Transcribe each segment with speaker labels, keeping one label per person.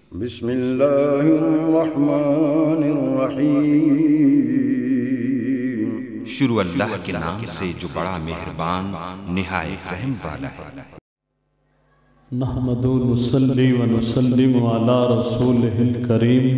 Speaker 1: بسم اللہ الرحمن الرحیم۔
Speaker 2: شروع اللہ کے نام سے جو بڑا مہربان نہایت رحم والا ہے۔
Speaker 3: نحمد نصلی و نسلم علی رسولہ الکریم،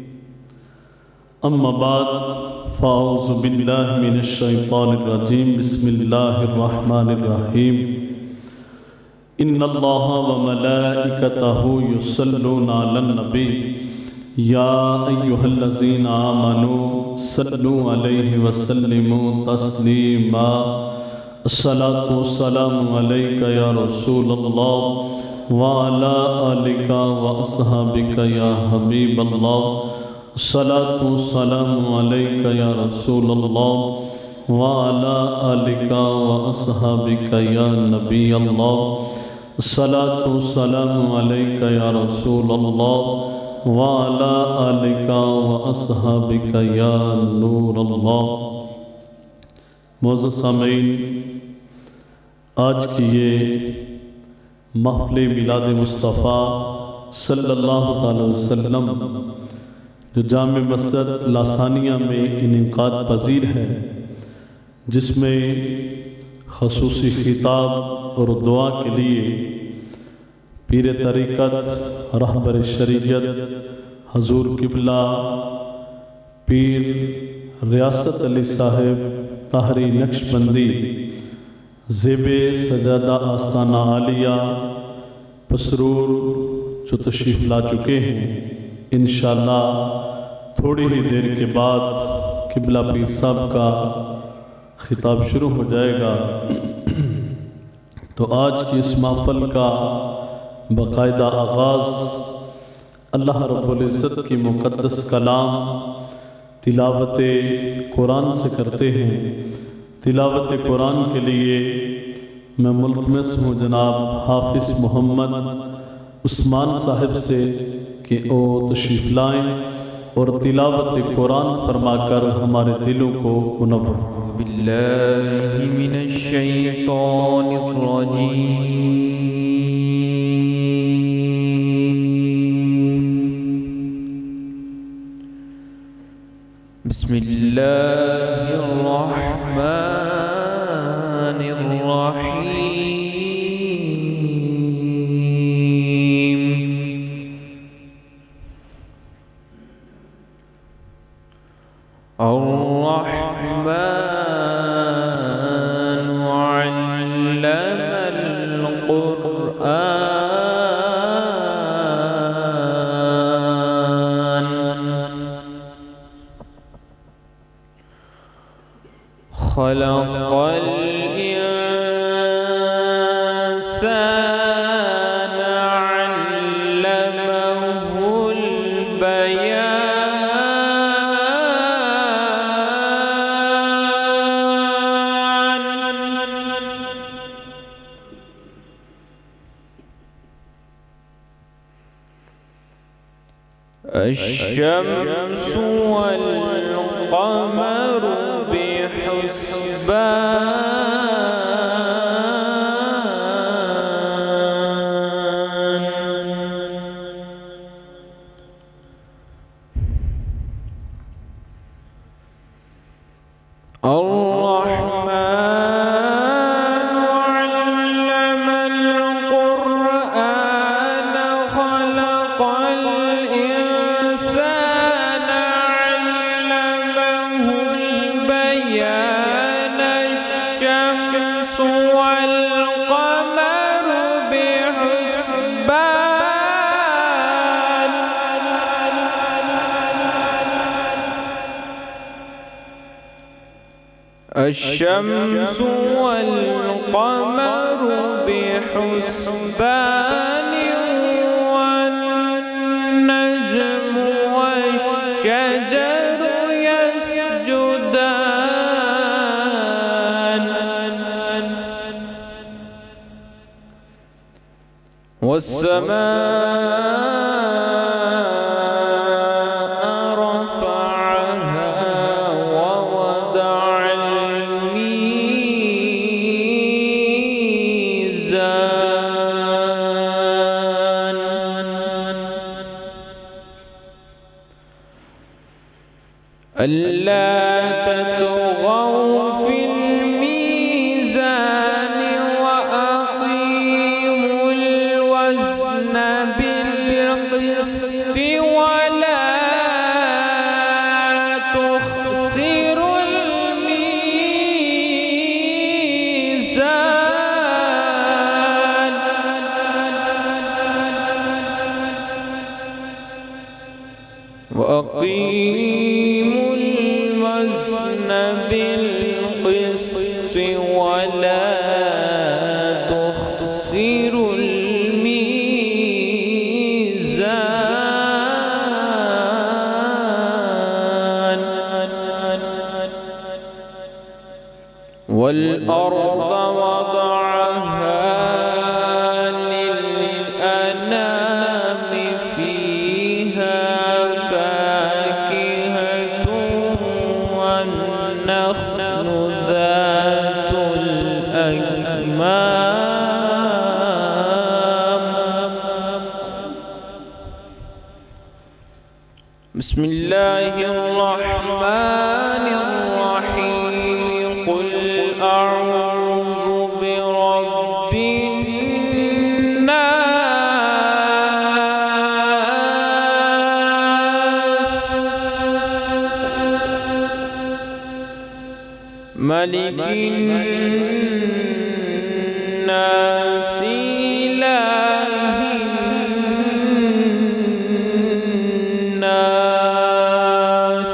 Speaker 3: اما بعد فاعوذ باللہ من الشیطان الرجیم، بسم اللہ الرحمن الرحیم۔ ان اللہ و ملائکتہ یصلون علی النبی یا ایہا الذین آمنوا صلوا علیہ وسلموا تسلیما۔ الصلاۃ والسلام علیک یا رسول اللہ وعلی آلک واصحابک یا حبیب اللہ۔ الصلاۃ والسلام علیک یا رسول اللہ وعلی آلک واصحابک یا نبی اللہ۔ الصلاۃ والسلام علیک یا رسول اللہ وعلی آلک واصحابک یا نور اللہ۔ معزز سامعین، آج کی یہ محفل میلاد مصطفیٰ صلی اللہ تعالی وسلم جو جامع مسجد لاثانیہ میں انعقاد پذیر ہے، جس میں خصوصی خطاب اور دعا کے لیے پیر طریقت رہبر شریعت حضور قبلہ پیر ریاست علی صاحب طاہری نقشبندی زیب سجادہ آستانہ عالیہ پسرور جو تشریف لا چکے ہیں، انشاءاللہ تھوڑی ہی دیر کے بعد قبلہ پیر صاحب کا خطاب شروع ہو جائے گا۔ تو آج کی اس محفل کا باقاعدہ آغاز اللہ رب العزت کی مقدس کلام تلاوت قرآن سے کرتے ہیں۔ تلاوت قرآن کے لیے میں ملتمس ہوں جناب حافظ محمد عثمان صاحب سے کہ وہ تشریف لائیں اور تلاوت قرآن فرما کر ہمارے دلوں کو منور۔
Speaker 4: باللہ من الشیطان الرجیم، بسم اللہ الرحمن الرحیم۔ الرحمن علم القرآن، خلق الإنسان علمه البيان، الشمس والقمر بحسبان، الرحمن علم القرآن، خلق الإنسان علمه البيان، الشمس والقمر بحسبان، الشمس والقمر بحسبان، والنجم والشجر يسجدان، والسماء رفعها ووضع الميزان، ألا تطغوا في الميزان وأقيموا الوزن بالقسط ولا تخسروا الميزان وأقيموا الوزن بالقسط ولا تخسروا الميزان والأرض وضعها للأنام فيها فاكهة والنخل ذات الأكمام. بسم الله الرحمن الرحيم. قل أعوذ برب الناس ملك الناس إله الناس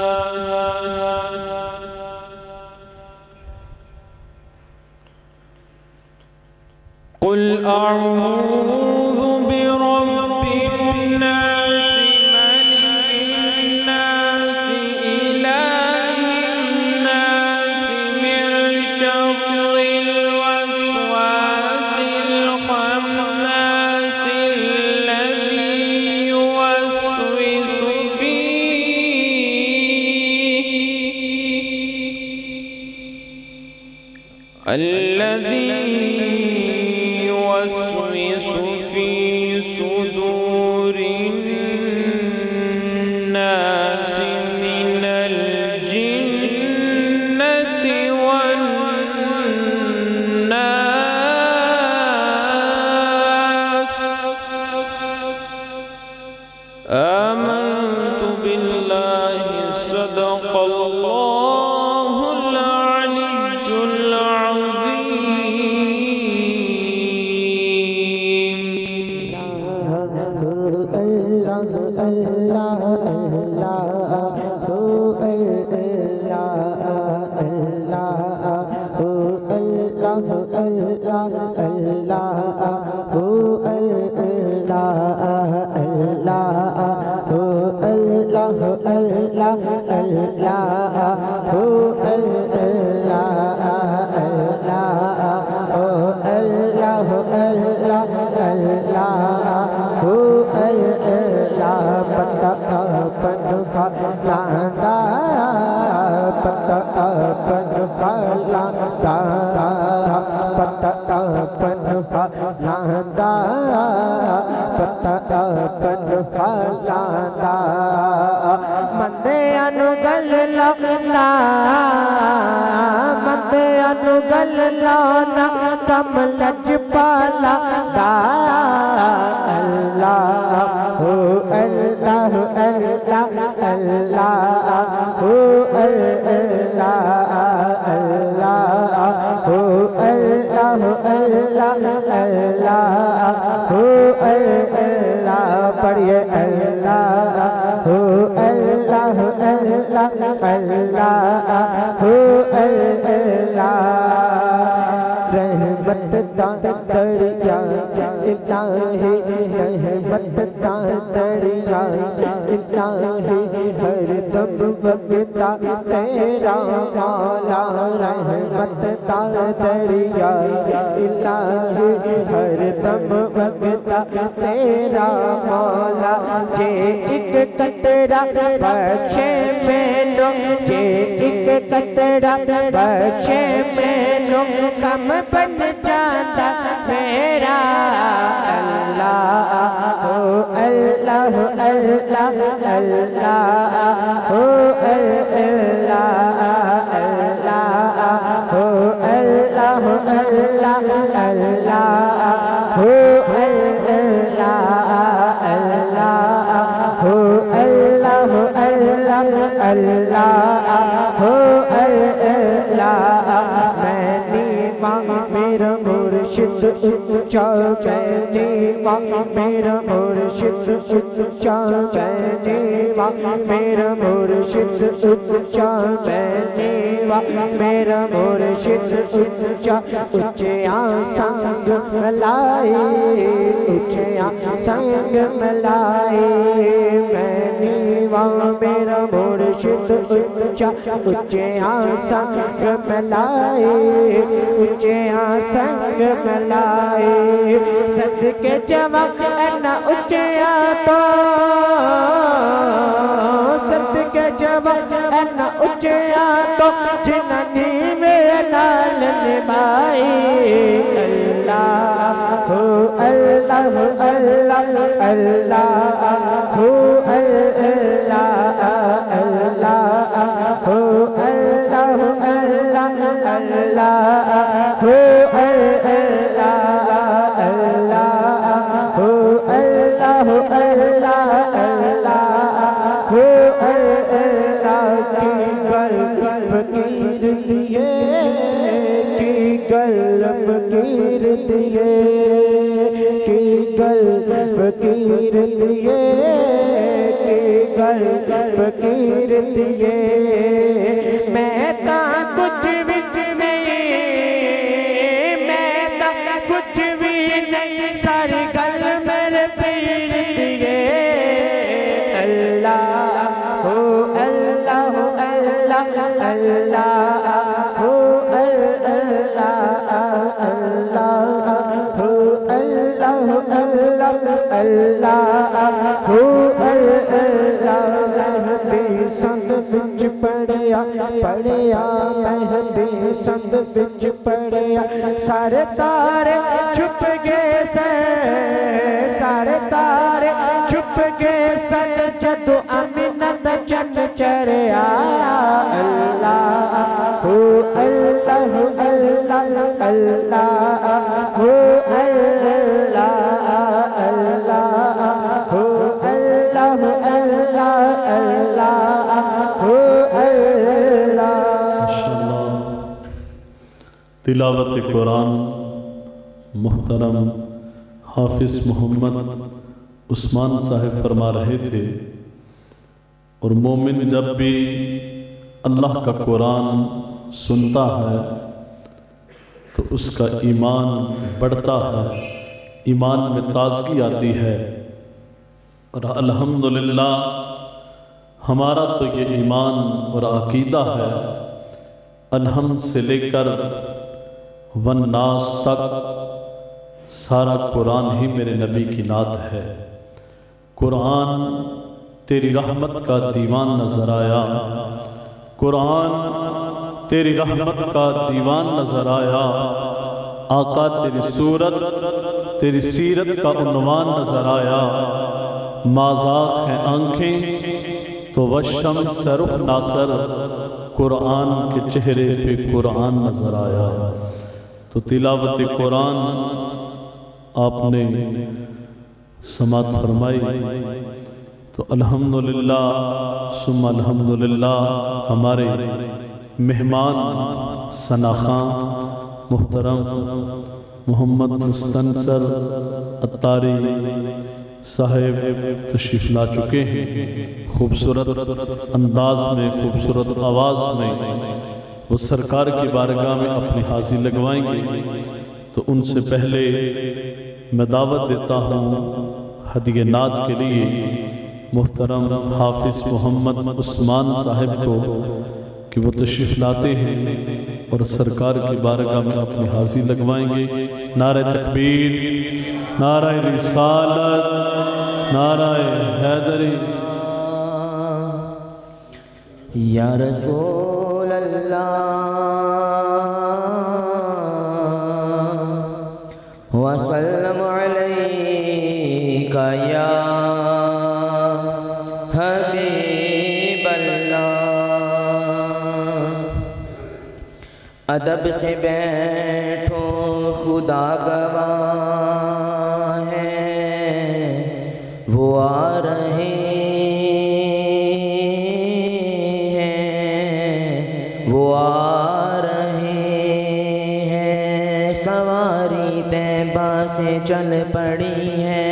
Speaker 4: قل أعوذ برب الناس ملك الناس إله الناس من شر الوسواس الخناس الذي يوسوس في صدور الناس من الجنة والناس. آمنت بالله صدق الله العلي العظيم.
Speaker 5: मैनू कम बन जाता मेरा अल्लाह हो अल्लाह अल्लाह अल्लाह हो अल्लाह अल्लाह हो अल्लाह अल्लाह अल्लाह हो अल्लाह अल्लाह हो अल्लाह अल्लाह अल्लाह हो अल्लाह मैंने मेरा मुर्शिद ऊंचा मैंने मेरा मुर्शिद ऊंचा मैंने मेरा मुर्शिद ऊंचा मैंने मेरा मुर्शिद ऊंचा ऊंचे संग मलाए ऊंचे संग मलाए मैंने मेरा मुर्शिद ऊंचा ऊंचे संग मलाए ऊंचे संग मलाए सदके जवाब न ऊंचे तो सदके जवाब न ऊंचे तो जिन्नी में नाल निभाए अल्लाह हो अल्लाह अल्लाह अल्लाह हो अल्लाह अल्लाह हो अल्लाह अल्लाह अल्लाह हो अल्लाह अल्लाह हो अल्लाह अल्लाह अल्लाह हो अल्लाह की फकीर दिए की फकीर दिए की फकीर दिए की फकीर दिए मैं ता कुछ भी सारी गल मेरे पीर दिए अल्लाह हो अल्लाह हो अल्लाह अल्लाह हो अल्लाह अल्लाह हो अल्लाह अल्लाह अल्लाह हो अल्लाह मेहदी संग विच पढ़िया पढ़िया मेहदी संग विच पढ़िया सारे तारे छुप गए सारे तारे छुप गए सन जदों अमीना दा चंद चढ़िया अल्लाह हो अल्लाह अल्लाह अल्लाह हो अल्लाह अल्लाह हो अल्लाह अल्लाह अल्लाह हो अल्लाह।
Speaker 3: तिलावत कुरान मुहतरम हाफिज मोहम्मद उस्मान साहब फरमा रहे थे और मोमिन जब भी अल्लाह का कुरान सुनता है तो उसका ईमान बढ़ता है, ईमान में ताजगी आती है। और अल्हम्दुलिल्लाह हमारा तो ये ईमान और अकीदा है, अलहम्द से लेकर वन्नास तक सारा कुरान ही मेरे नबी की नात है। कुरान तेरी रहमत का दीवान नजर आया, कुरान तेरी रहमत का दीवान नजर आया, आका तेरी सूरत तेरी सीरत का उन्वान नजर आया। माज़ाक़ हैं आँखें तो वशम से रुख नासर, कुरान के चेहरे पे कुरान नजर आया। तो तिलावत कुरान आपने समात फरमाई तो अल्हम्दुलिल्लाह सुम्मा अल्हम्दुलिल्लाह हमारे मेहमान सना खां मुहतरम मोहम्मद मुस्तनसर अत्तारी साहिब तशरीफ़ ला चुके हैं। खूबसूरत अंदाज में, खूबसूरत आवाज़ में वो सरकार की बारगाह में अपनी हाज़िरी लगवाएंगे। तो उनसे पहले मैं दावत देता हूँ हदीए नात के लिए मुहतरम हाफिज मोहम्मद उस्मान साहिब को कि वो तशरीफ़ लाते हैं और सरकार की बारगाह में अपनी हाज़िरी लगवाएंगे। नारे तकबीर, नारे रिसालत, नारे हैदरी।
Speaker 5: या रसूल رسول اللہ وسلم علیکہ یا حبیب اللہ ادب سے بیٹھو خدا گواہ ہے وہ آ رہے ہیں وہ آ رہے ہیں سواری طیبہ سے چل پڑی ہے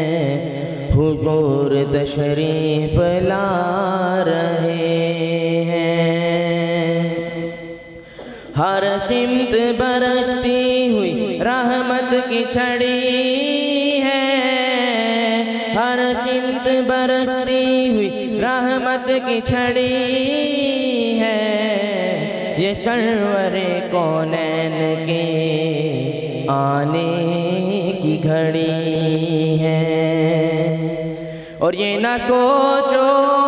Speaker 5: حضور تشریف لا رہے ہیں ہر سمت برستی ہوئی رحمت کی چھڑی ہے ہر سمت برستی ہوئی رحمت کی چھڑی ہے یہ سرور کونین کے آنے کی گھڑی ہے اور یہ نہ سوچو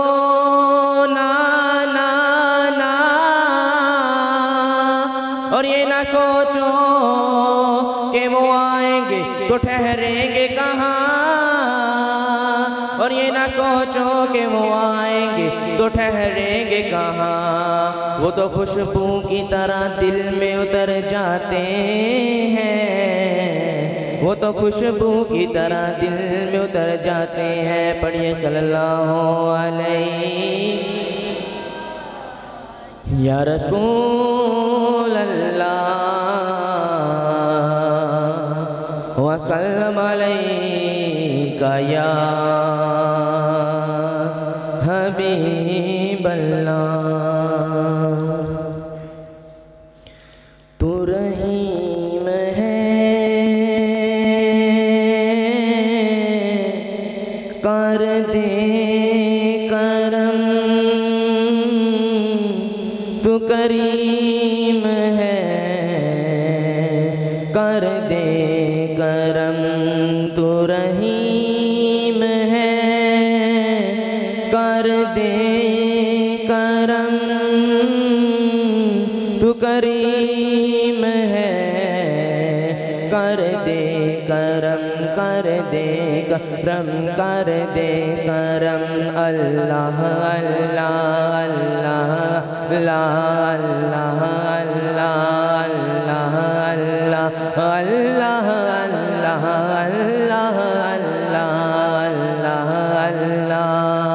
Speaker 5: اور یہ نہ سوچو کہ وہ آئیں گے تو ٹھہریں گے کہاں اور یہ نہ سوچو کہ وہ آئیں گے تو ٹھہریں گے کہاں وہ تو خوشبو کی طرح دل میں اتر جاتے ہیں وہ تو خوشبو کی طرح دل میں اتر جاتے ہیں پڑھیے صلی اللہ علیہ یا رسول اللہ وسلم علیکہ یا حبیب اللہ تو رحیم ہے کر دے کرم تو کریم ہے کر دے کرم تو رحیم ہے کر دے کرم تو کریم ہے کر دے کرم کر دے کرم کر دے کرم اللہ اللہ اللہ اللہ اللہ اللہ اللہ اللہ اللہ اللہ اللہ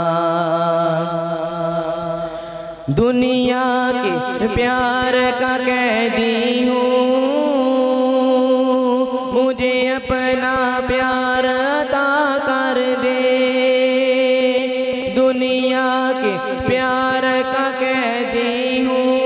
Speaker 5: دنیا کے پیار کا قیدی ہوں مجھے اپنا پیار عطا کر دے دنیا کے پیار کا قیدی ہوں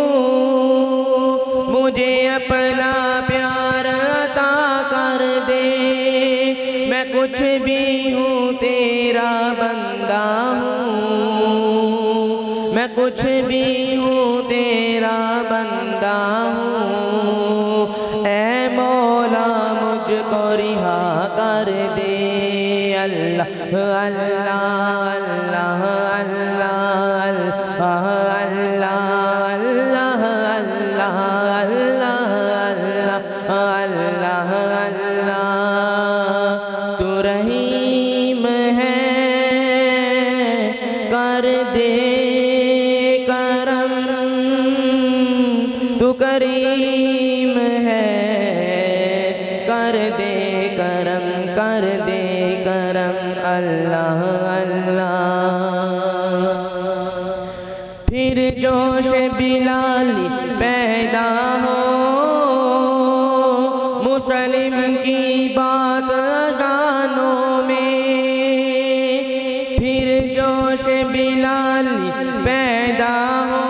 Speaker 5: مجھے اپنا پیار عطا کر دے میں کچھ بھی ہوں تیرا بندہ ہوں میں کچھ بھی ہوں تیرا بندہ ہوں اے مولا مجھ کو رہا کر دے اللہ اللہ اللہ اللہ اللہ اللہ اللہ اللہ تو رحیم ہے کر دے کرم تو کریم ہے کر دے کرم اللہ اللہ پھر جوش بلالی پیدا ہو مسلم کی بات اذانوں میں پھر جوش بلالی پیدا ہو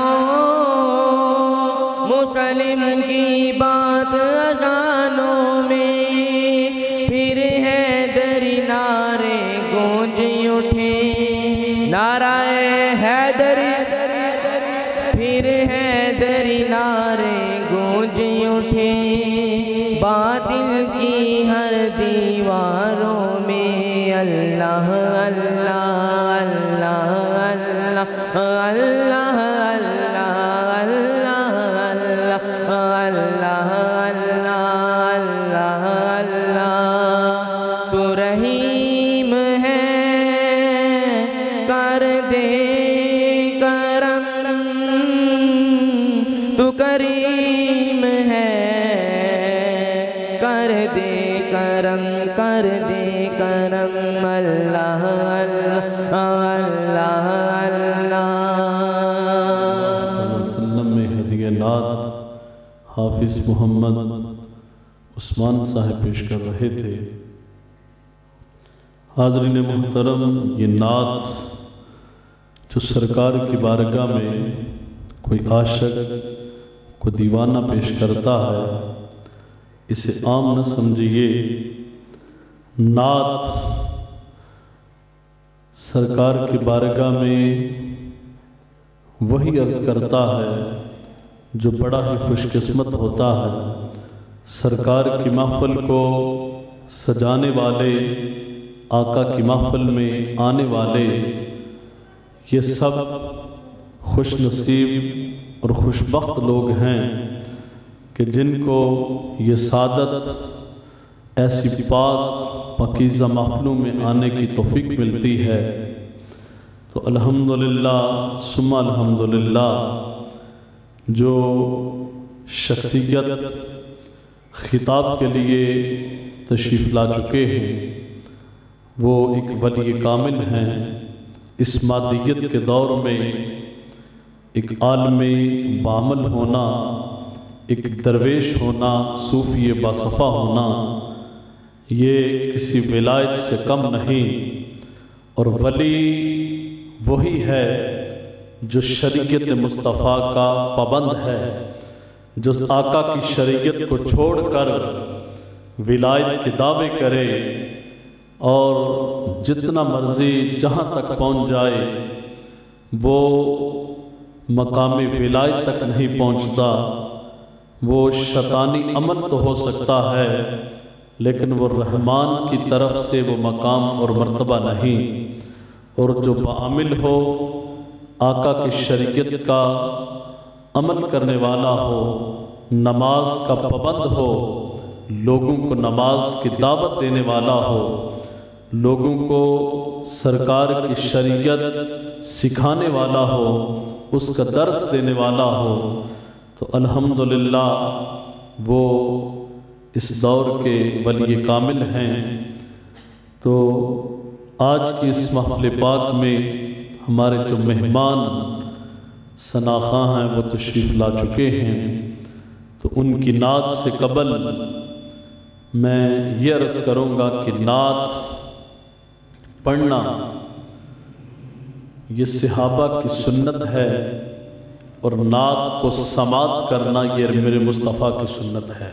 Speaker 5: مسلم کی بات اذانوں میں پھر حیدری نعرے گونج اٹھے نعرہ حیدری پھر حیدری نعرے گونج اٹھے باطل کی ہر دیواروں میں اللہ اللہ اللہ اللہ اللہ اللہ کر دے کرم تو کریم ہے کر دے کرم کر دے کرم اللہ اللہ اللہ
Speaker 3: وسلم میں ہدیہ نعت حافظ محمد عثمان صاحب پیش کر رہے تھے۔ حاضرین محترم، یہ نعت جو سرکار کی بارگاہ میں کوئی عاشق کوئی دیوانہ پیش کرتا ہے، اسے عام نہ سمجھیے۔ نعت سرکار کی بارگاہ میں وہی عرض کرتا ہے جو بڑا ہی خوش قسمت ہوتا ہے۔ سرکار کی محفل کو سجانے والے، آقا کی محفل میں آنے والے، یہ سب خوش نصیب اور خوش بخت لوگ ہیں کہ جن کو یہ سعادت ایسی پاک پاکیزہ محفلوں میں آنے کی توفیق ملتی ہے۔ تو الحمدللہ ثم الحمدللہ، جو شخصیت خطاب کے لیے تشریف لا چکے ہیں وہ ایک ولی کامل ہیں۔ اس مادیت کے دور میں ایک عالم بامل ہونا، ایک درویش ہونا، صوفی باصفا ہونا، یہ کسی ولایت سے کم نہیں۔ اور ولی وہی ہے جو شریعت مصطفیٰ کا پابند ہے، جو آقا کی شریعت کو چھوڑ کر ولایت کے دعوے کرے اور جتنا مرضی جہاں تک پہنچ جائے وہ مقام ولایت تک نہیں پہنچتا۔ وہ شیطانی عمل تو ہو سکتا ہے لیکن وہ رحمان کی طرف سے وہ مقام اور مرتبہ نہیں۔ اور جو بعمل ہو، آقا کی شریعت کا عمل کرنے والا ہو، نماز کا پابند ہو، لوگوں کو نماز کی دعوت دینے والا ہو، لوگوں کو سرکار کی شریعت سکھانے والا ہو، اس کا درس دینے والا ہو، تو الحمدللہ وہ اس دور کے ولی کامل ہیں۔ تو آج کی اس محفل پاک میں ہمارے جو مہمان ثناخواں ہیں وہ تشریف لا چکے ہیں، تو ان کی نعت سے قبل میں یہ عرض کروں گا کہ نعت پڑھنا یہ صحابہ کی سنت ہے، اور نعت کو سماعت کرنا یہ میرے مصطفیٰ کی سنت ہے۔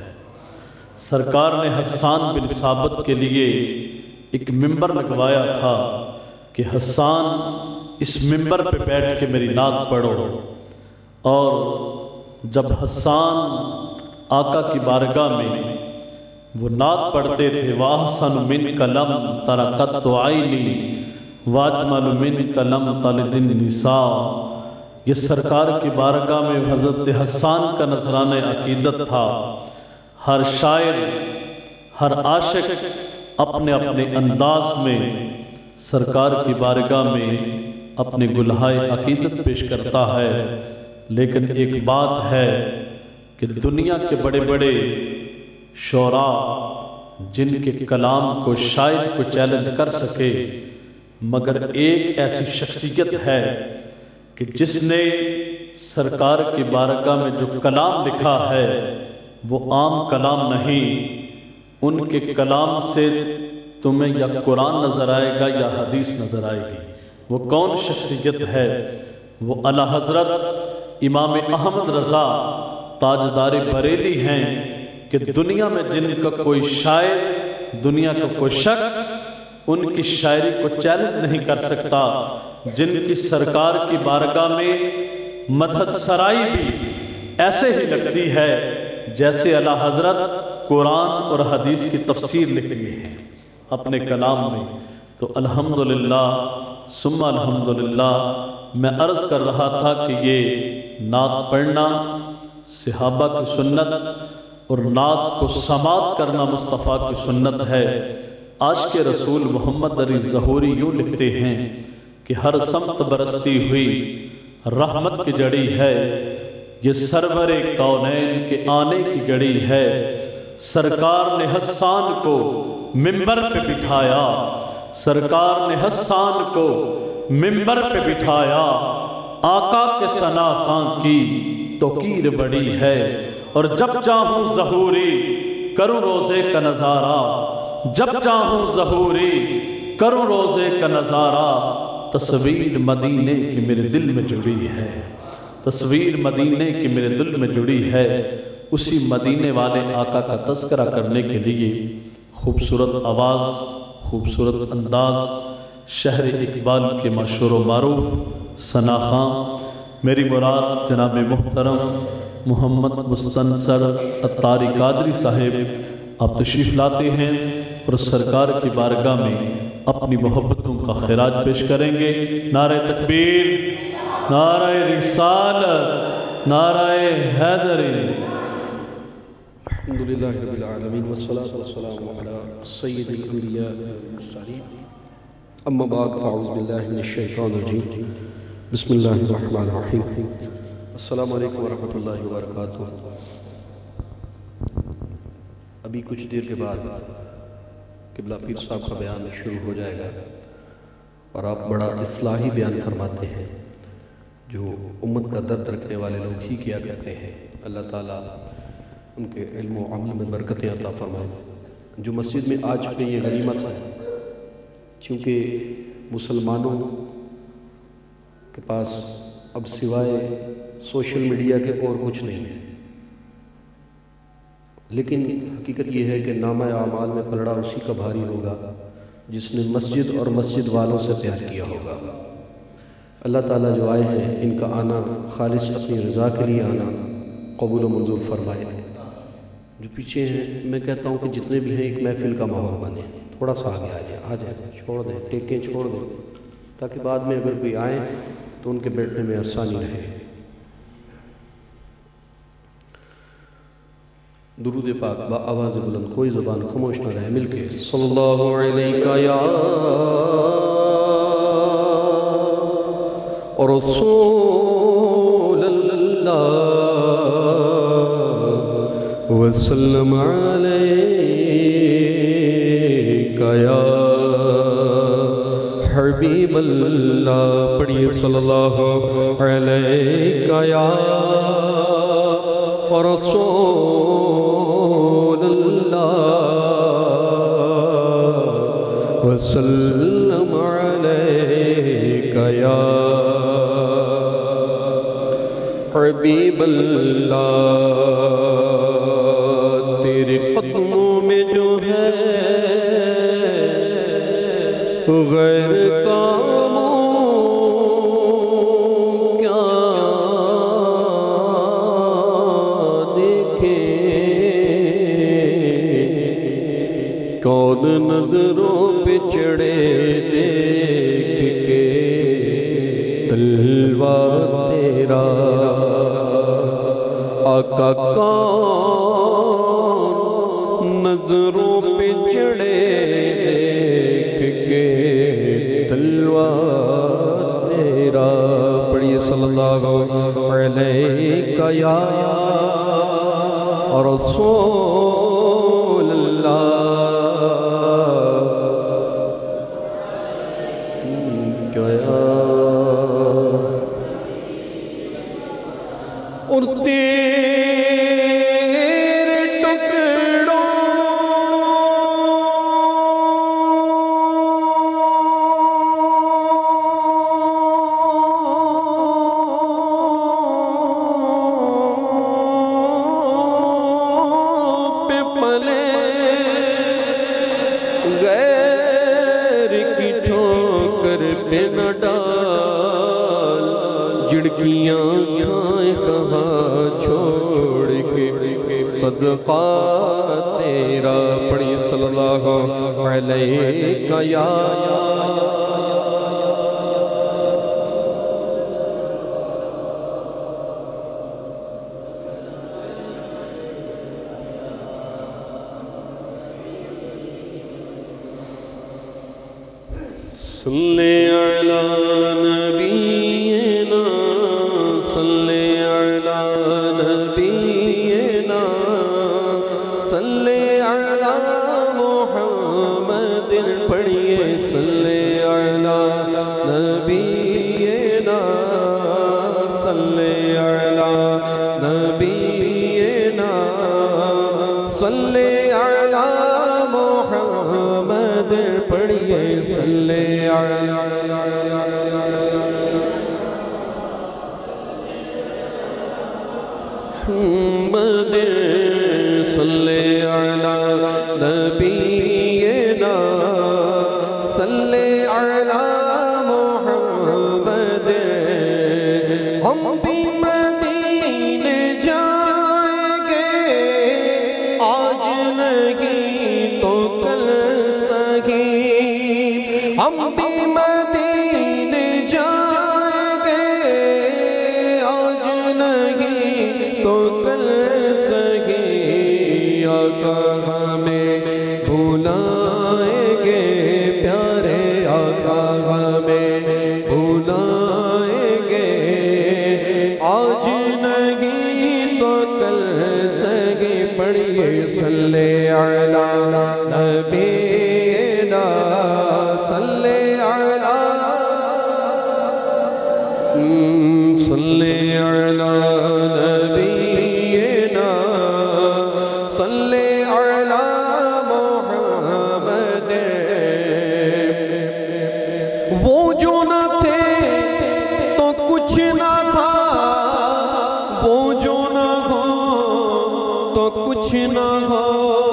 Speaker 3: سرکار نے حسان بن ثابت کے لیے ایک ممبر لگوایا تھا کہ حسان اس ممبر پہ بیٹھ کے میری نعت پڑھو، اور جب حسان آقا کی بارگاہ میں وہ نعت پڑھتے تھے، وَأَحْسَنُ مِنْكَ لَمْ تَرَ قَطُّ عَيْنِي وَأَجْمَلُ مِنْكَ لَمْ تَلِدِ النِّسَاءُ، یہ سرکار کی بارگاہ میں حضرت حسان کا نذرانہ عقیدت تھا۔ ہر شاعر، ہر عاشق اپنے اپنے انداز میں سرکار کی بارگاہ میں اپنے گلہائے عقیدت پیش کرتا ہے، لیکن ایک بات ہے کہ دنیا کے بڑے بڑے شعراء جن کے کلام کو شاعر کو چیلنج کر سکے، مگر ایک ایسی شخصیت ہے کہ جس نے سرکار کی بارگاہ میں جو کلام لکھا ہے وہ عام کلام نہیں۔ ان کے کلام سے تمہیں یا قرآن نظر آئے گا یا حدیث نظر آئے گی۔ وہ کون شخصیت ہے؟ وہ اعلیٰ حضرت امام احمد رضا تاجدار بریلی ہیں کہ دنیا میں جن کا کوئی شاعر، دنیا کا کوئی شخص ان کی شاعری کو چیلنج نہیں کر سکتا، جن کی سرکار کی بارگاہ میں مدحت سرائی بھی ایسے ہی لگتی ہے جیسے اعلیٰ حضرت قرآن اور حدیث کی تفسیر لکھ رہی ہے اپنے کلام میں۔ تو الحمدللہ ثم الحمدللہ، میں عرض کر رہا تھا کہ یہ نعت پڑھنا صحابہ کی سنت اور نعت کو سماعت کرنا مصطفیٰ کی سنت ہے۔ عاشق رسول محمد علی ظہوری یوں لکھتے ہیں کہ ہر سمت برستی ہوئی رحمت کی جڑی ہے، یہ سرور کونین کے آنے کی گڑی ہے۔ سرکار نے حسان کو منبر پہ بٹھایا، سرکار نے حسان کو منبر پہ بٹھایا، آقا کے ثنا خاں کی توقیر بڑی ہے۔ اور جب چاہوں ظہوری کروں روزے کا نظارہ، جب چاہوں ظہوری کروں روزے کا نظارہ، تصویر مدینے کی میرے دل میں جڑی ہے، تصویر مدینے کی میرے دل میں جڑی ہے۔ اسی مدینے والے آقا کا تذکرہ کرنے کے لیے خوبصورت آواز، خوبصورت انداز، شہر اقبال کے مشہور و معروف ثنا خاں میری مراد جناب محترم محمد مستنصر عطاری قادری صاحب آپ تشریف لاتے ہیں اور سرکار کی بارگاہ میں اپنی محبتوں کا خراج پیش کریں گے۔ نعرہ تکبیر، نعرہ رسالت، نعرہ حیدری۔
Speaker 6: الحمدللہ رب العالمین والصلاة والسلام علی سید الانبیاء والمرسلین، اما بعد فاعوذ باللہ من الشیطان الرجیم، بسم اللہ الرحمن الرحیم۔ السلام علیکم ورحمۃ اللہ وبرکاتہ۔ ابھی کچھ دیر کے بعد قبلہ پیر صاحب کا بیان شروع ہو جائے گا، اور آپ بڑا اصلاحی بیان فرماتے ہیں جو امت کا درد رکھنے والے لوگ ہی کیا کرتے ہیں۔ اللہ تعالیٰ ان کے علم و عمل میں برکتیں عطا فرمائے۔ جو مسجد میں آ چکے یہ غنیمت ہے، چونکہ مسلمانوں کے پاس اب سوائے سوشل میڈیا کے اور کچھ نہیں ہے، لیکن حقیقت یہ ہے کہ نامہ اعمال میں پلڑا اسی کا بھاری ہوگا جس نے مسجد اور مسجد والوں سے پیار کیا ہوگا۔ اللہ تعالیٰ جو آئے ہیں ان کا آنا خالص اپنی رضا کے لیے آنا قبول و منظور فرمائے۔ جو پیچھے ہیں میں کہتا ہوں کہ جتنے بھی ہیں ایک محفل کا ماحول بنے، تھوڑا سا آگے آ جائیں، چھوڑ دیں، ٹیکیں چھوڑ دیں، تاکہ بعد میں اگر کوئی آئے تو ان کے بیٹھنے میں آسانی رہے۔ درود پاک با آواز بلند، کوئی زبان خاموش نہ رہے، مل کے صلی اللہ علیہ یا رسول اللہ وسلم علیکہ یا حبیب اللہ۔ پڑھیے صلی اللہ علیہ یا رسول اللہ وسلم علیکہ یا حبیب اللہ۔ تیرے قدموں میں جو ہے غیر کاموں کیا دیکھیں، کون نظروں پہ چڑھے دیکھ کے تلوار تیرا، آقا کون نظروں پہ چڑھے دیکھ کے تلوار تیرا۔ پڑھیے صلی اللہ علیہ یا رسول اللہ۔ اور تیرے ٹکڑوں پہ پلے غیر کی ٹھوکر پہ نہ ڈال، جھڑکیاں کھائیں کہاں چھوڑ کے صدقہ تیرا۔ پڑھی صلی اللہ علیہ یا صلی علی محمد پڑھیے صلی علی محمد صلی علی نبینا صلی علی محمد ہم بھی مدینے جائیں گے آج نہیں تو کل سہی ہم بھی مدینے جائیں گے آج نہیں تو کل سہی آقا ہمیں بلائیں گے پیارے آقا ہمیں بلائیں گے آج نہیں تو کل سہی پڑھیے صلی علی نبینا صلی علی نبینا صلی علی محمد وہ جو نہ تھے تو کچھ نہ تھا وہ جو نہ ہو تو کچھ نہ ہو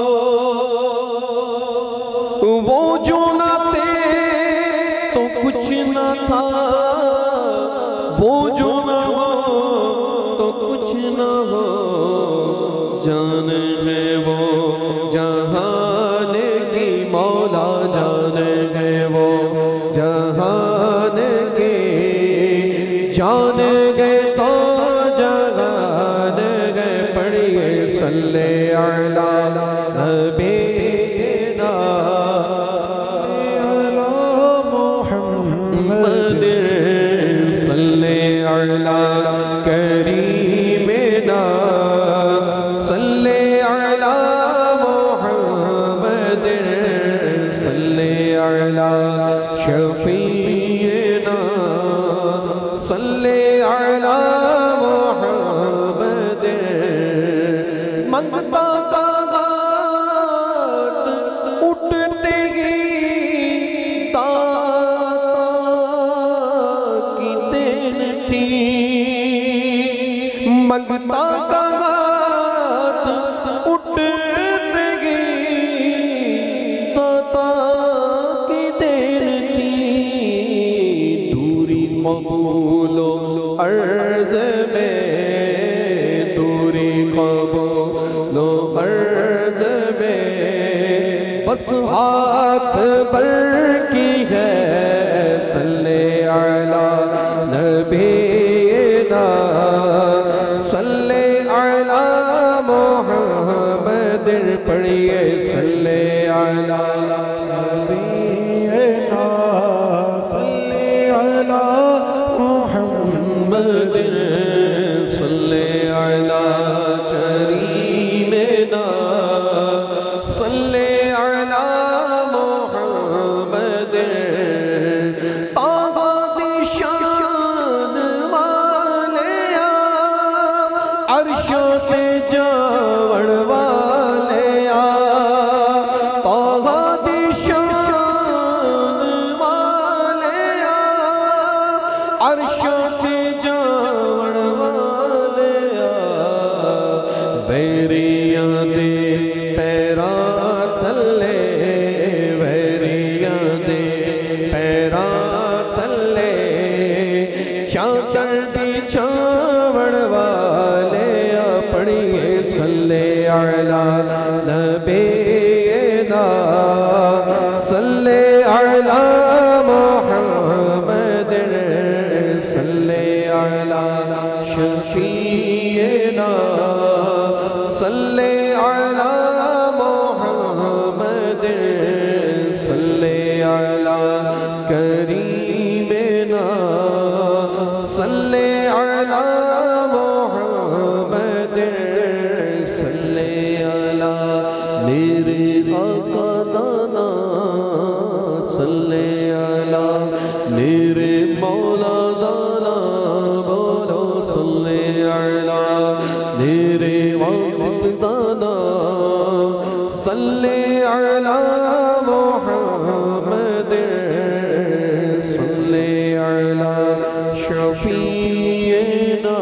Speaker 6: وہ جو نہ تھے تو کچھ نہ تھا وہ جو نہ ہو تو کچھ نہ ہو جان ہے وہ جہان کی مولا جان ہے وہ جہان کی جان گئے تو جہان گئے پڑھیے صلی علی نبینا محمد صلی علی کریمنا صلی علی محمد صلی علی شفیعنا صلی علی محمد منگتا کاغذ اٹھتے ہی کی دین تھی منگتا کاغذ اٹھتے ہی داتا کی دین تھی دوری قبول و عرض میں دوری قبول و عرض میں بس ہاتھ پر کی ہے صلی علی نبینا صلی علی محمد پڑھیے صلی علی نبینا صلی علی محمد صلی علی کریمنا صلی علی محمد آغاز شان والے عرشوں سے جاوڑ والے آغاز شان والے عرشوں سے جاوڑ والے بیریاں دے پیرا تھلے بیریاں دے پیرا تھلے چادر بچھاوڑ والے پڑھیے صلی علی نبینا صلی علی محمد صلی علی شفیعنا صلی علی محمد صلی علی کریمنا صلی علی محمد صلی علی میرے آقا دانا صلی علی میرے مولا دانا بولو صلی علی میرے واسط دانا صلی علی محمد شفیعنا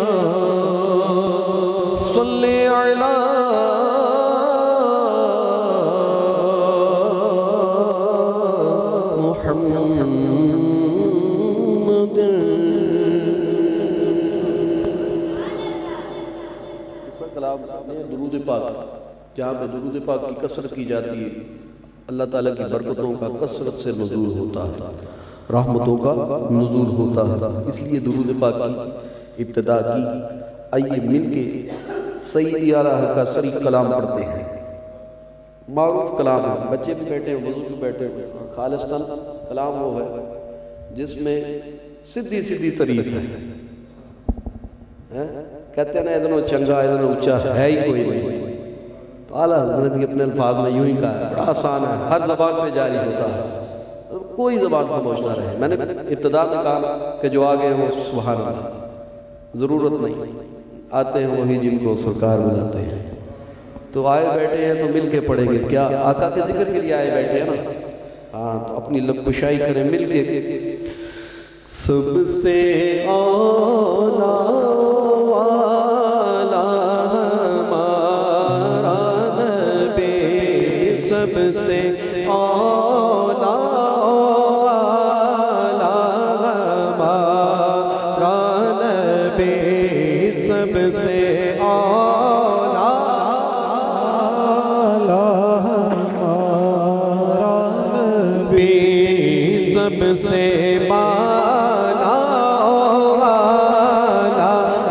Speaker 6: صلی علی محمد۔ اس کا کلام درود پاک، جہاں پہ درود پاک کی کثرت کی جاتی ہے اللہ تعالیٰ کی برکتوں کا کثرت سے نزول ہوتا ہے، رحمتوں کا نزول ہوتا ہے، اس لیے درود پاک کی ابتدا کی۔ آئیے مل کے سیدی اعلیٰ کا سری کلام پڑھتے ہیں۔ معروف کلام ہے، بچے بھی بیٹھے ہیں، بزرگ بھی بیٹھے ہیں، خالصتاً کلام وہ ہے جس میں سیدھی سیدھی تعریف ہے۔ کہتے ہیں نا ادھر چنگا ادھر اونچا ہے ہی کوئی نہیں، تو اعلیٰ حضرت نے اپنے الفاظ میں یوں ہی کہا ہے، بڑا آسان ہے، ہر زبان پہ جاری ہوتا ہے، کوئی زبان خاموش نہ رہے۔ میں نے ابتدا میں کہا کہ جو آگے ہیں وہ سبحان اللہ، ضرورت نہیں، آتے ہیں وہی جن کو سرکار بلاتے ہیں۔ تو آئے بیٹھے ہیں تو مل کے پڑھیں گے، کیا آقا کے ذکر کے لیے آئے بیٹھے ہیں نا؟ ہاں تو اپنی لب کشائی کریں مل کے۔ سب سے اولا والا ہمارا نبی، سب سے اولا والا ہمارا نبی، سب سے اولا ہمارا نبی، سب سے بالا والا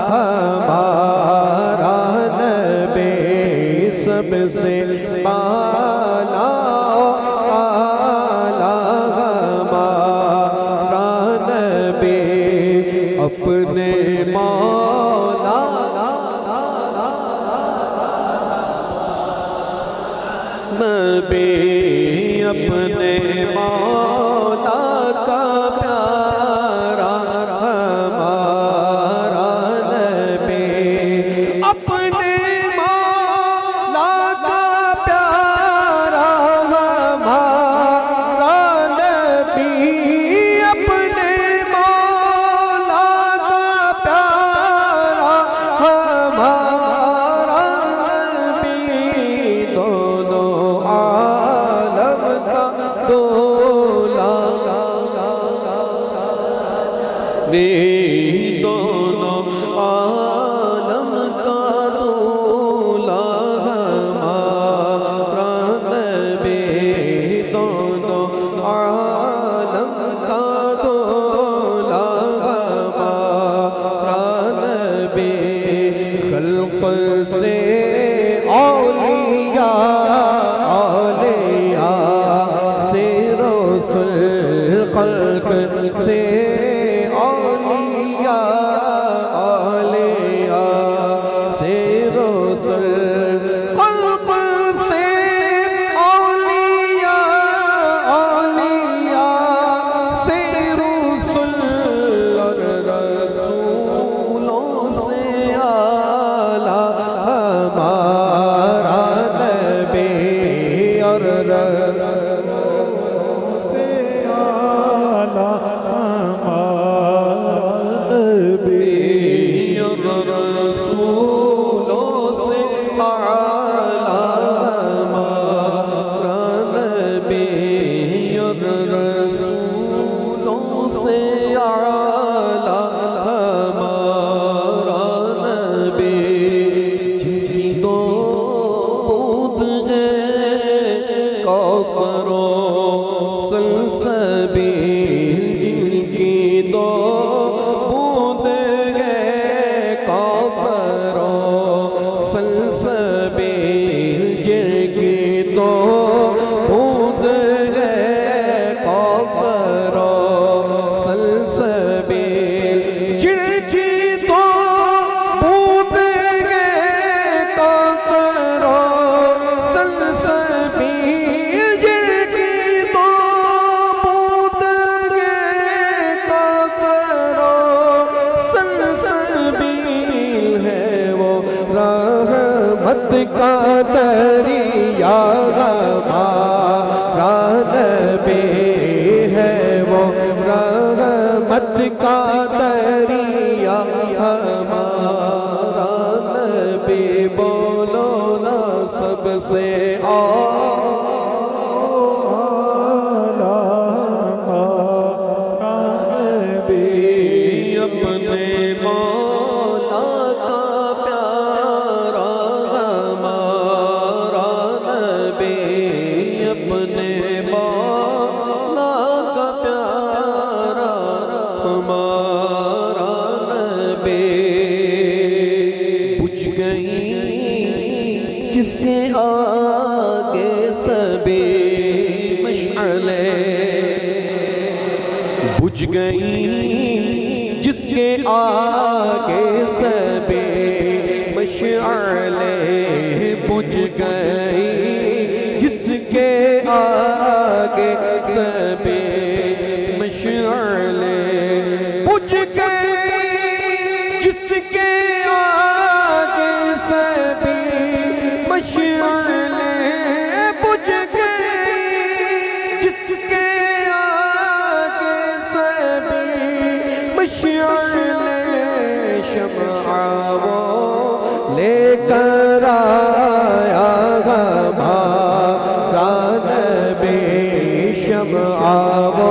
Speaker 6: ہمارا نبی، سب سے بالا والا ہمارا نبی، اپنے مولا نبی، اپنے مولا کا پیارا ہمارا نبی، اپنے مولا کا پیارا ہمارا نبی، اپنے مولا کا پیارا ہمارا نبی، دونوں عالم کا دولا دونوں عالم کا دولا ہمارا نبی، دونوں عالم کا دولا ہمارا نبی، خلق سے اولیاء اولیاء سے رسول، خلق سے اولیاء اولیاء سے رسول، خلق سے اولیاء اولیاء سے رسول، اور رسولوں سے اعلیٰ ہمارا نبی، اور سے اعلیٰ ہمارا نبی، اور رسولوں سے اعلیٰ ہمارا نبی، اور رسولوں سے اعلیٰ ہمارا نبی، جن کی دو بود ہے کوثر و سلسبیل، جن کی دو بود ہے کوثر و سلسبیل، جن کی دو بود ہے کوثر و سلسبیل، جن کی دو بود ہے کوثر و سلسبیل، جن کی دو بود ہے کوثر و سلسبیل، ہے وہ رحمت کا دریا ہمارا نبی، ہے وہ رحمت کا دریا سے اپنے مولا کا پیارا ہمارا نبی، اپنے مولا کا پیارا ہمارا نبی، بجھ گئی جس کے آگے سبھی مشعلیں، بجھ گئی جس کے آگے سبھی مشعلیں، بجھ گئی جس کے آگے سبھی مشعلیں، بجھ گئی جس کے آگے سبھی مشعلیں، بجھ گئی جس کے آگے سبھی مشعلیں، شمع وہ لے کر آیا ہمارا نبی، شمع وہ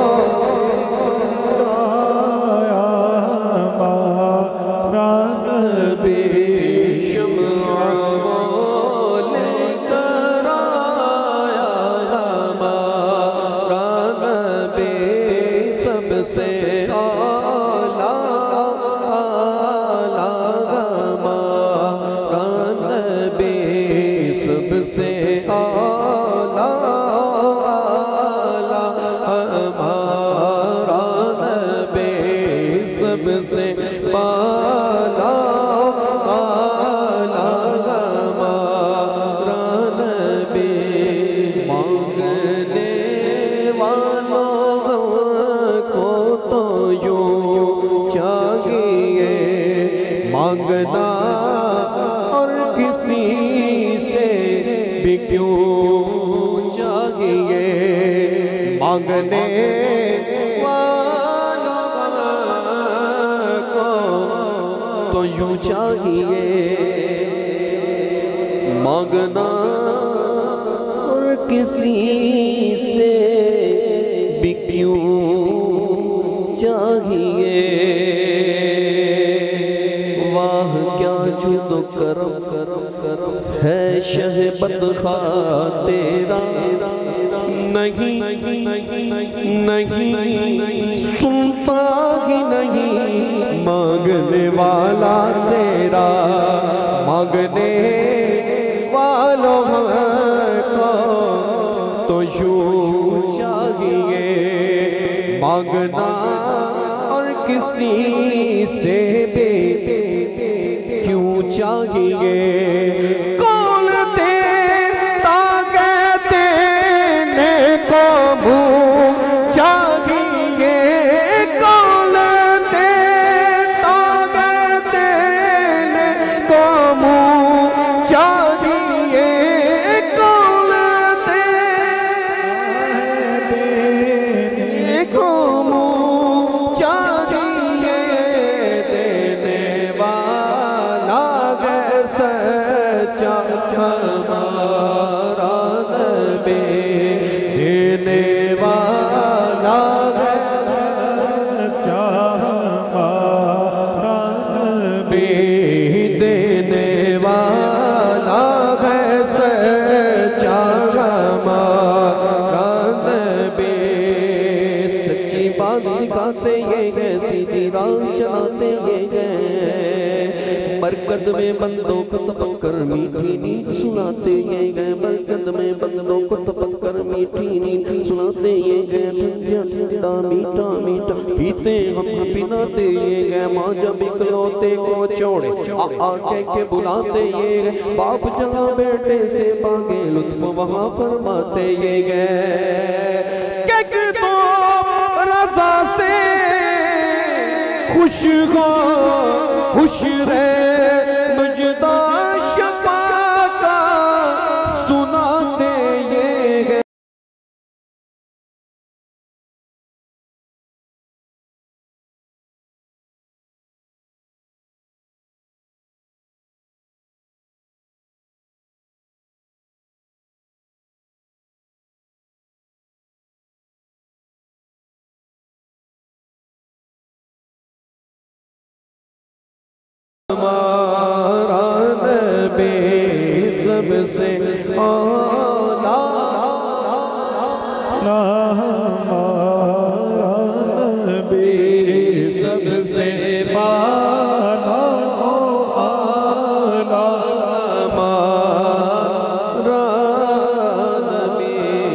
Speaker 6: مانگنا اور کسی سے بھی کیوں چاہیے، مانگنے والوں کو تو یوں چاہیے، مانگنا اور کسی سے بھی کیوں چاہیے، واہ کیا جود و کرم ہے شہبت خواہ تیرا، نہیں سنتا ہی نہیں مانگنے والا تیرا، مانگنے والوں کو تو یوں چاہیے، مانگنا اور کسی سے بھی کیوں چاہیے، کون دیتا ہے دینے کو منہ چاہیے، کون دیتا ہے دینے کو منہ چاہیے، کون دینے کو منہ چاہیے، دینے والا ہے سچا ہمارا نبی، دینے والا ہے سچا ہمارا نبی، دینے والا ہے سچا ہمارا نبی، سچی بات سکھاتے یہ گئے، سیدھی راہ چلاتے یہ گئے، برکت میں بندوں کو تپک کر میٹھی نیند سناتے یہ گئے، برکت میں بندوں کو تپک کر میٹھی نیند سناتے یہ گئے، ٹھنڈا ٹھنڈا میٹھا میٹھا پیتے ہم پلاتے یہ گئے، ماں جب اکلوتے کو چھوڑے آ کہہ کے بلاتے یہ گئے، باپ جگہ بیٹے سے مانگے لطف وہاں فرماتے یہ گئے، کہ تو رضا سے خوش ہو خوش رہ
Speaker 7: से बाला ओ आला हमारा नबी।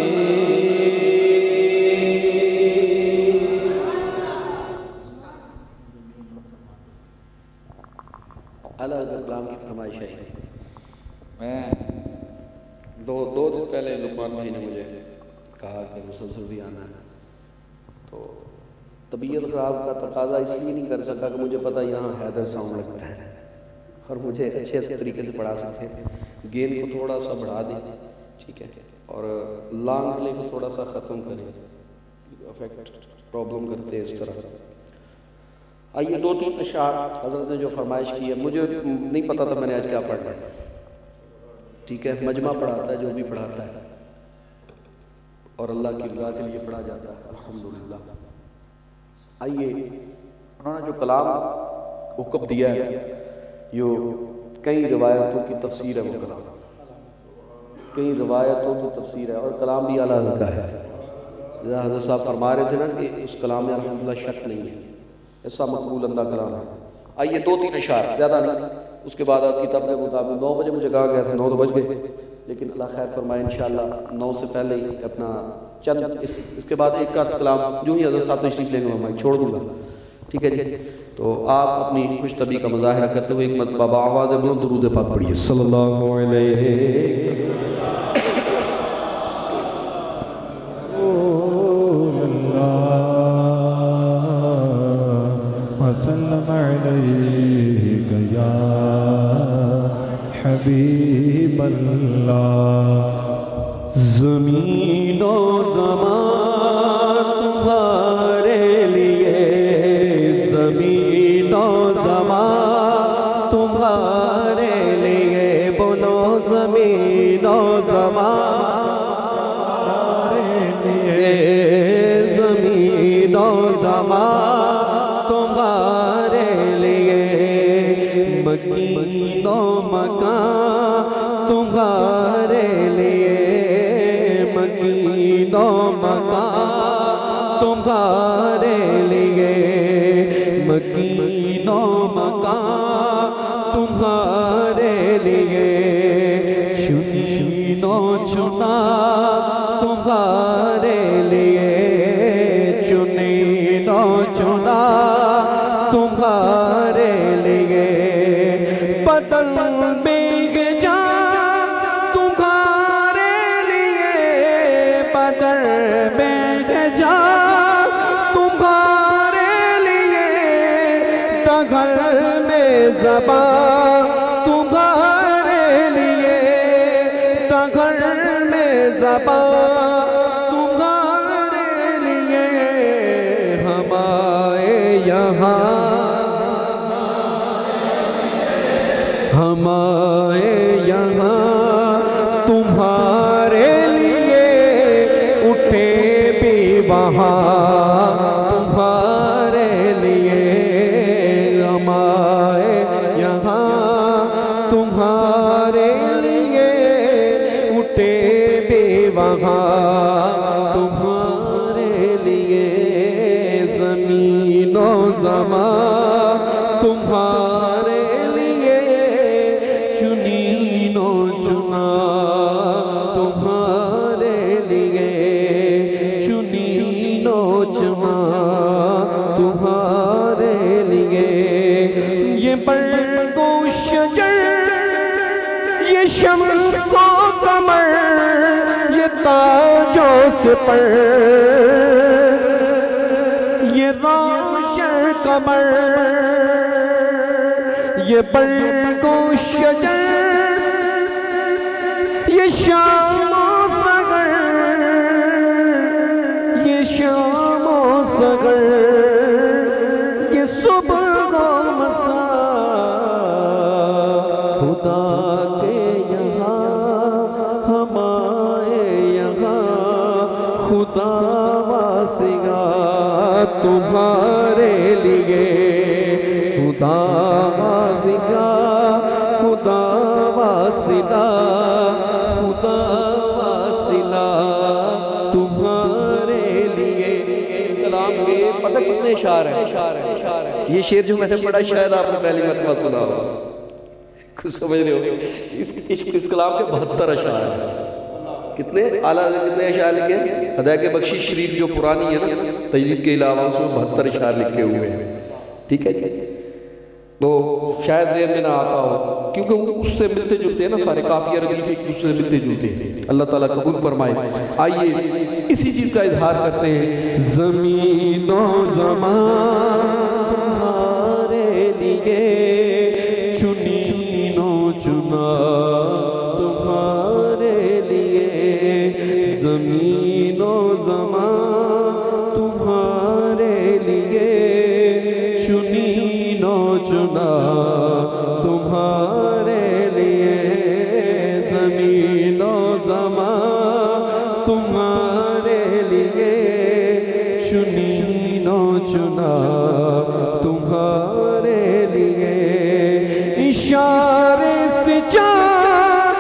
Speaker 6: अला कलाम की फरमाइश है। मैं दो दिन पहले लुकमान भाई ने मुझे कहा कि मुसलसल भी आना है, तो तबीयत ख़राब का तकाजा इसलिए नहीं कर सका कि मुझे पता यहाँ हैदर साउंड लगता है और मुझे अच्छे तरीके से पढ़ा सकते हैं। गेंद को थोड़ा सा बढ़ा दें, ठीक है, और लॉन्ग प्ले को थोड़ा सा ख़त्म करें, अफेक्ट प्रॉब्लम करते हैं इस तरह। आइए 2-3 अशार हज़रत ने जो फरमाइश की है, मुझे नहीं पता था मैंने आज क्या पढ़ना है, ठीक है, मजमा पढ़ाता है जो भी पढ़ाता है और अल्लाह की रज़ा के लिए पढ़ा जाता है, अल्हम्दुलिल्लाह। आइए, उन्होंने जो कलाम हुक्म दिया है, यो कई रिवायतों की तफसीर है, वो कलाम कई रिवायतों की तफसीर है और कलाम भी आला हज़रत का है। हज़रत साहब फरमा रहे थे ना कि उस कलाम में अल्हम्दुलिल्लाह शक नहीं है, ऐसा मकबूल अंदा कलाम है। आइए 2-3 अशार, ज़्यादा नहीं, उसके बाद आप किताब के मुताबिक 9 बजे मुझे कहा गया था, 9 तो बज गए, लेकिन अल्लाह खैर फरमाए इंशाअल्लाह 9 से पहले ही अपना चंद इसके बाद एक का कलाम जो ही हज़रत साहब तशरीफ लेंगे मैं छोड़ दूँगा, ठीक है जी। तो आप अपनी खुश तबी का मुज़ाहिरा करते हुए एक मरतबा आवाज़ बुलंद दुरूद पाक पढ़िए सल्लल्लाहु अलैहि
Speaker 7: वसल्लम अलैका या हबीब अल्लाह। ज़मीन ओ ज़मान तुम्हारे लिए, ज़मीन ओ ज़मान तुम्हारे लिए, बोलो ज़मीन ओ ज़मान लिए, ज़मीन ओ ज़मान तुम्हारे लिए, मकीनो मकान तुम्हारे लिए, मकीनो मकान तुम्हारे लिए, मकीनो मकान तुम्हारे लिए, चुनीनो चुना तुम्हारे लिए, चुनीनो चुना तुम्हारे लिए, बदल में जा तुम्हारे लिए, बदल में जा तुम्हारे लिए, दघल में ज़बा तुम्हारे लिए, दघल में ज़बा तुम्हारे लिए, हमारे यहाँ हमारे यहाँ तुम्हारे लिए उठे भी वहाँ तुम्हारे लिए, हमारे यहाँ तुम्हारे लिए उठे भी वहाँ तुम्हारे लिए, ज़मीन ओ ज़मान तुम्हारे लिए, चुनीनो चुना तुम्हारे लिए, चुनीनो चुना तुम्हारे लिए, ये बरगो शजर, ये शम्सो कमर, ये ताजो सिपर, ये रोशन कमर, ये बरगो शजर, ये शामो सगर, ये शामो सगर, ये सुबह मसा, खुदा के यहाँ हमारे यहाँ खुदा वासिगा तुम्हारे लिए, खुदा वासिगा, खुदा वासिला, खुदा वासिला तुम्हारे लिए। इस कलाम के
Speaker 6: پتہ کتنے اشعار ہیں؟ یہ شعر جو میں نے پڑھا شاید آپ نے پہلی مرتبہ سنا ہو، کچھ سمجھ رہے ہو؟ اس کلام کے 72 اشعار ہیں۔ کتنے اعلیٰ کتنے اشعار لکھے ہیں؟ ہدایت بخشش شریف جو پرانی ہے نا تجدید کے علاوہ اس میں 72 اشعار لکھے ہوئے ہیں، ٹھیک ہے جی؟ تو شاید ذہن میں نہ آتا ہو کیونکہ اس سے ملتے جلتے ہیں نا سارے قافیہ ردیفے اس سے ملتے جلتے ہیں۔ اللہ تعالیٰ قبول فرمائے۔ آئیے اسی چیز کا اظہار کرتے ہیں۔
Speaker 7: زمین و زمان تمہارے لیے چنین و چنا تمہارے لیے، زمین و زمان تمہارے لیے چنین و چنا تمہارے لیے، زمین و زمان تمہارے لیے چنین و چنا تمہارے لیے، اشارے سے چاند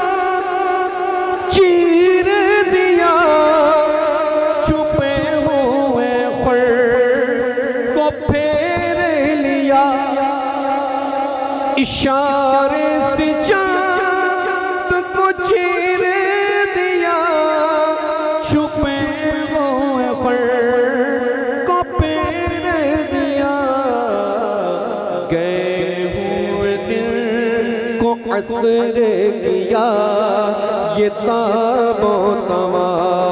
Speaker 7: چیر دیا چھپے ہوئے خور کو پھیر لیا، اشارے سے چاند کو چیر دیا چھپے ہوئے خور کو پھیر دیا، گئے ہوئے دن کو عصر کیا، یہ تاب و توا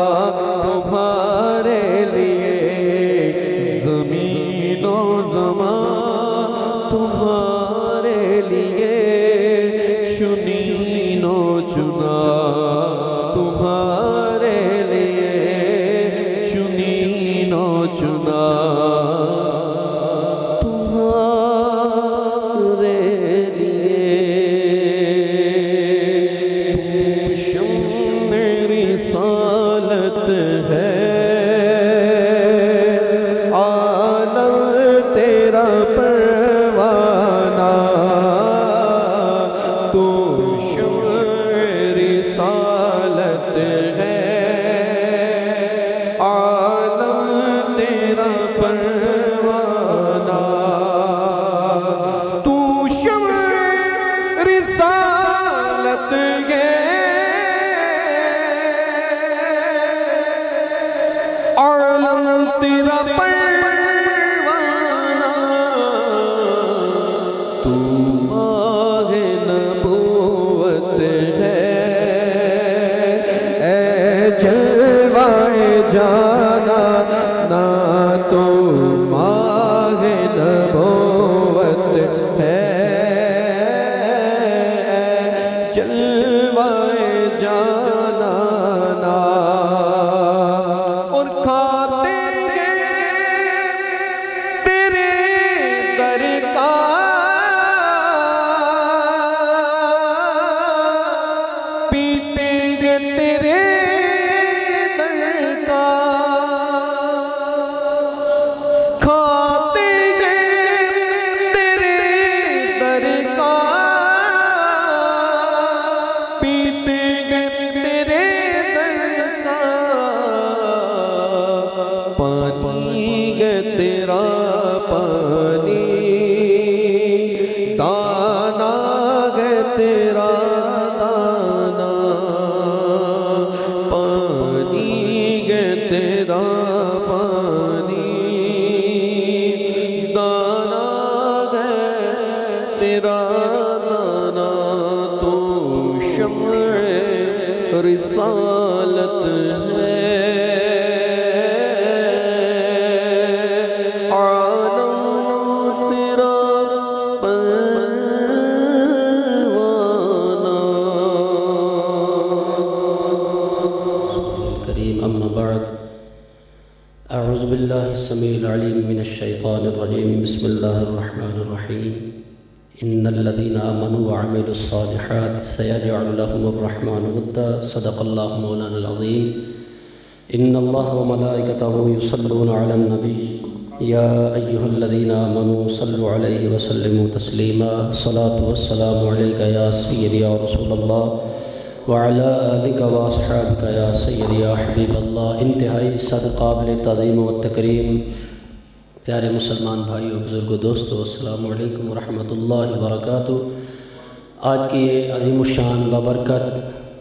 Speaker 7: تمہارے لیے، زمین و زمان تمہارے لیے چنین و چنا تمہارے لیے، چنین و چنا تمہارے لیے، تم شمع رسالت ہے، عالم تیرا پروانہ، تو شمع رسالت ہے، عالم تیرا پروانہ، تو شمع رسالت ہے، عالم تیرا پروانہ، تو ماہ نبوت ہے، اے جلوہ جانا نا، تو ماہ نبوت ہے، جلوہ جانا نا، اور کھاتے ہیں تیرے در کا پیتے ہیں تیرے در کا، کھاتے ہیں تیرے در کا، پیتے ہیں تیرے در کا، پانی ہے تیرا پانی، دانا ہے تیرا دانا، پانی ہے تیرا پانی، دانا ہے تیرا دانا، تو شمع رسالت ہے، عالم تیرا پروانہ۔
Speaker 8: کریم اما بعد، اعوذ باللہ السمیع العلیم من الشیطان الرجیم، بسم اللہ الرحمن الرحیم، ان الذین آمنوا وعملوا الصالحات سیجعل لهم الرحمن ودا، صدق اللہ مولانا العظیم۔ ان اللہ وملائکتہ یصلون علی النبی یا ایہا الذین آمنوا صلوا علیہ وسلموا تسلیما، الصلاة والسلام علیک یا سیدی یا رسول اللہ وعلی آلک واصحابک یا سیدی یا حبیب اللہ۔ انتہائی صد قابل تعظیم و تکریم پیارے مسلمان بھائیوں بزرگوں دوستوں، السلام علیکم ورحمۃ اللہ وبرکاتہ۔ آج کی یہ عظیم الشان بابرکت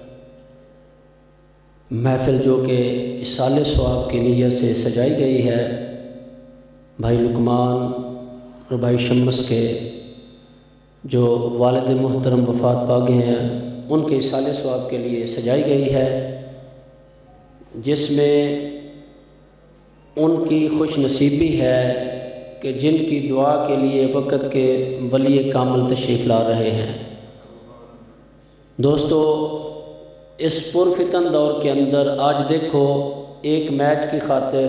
Speaker 8: محفل جو کہ اصالِ ثواب کی نیت سے سجائی گئی ہے، بھائی لقمان اور بھائی شمس کے جو والد محترم وفات پا گئے ہیں، ان کے اصالِ ثواب کے لیے سجائی گئی ہے، جس میں ان کی خوش نصیبی ہے کہ جن کی دعا کے لیے وقت کے ولی کامل تشریف لا رہے ہیں۔ دوستو، اس پرفتن دور کے اندر آج دیکھو ایک میچ کی خاطر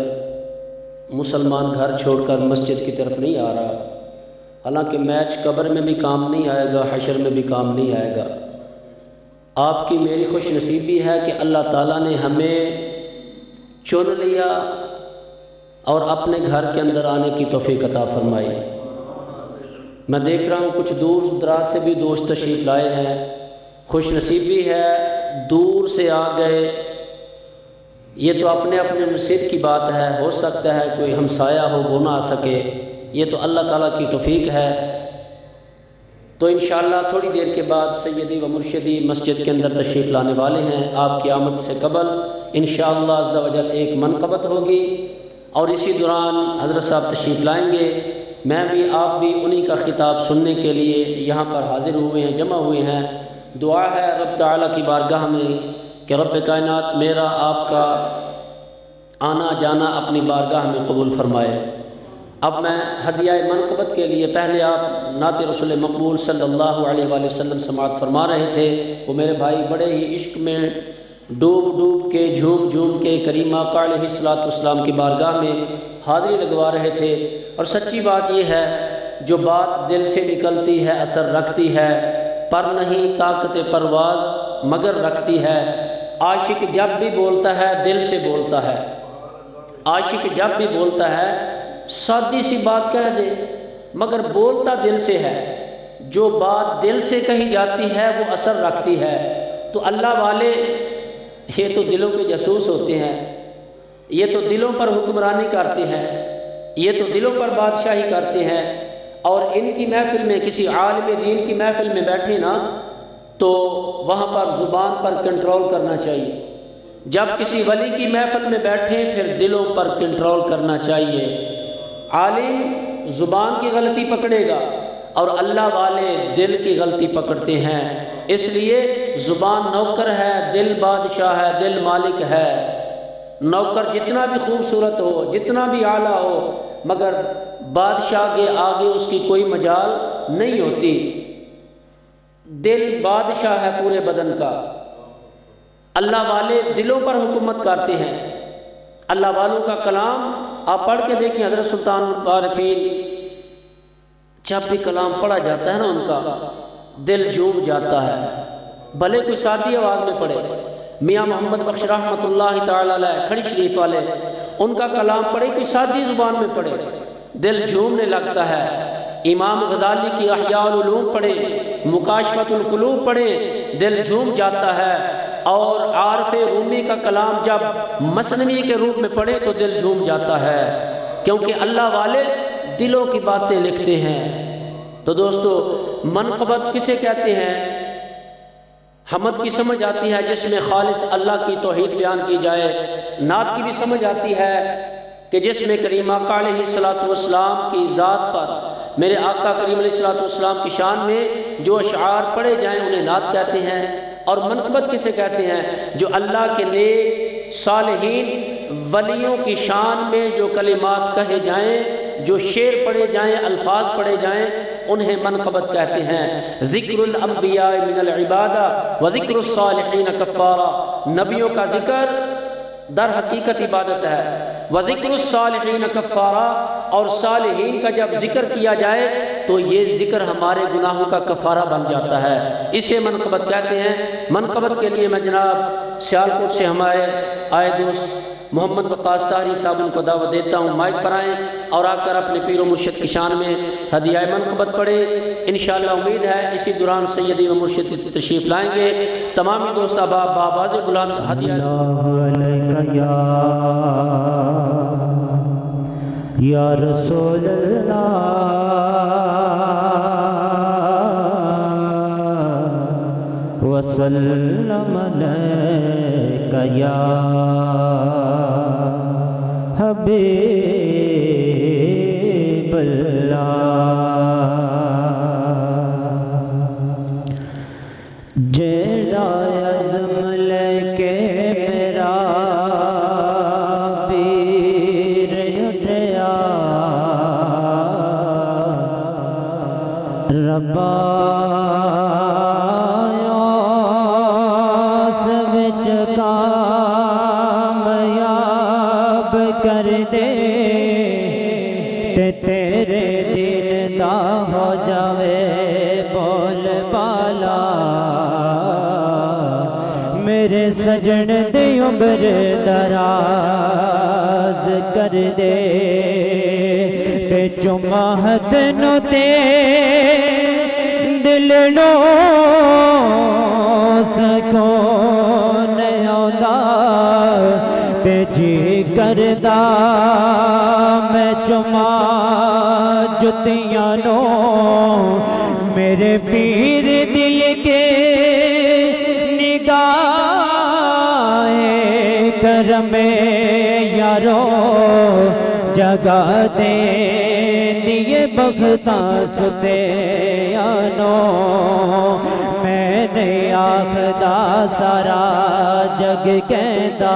Speaker 8: مسلمان گھر چھوڑ کر مسجد کی طرف نہیں آ رہا، حالانکہ میچ قبر میں بھی کام نہیں آئے گا، حشر میں بھی کام نہیں آئے گا۔ آپ کی میری خوش نصیبی ہے کہ اللہ تعالیٰ نے ہمیں چن لیا اور اپنے گھر کے اندر آنے کی توفیق عطا فرمائی۔ میں دیکھ رہا ہوں کچھ دور دراز سے بھی دوست تشریف لائے ہیں، خوش نصیبی ہے، دور سے آ گئے، یہ تو اپنے اپنے نصیب کی بات ہے، ہو سکتا ہے کوئی ہمسایہ ہو وہ نہ آ سکے، یہ تو اللہ تعالیٰ کی توفیق ہے۔ تو انشاءاللہ تھوڑی دیر کے بعد سیدی و مرشدی مسجد کے اندر تشریف لانے والے ہیں۔ آپ کی آمد سے قبل انشاءاللہ عز و جل ایک منقبت ہوگی اور اسی دوران حضرت صاحب تشریف لائیں گے۔ میں بھی آپ بھی انہی کا خطاب سننے کے لیے یہاں پر حاضر ہوئے ہیں، جمع ہوئے ہیں۔ دعا ہے رب تعالیٰ کی بارگاہ میں کہ رب کائنات میرا آپ کا آنا جانا اپنی بارگاہ میں قبول فرمائے۔ اب میں ہدیہ منقبت کے لیے پہلے آپ نعت رسول مقبول صلی اللہ علیہ وآلہ وسلم سماعت فرما رہے تھے، وہ میرے بھائی بڑے ہی عشق میں ڈوب ڈوب کے جھوم جھوم کے کریم آقا علیہ السلام کی بارگاہ میں حاضری لگوا رہے تھے۔ اور سچی بات یہ ہے، جو بات دل سے نکلتی ہے اثر رکھتی ہے، پر نہیں طاقت پرواز مگر رکھتی ہے۔ عاشق جب بھی بولتا ہے دل سے بولتا ہے، عاشق جب بھی بولتا ہے سادی سی بات کہہ دے مگر بولتا دل سے ہے۔ جو بات دل سے کہی جاتی ہے وہ اثر رکھتی ہے۔ تو اللہ والے یہ تو دلوں کے جاسوس ہوتے ہیں، یہ تو دلوں پر حکمرانی کرتے ہیں، یہ تو دلوں پر بادشاہی کرتے ہیں۔ اور ان کی محفل میں کسی عالم دین کی محفل میں بیٹھے نا تو وہاں پر زبان پر کنٹرول کرنا چاہیے، جب کسی ولی کی محفل میں بیٹھیں پھر دلوں پر کنٹرول کرنا چاہیے۔ عالم زبان کی غلطی پکڑے گا اور اللہ والے دل کی غلطی پکڑتے ہیں، اس لیے زبان نوکر ہے، دل بادشاہ ہے، دل مالک ہے۔ نوکر جتنا بھی خوبصورت ہو، جتنا بھی اعلیٰ ہو، مگر بادشاہ کے آگے اس کی کوئی مجال نہیں ہوتی۔ دل بادشاہ ہے پورے بدن کا۔ اللہ والے دلوں پر حکومت کرتے ہیں۔ اللہ والوں کا کلام آپ پڑھ کے دیکھیں، حضرت سلطان العارفین جب بھی کلام پڑھا جاتا ہے نا ان کا دل جھوم جاتا ہے، بھلے کوئی سادی آواز میں پڑھے۔ میاں محمد بخش رحمۃ اللہ تعالی علیہ کھڑی شریف والے، ان کا کلام پڑھے کوئی سادی زبان میں پڑھے دل جھومنے لگتا ہے۔ امام غزالی کی احیاء العلوم پڑھے، مکاشفۃ القلوب پڑھے، دل جھوم جاتا ہے۔ اور عارف رومی کا کلام جب مثنوی کے روپ میں پڑھے تو دل جھوم جاتا ہے، کیونکہ اللہ والے دلوں کی باتیں لکھتے ہیں۔ تو دوستو، منقبت کسے کہتے ہیں؟ حمد کی سمجھ آتی ہے جس میں خالص اللہ کی توحید بیان کی جائے، نعت کی بھی سمجھ آتی ہے کہ جس میں کریم آقا علیہ السلام کی ذات پر، میرے آقا کریم علیہ السلام کی شان میں جو اشعار پڑھے جائیں انہیں نعت کہتے ہیں۔ اور منقبت کسے کہتے ہیں؟ جو اللہ کے نیک صالحین ولیوں کی شان میں جو کلمات کہے جائیں، جو شعر پڑھے جائیں، الفاظ پڑھے جائیں، انہیں منقبت کہتے ہیں۔ ذکر الانبیاء من العبادہ و ذکر الصالحین کفارہ، نبیوں کا ذکر در حقیقت عبادت ہے، وذکر الصالحین کفارہ، اور صالحین کا جب ذکر کیا جائے تو یہ ذکر ہمارے گناہوں کا کفارہ بن جاتا ہے، اسے منقبت کہتے ہیں۔ منقبت کے لیے میں جناب سیالکوٹ سے ہمارے آئے دوست محمد وقاص طاہری صاحب ان کو دعوت دیتا ہوں، مائک پر آئیں اور آ کر اپنے پیر و مرشد کی شان میں ہدیہ منقبت پڑھیں۔ انشاءاللہ امید ہے اسی دوران سیدی و مرشد تشریف لائیں گے۔ تمامی دوست احباب بآواز بلند ہدیہ
Speaker 9: یا رسول اللہ وسلم علیک یا حبیب اللہ جیڑا عزم لے کے میرا پیر اٹھیا ربا وچ کامیاب کر دے تے تیرے دل دا ہو جاوے بول بالا میرے سجن دی عمر دراز کر دے تے چماہت نو تے دل نو سکون آندا تے جی کردا میں چما جتیاں نو میرے پیر دی کے نگاہ کرم یارو جگہ دے دیے بغتاں ستے آنو میں نے آخدا سارا جگ کہندا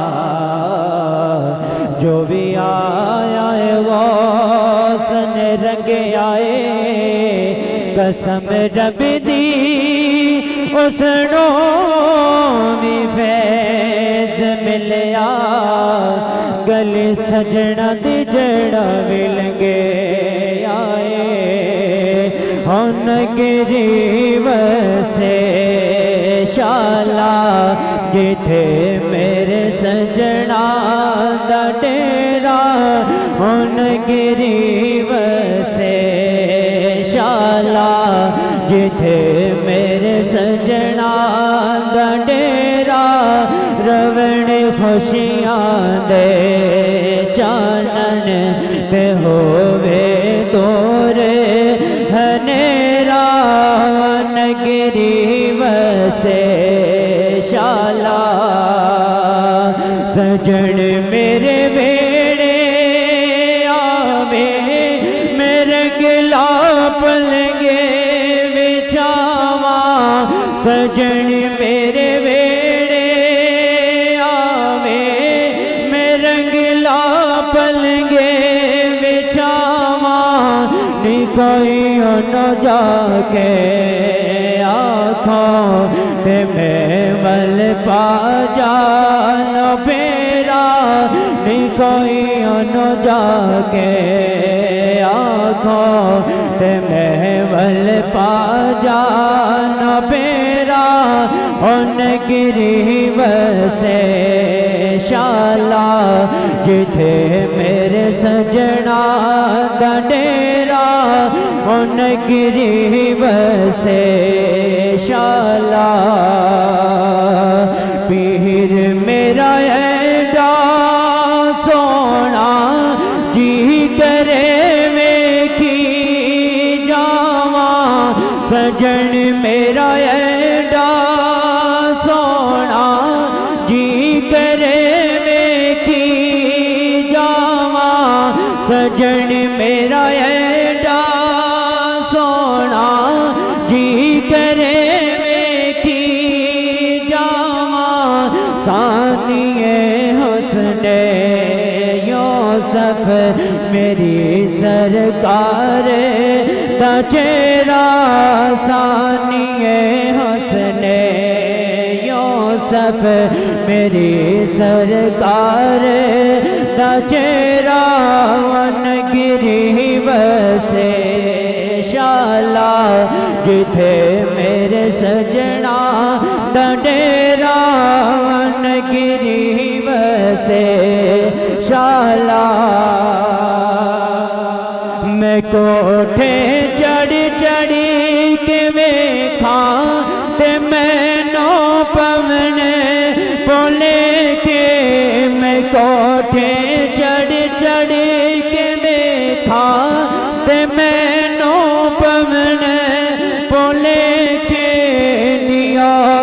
Speaker 9: جو بھی آیا ہے وہ سن رنگ آئے قسم رب دی اس نو بھی فیض ملیا گلی سجنا دی جڑا ملنگے آئے ہن گریب سے شالا جتھے میرے سجنا دا ڈیرا ہن گریب سے شالا جتھے میرے سجنا دا ڈیرا روڑ خوشیاں دے چانن پہ ہووے دور ہنیرا نگری وسے شالا سجن میرے بیڑے آوے میرے گلا پلنگے بچھاواں سجن میرے بیڑے آوے میرے گلا پلنگے بچھاواں نی کوئی نہ جا کے آنکھوں تے میں ول پا جان پیرا نی کوئی نہ جا کے آنکھوں تے میں ول پا جان پیرا ان گری وسے شالا جتھے میرے سجنا دا ڈیرا ان گری وسے شالا پیر میرا ایڈا سونا جی کرے ویکھی جاواں سجن میرا ایڈا سونا جی کرے ویکھی جاواں سجن میرا ایڈا سونا جی کرے ویکھی جاواں ثانی حسن یوسف میری سرکار دا چہرہ ثانی حسن یوسف میری سرکار دا چہرہ ون گری وسے شالا جتھے میرے سجنا دا ڈیرا ون گری وسے شالا میں کوٹھے چڑھی چڑھی کے ویکھاں تے میں نو پونے بولے کے میں کوٹھے چڑھ چڑھ کے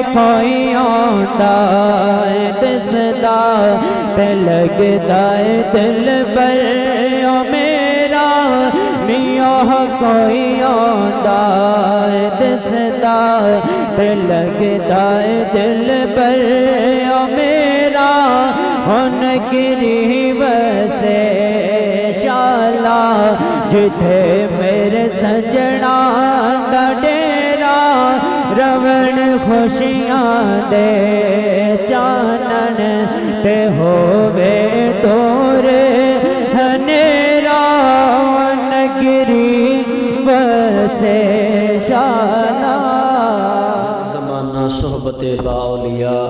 Speaker 9: کوئی آندا دسدا تے لگدا دل پر او میرا میاں کوئی آندا دسدا تے لگدا دل پر او میرا ہن گری وسے شالا جتھے میرے سجنا دا ڈیرا رون خوشیاں دے چانن تے ہووے دور ہنیرا نگری بسے شالا
Speaker 8: زمانہ صحبت با اولیاء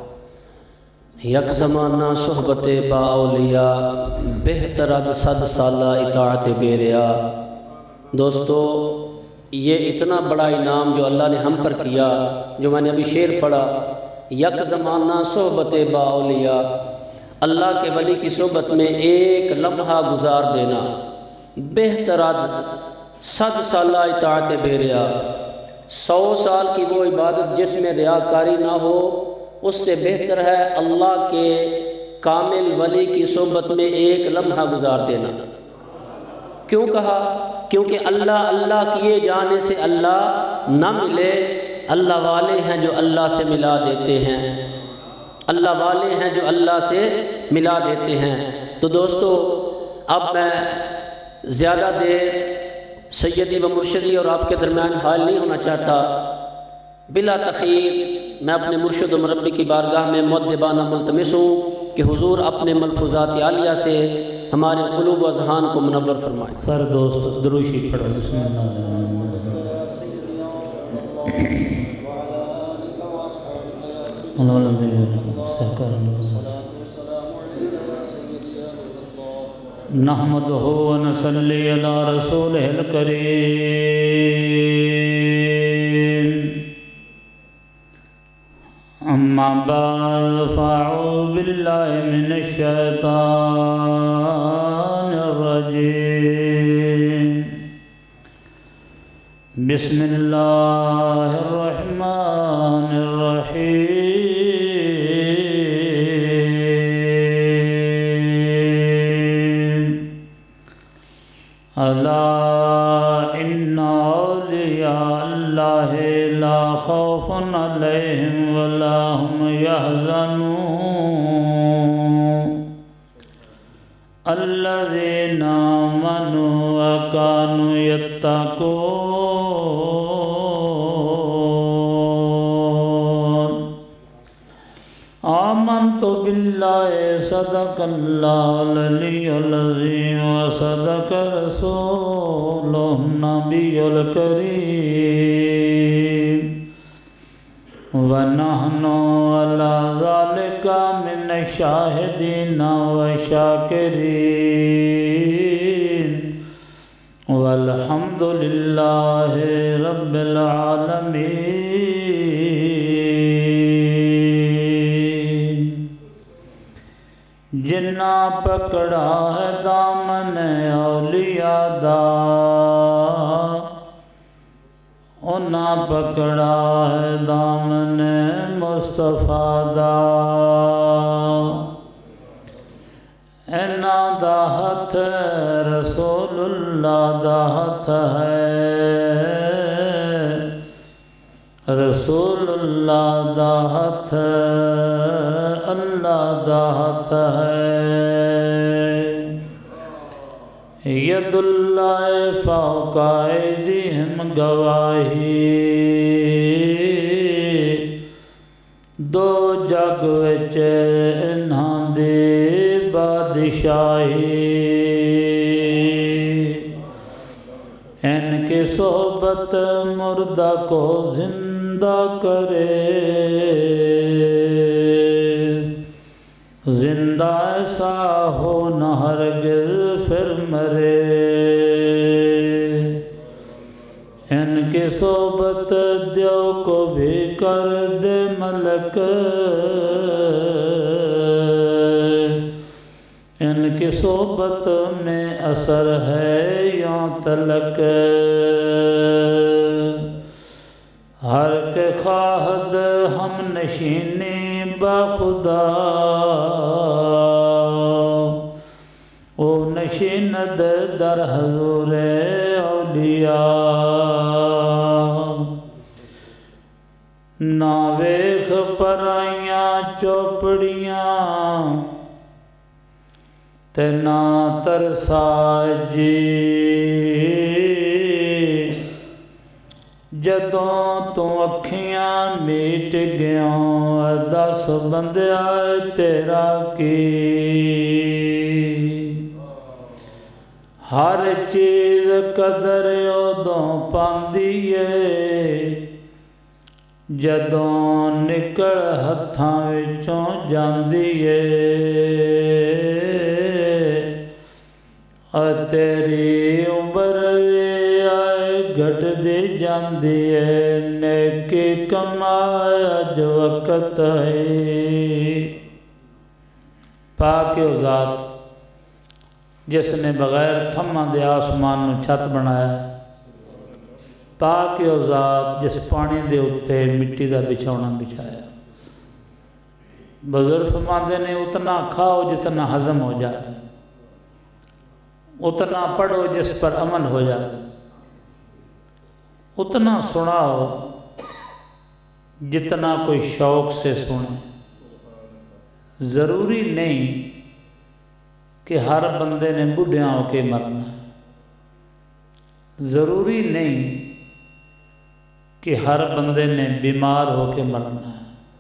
Speaker 8: یک زمانہ صحبت با اولیاء بہتر از 100 سالہ اطاعت بیریا۔ دوستو یہ اتنا بڑا انعام جو اللہ نے ہم پر کیا، جو میں نے ابھی شعر پڑھا، یک زمانہ صحبت با اولیاء، اللہ کے ولی کی صحبت میں ایک لمحہ گزار دینا بہتر از 100 سالہ اطاعت بیریا۔ 100 سال کی وہ عبادت جس میں ریاکاری نہ ہو، اس سے بہتر ہے اللہ کے کامل ولی کی صحبت میں ایک لمحہ گزار دینا۔ کیوں کہا؟ کیونکہ اللہ اللہ کیے جانے سے اللہ نہ ملے، اللہ والے ہیں جو اللہ سے ملا دیتے ہیں، اللہ والے ہیں جو اللہ سے ملا دیتے ہیں۔ تو دوستو اب میں زیادہ دیر سیدی و مرشدی اور آپ کے درمیان حائل نہیں ہونا چاہتا، بلا تخیر میں اپنے مرشد و مربی کی بارگاہ میں مؤدبانہ ملتمس ہوں کہ حضور اپنے ملفوظات عالیہ سے ہمارے قلوب و اذہان کو منور فرمائیں۔
Speaker 3: سر دوست دروشی پڑھو بسم اللہ نحمدہ ونصلی علی رسولہ الکریم۔ اما بعد فاعوذ باللہ من الشیطان الرجیم، بسم اللہ الرحمن الرحیم۔ الا ان اولیاء اللہ لا خوف علیہم ولا هم يحزنون الذین آمنوا وكانوا يتقون۔ آمنت باللہ صدق اللہ العلی العظیم وصدق رسولہ النبی الکریم ونحن علی ذلک من الشاہدین والشاکرین والحمد للہ رب العالمین۔ جنہ پکڑا ہے دامن اولیاء دا، انہاں پکڑا ہے دامن مصطفیٰ دا، انہاں دا ہاتھ رسول اللہ دا ہاتھ ہے، رسول اللہ دا ہاتھ اللہ دا ہاتھ ہے۔ ید اللہ فوق ایدیہم گواہی، دو جگ وچ انہاں دی بادشاہی، ان کی صحبت مردہ کو زندہ کرے، زندہ ایسا ہو نہ ہرگز پھر مرے، ان کی صحبت دیو کو بھی کر دے ملک، ان کی صحبت میں اثر ہے یوں تلک، ہر کے خواہد
Speaker 10: ہم نشین باخدا او نشیند در حضور اولیاء نہ ویخ پرائیاں چوپڑیاں تے نہ ترساجی جدوں تو اکھیاں میٹ گیاں دس بندیا تیرا کی ہر چیز قدر ادوں پاندیے جدوں نکل ہتھاں وچوں جاندیے تیری عمر آئے گھٹ دی جاندی ہے نیکی کمایا جو وقت ہے پاک او ذات جس نے بغیر تھماں دے آسمان نو چھت بنایا پاک او ذات جس پانی دے اتے مٹی دا بچھونا بچھایا بزرگ فرماندے نے اتنا کھاؤ جتنا ہضم ہو جائے اتنا پڑھو جس پر عمل ہو جائے اتنا سناؤ جتنا کوئی شوق سے سنے ضروری نہیں کہ ہر بندے نے بڈھیاں ہو کے مرنا ضروری نہیں کہ ہر بندے نے بیمار ہو کے مرنا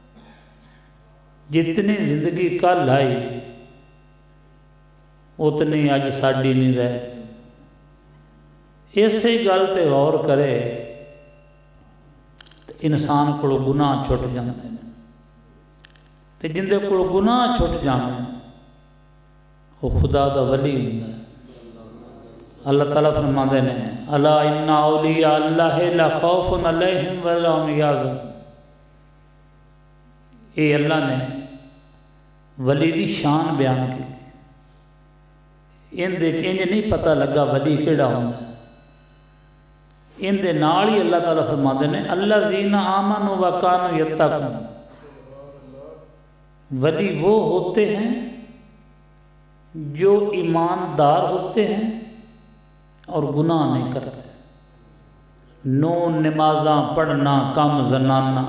Speaker 10: جتنی زندگی کل آئی اتنی اج ساڈی نہیں رہے اسی گل تے غور کرے انسان کو گناہ چھٹ جاندے ہیں تے جندے کو گناہ چھٹ جاندے وہ خدا دا ولی ہوندا ہے اللہ تعالیٰ فرماندے نے الا ان اولیاء اللہ لا خوف علیہم ولا هم یحزنون اے اللہ نے ولی دی شان بیان کی ان دے انج نہیں پتہ لگا ولی کیڑا ہوندا ہے ان دے نال ہی اللہ تعالیٰ فرماندے نے الذین آمنوا وکانوا یتقون ولی وہ ہوتے ہیں جو ایماندار ہوتے ہیں اور گناہ نہیں کرتے نو نمازاں پڑھنا کم زنانہ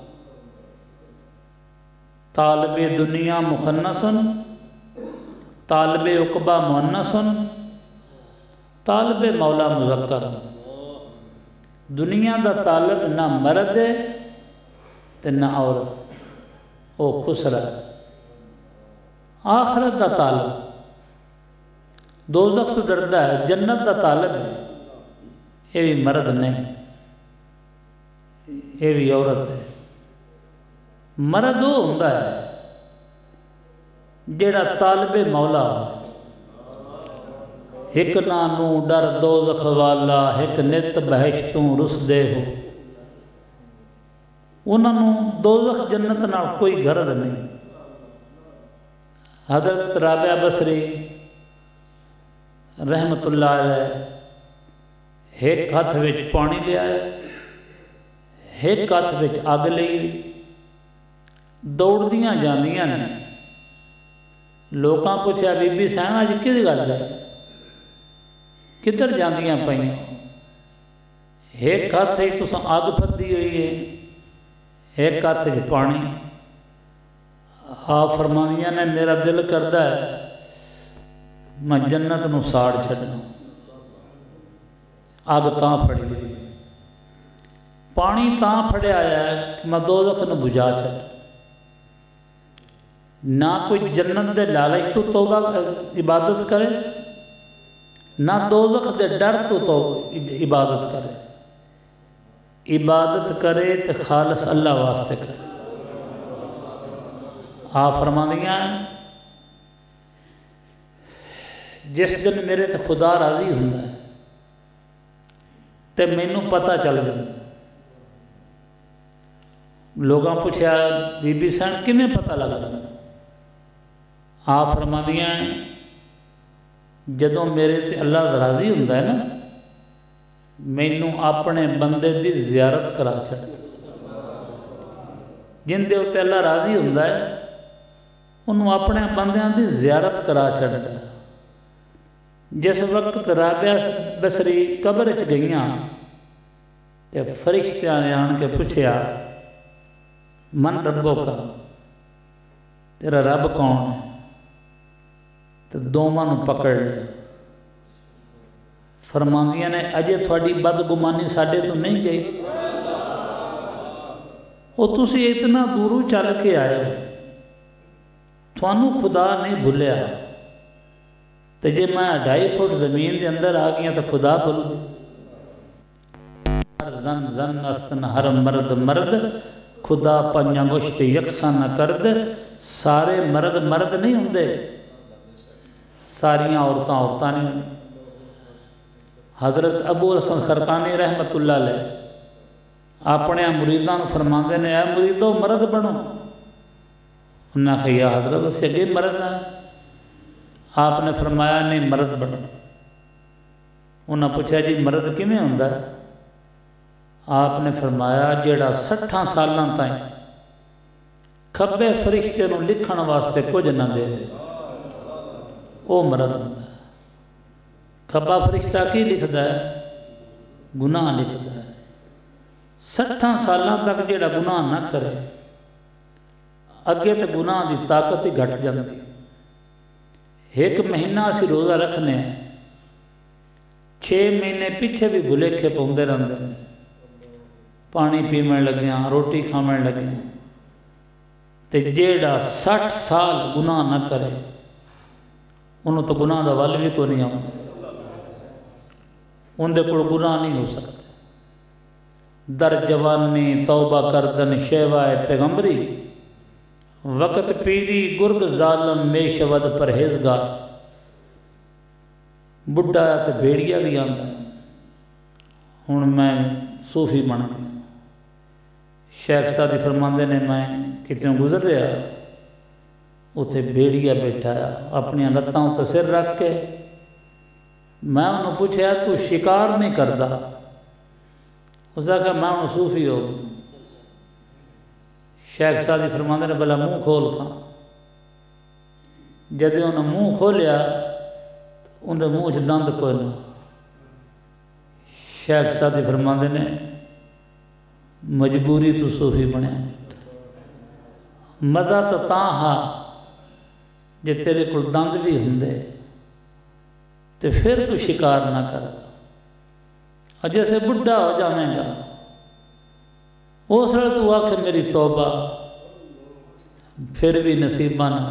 Speaker 10: طالب دنیا مخنثن طالب عقبہ مؤنثن طالب مولا مذکر دنیا دا طالب نہ مرد ہے تے نہ عورت او خسرا آخرت دا طالب دوزخ سے ڈردا ہے جنت دا طالب ہے یہ بھی مرد نہیں یہ بھی عورت ہے مرد وہ ہوندا ہے جیڑا طالب مولا ایک نانو ڈر دوزخ والا ایک نت بہشتوں رس دے ہو انہوں دوزخ جنت نال کوئی غرض نہیں حضرت رابعہ بصری رحمت اللہ علیہ ایک ہاتھ وچ پانی لیا ہے ایک ہاتھ وچ اگ لئی دوڑ دیاں جاندیاں نے لوکاں پوچھا بی بی سین اج کس گل ہے کدھر جاندیاں پئیاں ایک ہاتھ وچ تساں اگ پھدی ہوئی ہے ایک ہاتھ وچ پانی آپ فرمانیاں نے میرا دل کردا ہے میں جنت نو ساڑ چھڈنا اگ تاں پھڑی ہوئی پانی تاں پھڑیا آیا ہے کہ میں دوزخ نو بجھا چھڈ نہ کوئی جنت دے لالچ تو توبہ عبادت کرے نہ دوزخ دے ڈر تو عبادت کرے عبادت کرے تو خالص اللہ واسطے کرے آپ فرمانیاں جس دن میرے تے خدا راضی ہوندا ہے تے مینوں پتہ چل جاندا لوگاں پوچھا بی بی سین کیویں پتہ لگدا آپ فرمانیاں جدوں میرے تے اللہ راضی ہوندا ہے نا مینوں اپنے بندے دی زیارت کرا چھڑ جن دے اتنے اللہ راضی ہوندا ہے انہوں اپنے بندیاں دی زیارت کرا چھڑتا ہے۔ جس وقت رابعہ بصری قبر چ گئیاں تے فرشتیاں نے آن کے پوچھیا من ربو کا، تیرا رب کون ہے؟ تو دوواں نوں پکڑ لیا، فرماندیاں نے اجے تھوڑی بدگمانی ساڈے تو نہیں گئی، وہ تسی اتنا دوروں چل کے آئے ہو، تھانوں خدا نہیں بھولیا، تو جے میں 2.5 فٹ زمین دے اندر آ گیا تو خدا بھول گیا۔ ہر زن زن استن ہر مرد مرد، خدا پنجا گشت یکساں نہ کرد۔ سارے مرد مرد نہیں ہوندے، ساریاں عورتاں عورتاں نہیں ہوندی۔ حضرت ابو الحسن خرقانی رحمت اللہ علیہ اپنے مریداں فرماندے نے اے مریدو مرد بنو، انہاں کہا یا حضرت اس سے اگے مرد ہیں، آپ نے فرمایا نہیں مرد بنو۔ انہاں پوچھا جی مرد کیویں ہوندا ہے؟ آپ نے فرمایا جیڑا 60 سالاں تائیں کھبے فرشتے نوں لکھن واسطے کچھ نہ دے وہ مرد ہوندا ہے۔ کھبا فرشتہ کی لکھدا ہے؟ گناہ لکھدا ہے۔ 60 سالاں تک جیڑا گناہ نہ کرے اگے تے گناہ دی طاقت ہی گھٹ جاندی۔ 1 مہینہ اسی روزہ رکھنے ہیں، 6 مہینے پیچھے بھی بھلیکھے پاؤندے رہندے ہیں، پانی پیمن لگیاں روٹی کھاون لگیاں، تے جیڑا 60 سال گناہ نہ کرے انہوں تو گناہ دا ول بھی کوئی نہیں آتا، اندے کول گناہ نہیں ہو سکتا۔ در جوانی توبہ کردن شیوائے پیغمبری، وقت پیری گرگ ظالم میں شود پرہیزگار۔ بڈھا تے بھیڑیا بھی آندا ہے، ہن میں صوفی بن گیا۔ شیخ سادی فرماندے نے میں کتنے گزر رہا اتنے بھیڑیا بیٹھا اپنی لتاں تے سر رکھ کے، میں انہوں پوچھا تو شکار نہیں کرتا؟ اس نے کہا میں انہوں صوفی ہو۔ شیخ سادی فرماندے نے بلا منہ کھول کھا، جب انہوں منہ کھولیا اندر منہ چ دند کوئی نہ۔ شیخ سادی فرماندے نے مجبوری تو صوفی بنے، مزہ تو تاں ہا جے تیرے کول دند بھی ہوندے تے پھر تو شکار نہ کر، اور جیسے بڈھا ہو جاویں گا اس وقت تو آکھے میری توبہ، پھر بھی نصیبہ نہ۔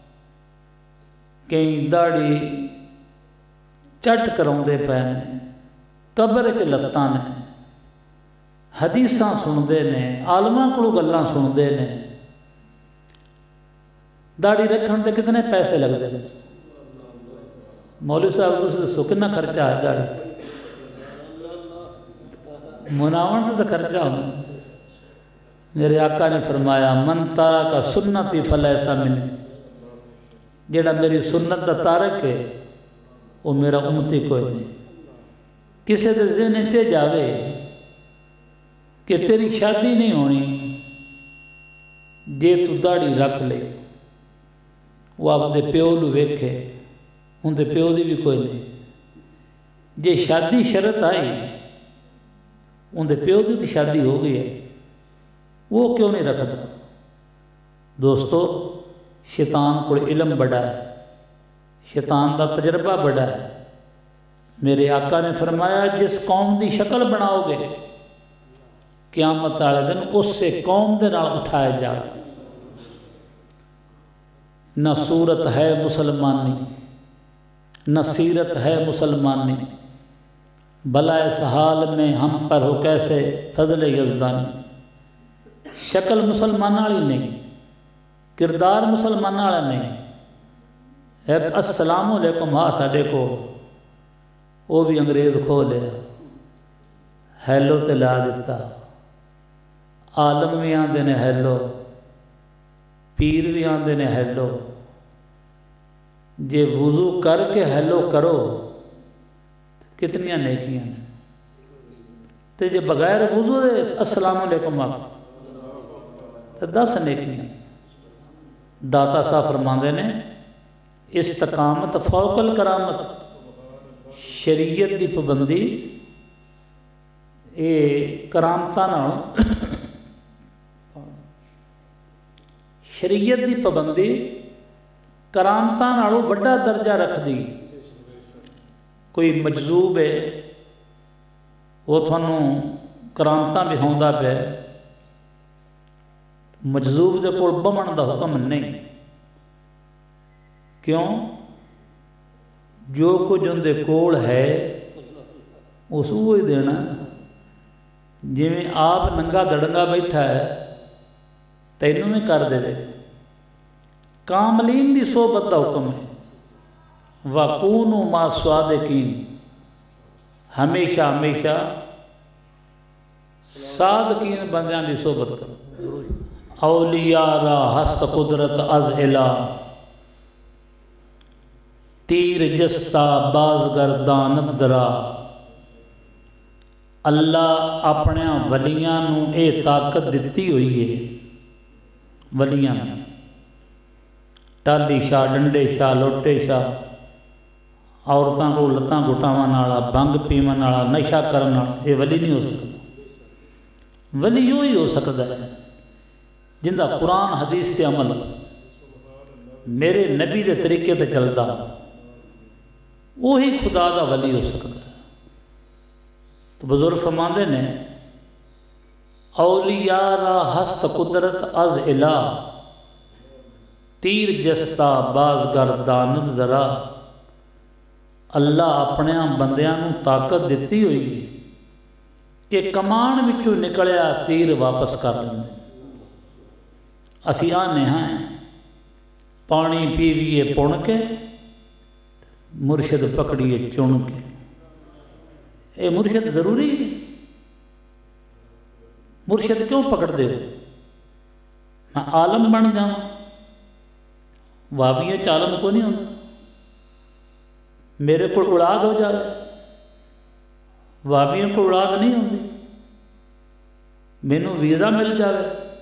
Speaker 10: کئی داڑھی چٹ کراؤندے پے نے، قبر چ لتاں نے، حدیثاں سندے نے، عالماں کولوں گلاں سندے نے، داڑھی رکھن تے کتنے پیسے لگتے ہیں؟ مولوی صاحب تسی دسو کتنا خرچہ ہے داڑھی؟ مناون تے خرچہ ہوتا۔ میرے آقا نے فرمایا من تارک سنتی فلیس منی، جیڑا میری سنت دا تارک ہے وہ میرا امتی کوئی نہیں۔ کسی دے ذہن تے جاوے کہ تیری شادی نہیں ہونی جے تو داڑھی رکھ لے، وہ اپنے پیو نوں ویکھے، اندے پیو دی بھی کوئی نہیں۔ جے شادی شرط آئی اندے پیو دی تو شادی ہو گئی ہے، وہ کیوں نہیں رکھتا؟ دوستو شیطان کو علم بڑا ہے، شیطان دا تجربہ بڑا ہے۔ میرے آقا نے فرمایا جس قوم دی شکل بناؤ گے قیامت والے دن اس سے قوم دے نال اٹھائے جا، نہ صورت ہے مسلمانی نہ سیرت ہے مسلمانی، بھلا اس حال میں ہم پر ہو کیسے فضل یزدانی۔ شکل مسلمان والی نہیں، کردار مسلمان والا نہیں۔ ایک السلام علیکم ہاں ساڈے کو وہ بھی انگریز کھو لیا، ہیلو تے لا دیتا، عالم بھی آندے نے ہیلو، پیر بھی آندے نے ہیلو۔ جے وضو کر کے ہیلو کرو کتنی نیکیاں ہیں، تے جے بغیر وضو دے السلام علیکم آکھو تو 10 نیکیاں داتا صاحب فرماندے نے استقامت فوق الکرامت شریعت دی پابندی یہ کرامتاں نال شریعت دی پابندی کرامتاں نالوں وڈا درجہ رکھ دی کوئی مجذوب ہے وہ تھانوں کرامتاں دکھاؤندا پیا مجذوب دے کول بمن دا حکم نہیں کیوں جو کچھ ان دے کول ہے اس کو ہی دینا جویں آپ ننگا دڑنگا بیٹھا ہے تینوں میں کر دے کاملین دی صحبت دا حکم ہے وَقُونُوا مَا صَادِقِينَ ہمیشہ ہمیشہ صادقین بندیاں دی صحبت کرو اولیاء را ہست قدرت از الہ تیر جستا باز گردانت ذرا اللہ اپنے ولیاں نو اے طاقت دیتی ہوئی ہے ولیاں ٹالی شاہ ڈنڈے شاہ لوٹے شاہ عورتوں کو لتاں گھٹاون والا بنگ پیون والا نشہ کرن والا یہ ولی نہیں ہو سکتا ولی وہی ہو سکتا ہے جندا قرآن حدیث تے عمل میرے نبی دے طریقے تے چلدا وہی خدا دا ولی ہو سکتا ہے تو بزرگ فرماندے نے اولیاء را ہست قدرت از الہ تیر جستا باز گردانت ذرا اللہ اپنے بندیاں نو طاقت دیتی ہوئی ہے کہ کمان وچوں نکلیا تیر واپس کر لیں اسی آنے ہیں پانی پیویے پون کے مرشد پکڑیے چن کے اے مرشد ضروری ہے مرشد کیوں پکڑ دے میں عالم بن جاؤں وابیاں عالم کو نہیں ہوتا میرے کو اولاد ہو جائے وابیوں کو اولاد نہیں ہوتی مینوں ویزا مل جائے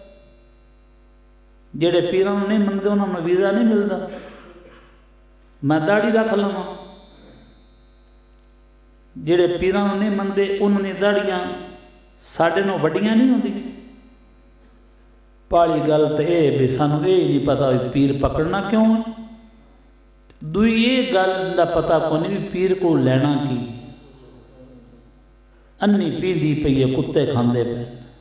Speaker 10: جڑے پیراں نہیں منتے انہوں نے ویزا نہیں ملتا میں داڑھی رکھ لواں جڑے پیراں نہیں منتے انہوں نے داڑیاں ساڈے نوں وڈیاں نہیں ہوندی پالی گل تو یہ بھی سانوں یہ نہیں پتا پیر پکڑنا کیوں ہے دوئی یہ گل دا پتا کو نہیں بھی پیر کو لینا کی انی پیندی پئی ہے کتے کھاندے پے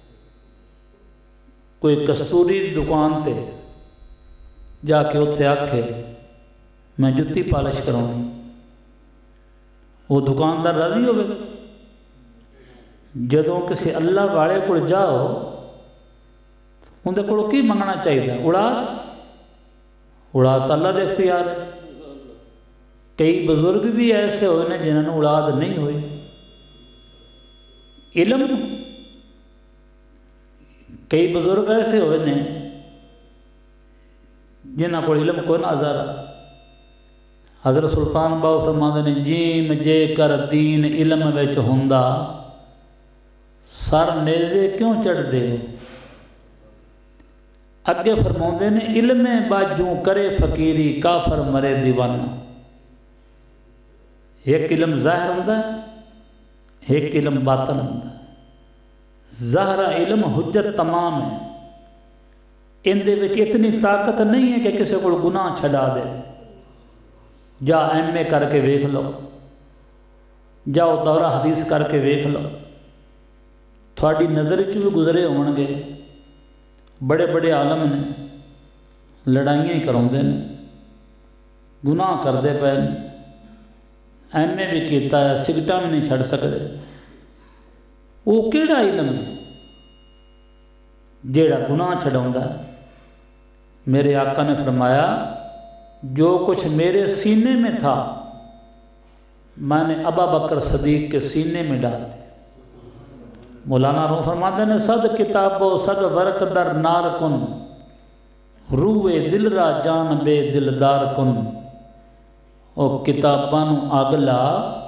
Speaker 10: کوئی کستوری دکان تے جا کے اتنے آکھے میں جتی پالش کراؤں وہ دکاندار راضی ہوئے جدوں کسی اللہ والے کو جاؤ اندر کو کی منگنا چاہیے اڑاد اللہ دے اختیار ہے کئی بزرگ بھی ایسے ہوئے ہیں جنہوں نے اولاد نہیں ہوئی علم کئی بزرگ ایسے ہوئے ہیں جنہوں کو علم کو نظارہ حضرت سلطان باو فرماندے نے جیم جے کر دین علم وچ ہوندا سر نیزے کیوں چڑھ دے اگے فرماندے نے علم باجوں کرے فقیری کافر مرے دیوانہ ایک علم ظاہر ہوندا ہے ایک علم باطن ہوندا ہے ظاہر علم حجت تمام ہے ان دے وچ اتنی طاقت نہیں ہے کہ کسی کو گناہ چھڈا دے جا ایم اے کر کے ویکھ لو جاؤ دورہ حدیث کر کے ویکھ لو تھوڑی نظر چ بھی گزرے ہون گے بڑے بڑے عالم نے لڑائیاں ہی کراؤندے نے گناہ کردے پے ایم اے بھی کیتا ہے سگٹاں بھی نہیں چھڑ سکتے وہ کیڑا علم ہے جیڑا گناہ چھڈاوندا ہے میرے آقا نے فرمایا جو کچھ میرے سینے میں تھا میں نے ابا بکر صدیق کے سینے میں ڈال دیا مولانا روح فرماتے ہیں صد کتاب و صد ورق در نار کن روئے دل را جان بے دلدار کن او کتاباں نو اگلا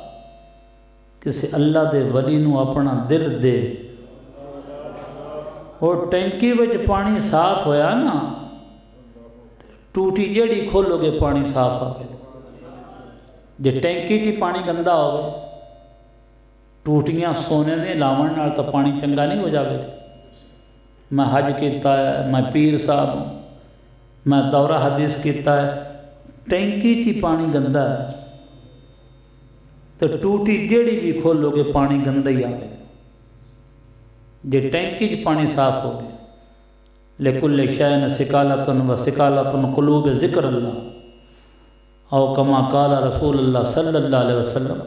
Speaker 10: کسی اللہ دے ولی نو اپنا دل دے وہ ٹینکی وچ پانی صاف ہویا نا، ٹوٹی جیڑی کھولو گے پانی صاف ہو گئے. جے ٹینکی چی پانی گندا ہو گئے، ٹوٹیاں سونے دے لاون نال تو پانی چنگا نہیں ہو جاوے. میں حج کیتا ہے، میں پیر صاحب ہوں، میں دورہ حدیث کیتا ہے، ٹینکی چی پانی گندا ہے تو ٹوٹی جیڑی بھی کھولو گے پانی گندا ہی آئے. جے ٹینکی چ پانی صاف ہو گئے. لکل شیء سکالۃ و سکالۃ قلوب ذکر اللہ، او کما قال رسول اللہ صلی اللہ علیہ وسلم.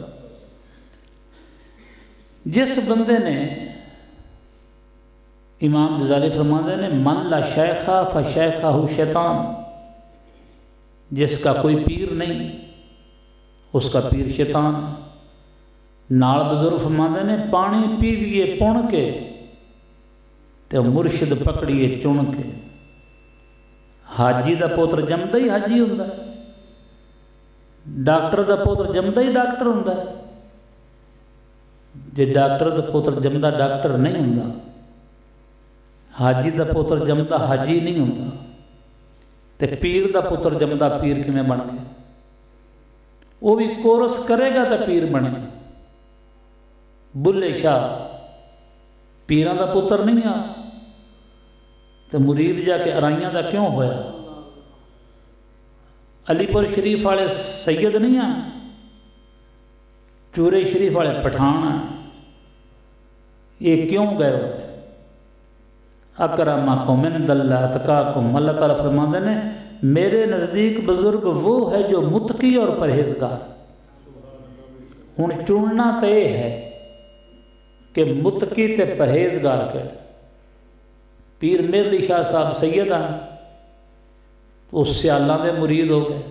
Speaker 10: جس بندے نے، امام غزالی فرماتے ہیں، من لا شیخ فشیخہ شیطان، جس کا کوئی پیر نہیں اس کا پیر شیطان. نال بزرگ فرماتے ہیں پانی پیویے پن کے تو مرشد پکڑیے چن کے. حاجی دا پوتر جمدا ہی حاجی ہوندا ہے، ڈاکٹر دا پوتر جمدا ہی ڈاکٹر ہوندا ہے. جے ڈاکٹر دا پوتر جمدا ڈاکٹر نہیں ہوندا، حاجی دا پوتر جمدا حاجی نہیں ہوندا، تے پیر دا پوتر جمدا پیر کیویں بن گیا؟ وہ بھی کورس کرے گا تو پیر بنے گا. بلے شاہ پیراں دا پتر نہیں آ تو مرید جا کے ارائیاں دا کیوں ہویا؟ علی پور شریف والے سید نہیں آ، چورے شریف والے پٹھان ہیں. یہ کیوں گئے ہوتے؟ اکرمکم عند اللہ اتقاکم. اللہ تعالیٰ فرماتے ہیں میرے نزدیک بزرگ وہ ہے جو متقی اور پرہیزگار. ہن چننا تو یہ ہے کہ متقی تے پرہیزگار کے. پیر میر علی شاہ صاحب سید ہیں، وہ سیالاں دے مرید ہو گئے.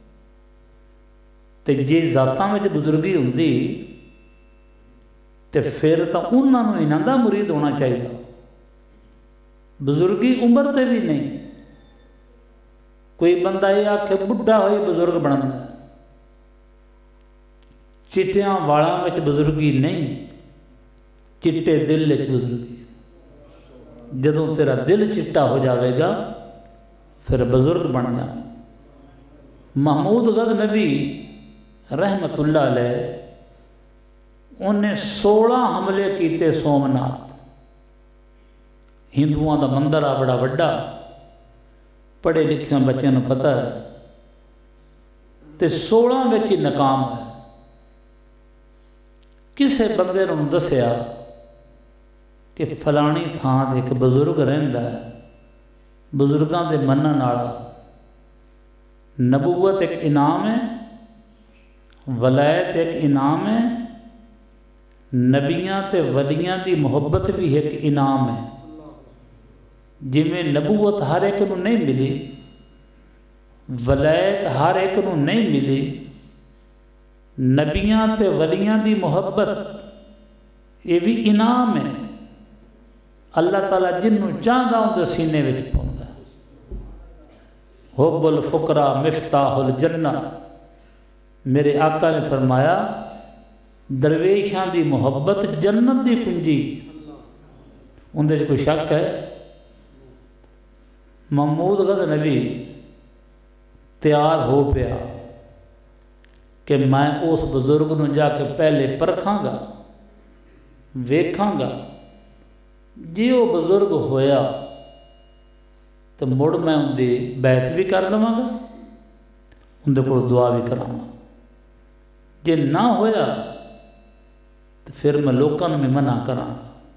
Speaker 10: تے جے ذاتاں وچ بزرگی ہوندی تے پھر تو انہاں نوں انہاں دا مرید ہونا چاہیے. بزرگی عمر تے بھی نہیں. کوئی بندہ یہ آکھے بڈھا ہوئی بزرگ بننا ہے، چٹیاں والاں وچ بزرگی نہیں، چٹے دل وچ بزرگی. جدوں تیرا دل چٹا ہو جاوے گا پھر بزرگ بن جا. محمود غزنوی رحمت اللہ علیہ انہیں 16 حملے کیتے سومناتھ. ہندوؤں دا مندر آ بڑا وڈا، پڑھے لکھے بچوں کو پتہ ہے، تے 16 وچ ہی ناکام ہے. کسے بندے نے دسیا کہ فلانی تھان ایک بزرگ رہندا ہے، بزرگاں دے منن والا، نبوت ایک انعام ہے، ولایت ایک انعام ہے، نبیاں تے ولیاں دی محبت بھی ایک انعام ہے. جی میں نبوت ہر ایک نو نہیں ملی، ولایت ہر ایک نو نہیں ملی، نبیاں تے ولیاں دی محبت یہ بھی انعام ہے. اللہ تعالیٰ جنوں چاہتا ہوں تو سینے وچ پاؤندا. حب الفقراء مفتاح الجنہ. میرے آقا نے فرمایا درویشاں دی محبت جنت دی کنجی. اندر کوئی شک ہے؟ محمود غزنوی تیار ہو پیا کہ میں اس بزرگ نو جا کے پہلے پرکھاں گا، ویکھاں گا. جی وہ بزرگ ہویا تو مڑ میں ان دی بیعت بھی کر لواں گا، اندر کو دعا بھی کراں. جے نہ ہویا تو پھر میں لوکاں میں منع کراں.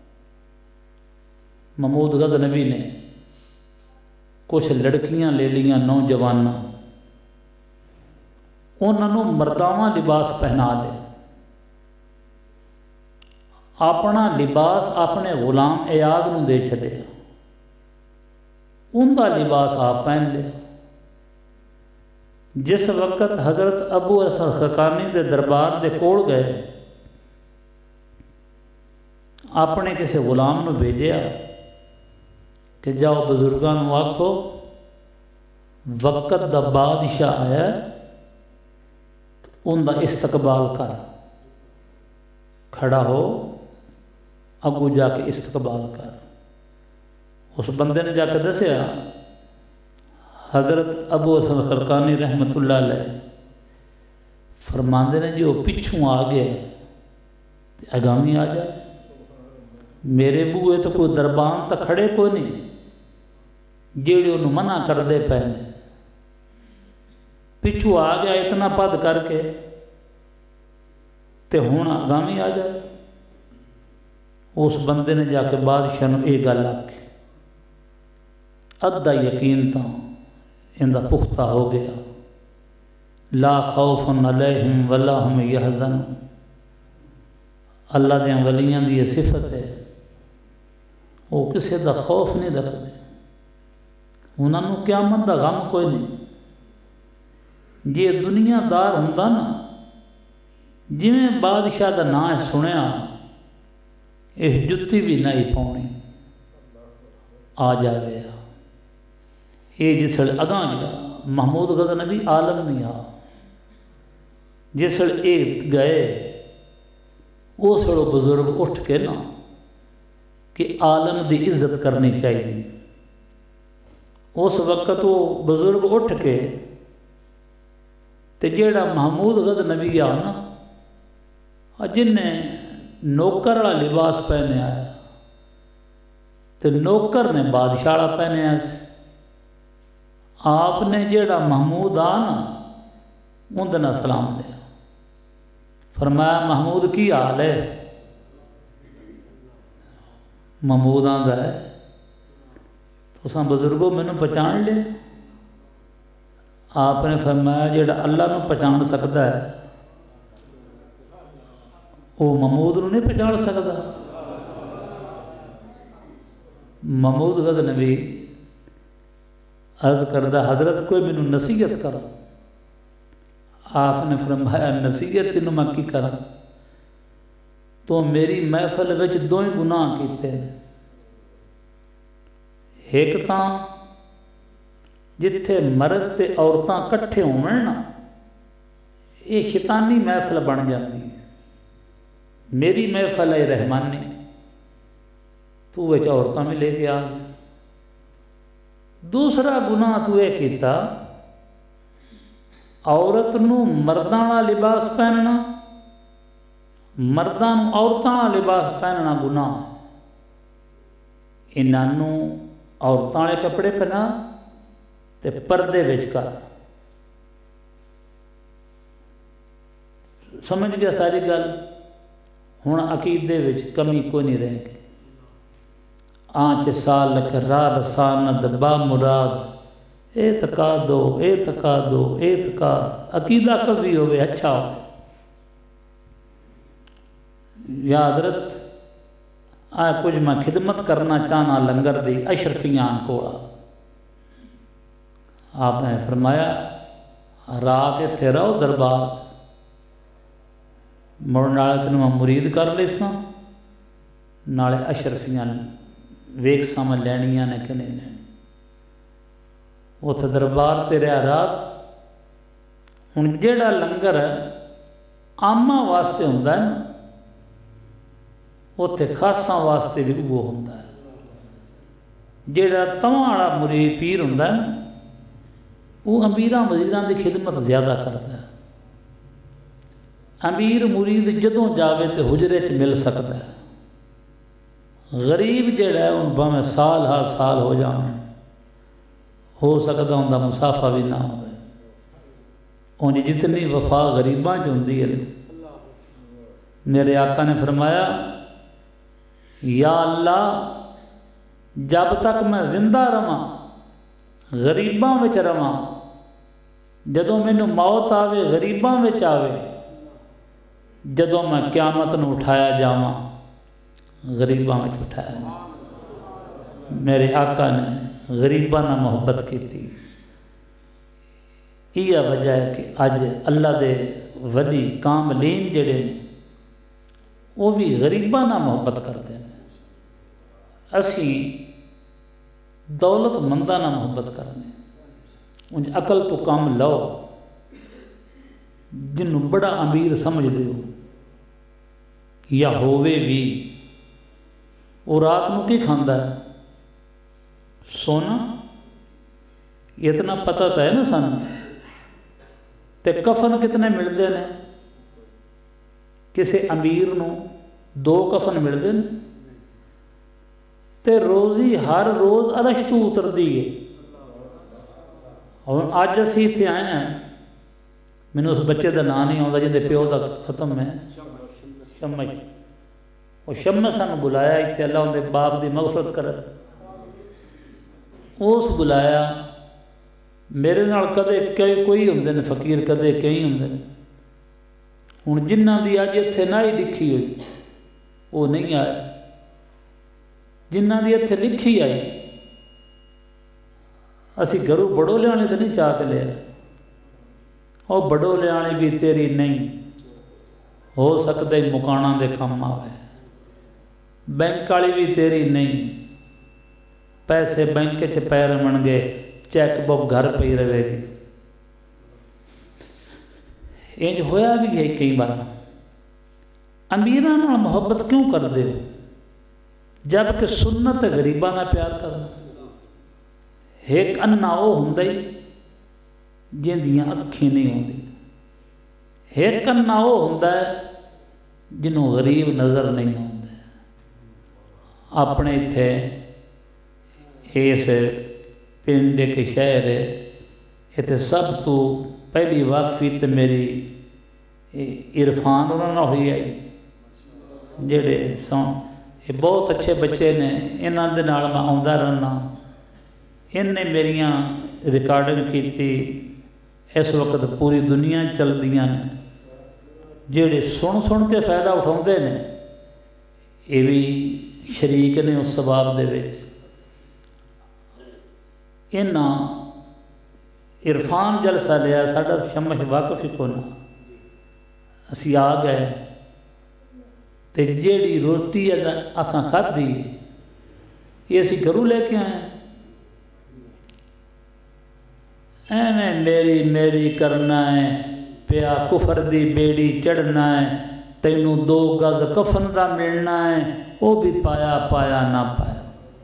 Speaker 10: محمود غزنوی نے کچھ لڑکیاں لے لیاں نوجوان، انہوں مرداواں لباس پہنا لے. اپنا لباس اپنے غلام ایاد نو دے چھڑے، ان کا لباس آپ پہن لے. جس وقت حضرت ابو اسد خقانی دے دربار دے کول گئے، اپنے کسی غلام نو بھیجیا کہ جاؤ بزرگاں نو آکھو وقت دا بادشاہ آیا، ان دا استقبال کر. کھڑا ہو، اگو جا کے استقبال کر. اس بندے نے جا کے دسیا حضرت ابو حسن خرقانی رحمت اللہ علیہ فرماندے نے جو پچھوں آ گئے اگامی آ جائے. میرے بوئے تو کوئی دربان تو کھڑے کوئی نہیں جیڑے انہوں منع کر دے پہنے. پچھو آ گیا اتنا پد کر کے تے ہون اگامی آ جائے. اس بندے نے جا کے بادشاہ نو یہ گل آکھی. ادھا یقین تا اندہ پختہ ہو گیا. لا خوف علیہم ولا ہم یحزن. اللہ دے ولیاں دی یہ صفت ہے وہ کسی دا خوف نہیں رکھتے. انہوں نے قیامت دا غم کوئی نہیں. جی دنیا دار ہوندا نا جویں بادشاہ دا نام سنیا اس جتی بھی نہیں پاؤنی آ جائے. یہ جسل اگاں گیا محمود غزنوی عالم نہیں آ. جسل یہ گئے اس ویلے بزرگ اٹھ کے نا کہ عالم دی عزت کرنی چاہیے. اس وقت وہ بزرگ اٹھ کے تے جیڑا محمود غزنوی آ نا جن نے نوکر والا لباس پہنے آیا تے نوکر نے بادشاہ والا پہنے آیا. آپ نے جیڑا محمود آ نا اندر سلام دیا. فرمایا محمود کی حال ہے؟ محمود آندا ہے تو ساں بزرگوں میں نے پہچان لے. آپ نے فرمایا جیڑا اللہ نو پہچان سکتا ہے وہ محمود نو نہیں پہچان سکتا. محمود غزنوی عرض کردہ حضرت کوئی میں نصیحت کرو. آپ نے فرمایا نصیحت تینوں میں کی کرا تو میری محفل وچ دو ہی گناہ کیتے ہیں. ایک تاں جتھے مرد تے عورتاں کٹھے ہوئیں نا یہ شیطانی محفل بن جاتی ہے. میری محفل ہے رحمانی تو وچ عورتاں بھی لے کے آ گیا. دوسرا گناہ تو یہ کیتا عورت نو مرداں والا لباس پہننا مرداں نو عورتاں والا لباس پہننا گناہ. انہوں عورتاں والے کپڑے پہنا تے پردے وچ کر. سمجھ گیا ساری گل. ہن عقیدے وچ کمی کوئی نہیں رہ گئی. آنچ سالک راہ رساند با مراد اعتقادو اعتقادو اعتقاد عقیدہ کبھی ہوئے اچھا ہو. یا حضرت کچھ میں خدمت کرنا چاہنا لنگر دی اشرفیان کوڑا. آپ نے فرمایا رات اتھے رہو دربار مرن والے تینوں میں مرید کر لے ساں نالے اشرفیاں ویک سامنے لینیاں نے کہ نہیں لینی. اتھے دربار تے رہا رات. ہن جیڑا لنگر عامہ واسطے ہوندا ہے نا اتھے خاصاں واسطے بھی وہ ہوندا ہے. جیڑا تواں والا مرید پیر ہوندا ہے نا وہ امیراں وزیراں دی خدمت زیادہ کرتا ہے. امیر مرید جدوں جاوے تے حجرے چ مل سکتا ہے. غریب جڑا ہے ان بھاویں سال ہر سال ہو جاویں ہو سکتا ان دا مسافہ بھی نہ ہوئے. ان جتنی وفا غریباں چ ہوندی ہے. میرے آقا نے فرمایا یا اللہ جب تک میں زندہ رہاں غریباں وچ رہاں جدوں مینوں موت آوے غریباں وچ آوے جدوں میں قیامت نو اٹھایا جاواں غریباں وچ اٹھایا جاواں. میرے آقا نے غریباں نال محبت کیتی. یہ وجہ ہے کہ اج اللہ دے ولی کاملین جڑے نے وہ بھی غریباں نال محبت کرتے ہیں. اسی دولت منداں نال محبت کرنے ان عقل تو کام لو. جنوں بڑا امیر سمجھ دے ہو یا ہووے بھی وہ رات نو کی کھاندا ہے सोना इतना पता तो है ना सन, ते कफन कितने मिलते हैं? किसी अमीर नूं 2 कफन मिलते हैं, ते रोज़ी हर रोज़ अरश तो उतरती है। और अज असीं इत्थे आए हैं, मैनूं उस बच्चे का नाम नहीं आता जिहदे प्यो का खत्म है, शम्मश। वो शम्मश सानूं बुलाया इत्थे, अल्लाह उनके बाप की मगफरत करे। उस बुलाया, मेरे नाल कदे कोई हुंदे ने फकीर, कदे कई हुंदे ने। हुण जिन्हां दी अज इत्थे नाई लिखी हुई वो नहीं आए, जिन्हां दी इत्थे लिखी आई असी घरों बड़ोले वाले तो नहीं चाह के लिया। और बड़ोले वाली भी तेरी नहीं हो सकता ही मुकाणा दे काम आवे, बैंक वाली भी तेरी नहीं, पैसे बैंक च पै रमणगे, चैक बुक घर पई रहेगी। इंज होया भी है कई बार। अमीरां नाल मुहब्बत क्यों करदे हो जबकि सुन्नत गरीबां नाल प्यार करना। एक अन्ना वो हुंदा ही जिंदियां अखीं नहीं होंदी, एक अन्ना वो हुंदा है जिन्हों गरीब नज़र नहीं आउंदे। अपने इत्थे इस पिंड के शहर इत्थे सब तो पहली वाकफी तो मेरी इरफान उन्होंने हुई आई, जेड़े ये बहुत अच्छे बच्चे ने, इन्हां दे नाल मैं आउंदा रहना। इन्हें मेरियां रिकॉर्डिंग की, इस वक्त पूरी दुनिया चलदियां ने, जेड़े सुन के फायदा उठाउंदे ने ये भी शरीक ने उस सवाब दे विच। इन्हां इरफान जलसा लिया, साडा शम्मश वाकफ ही कोना। असी आ गए ते जेड़ी रोटी असां खाधी ये असी घरों लेके आए। एवें मेरी मेरी करना है, पिया कुफर दी बेड़ी चढ़ना है, तैनू 2 गज कफन दा मिलना है, वो भी पाया पाया ना पाया।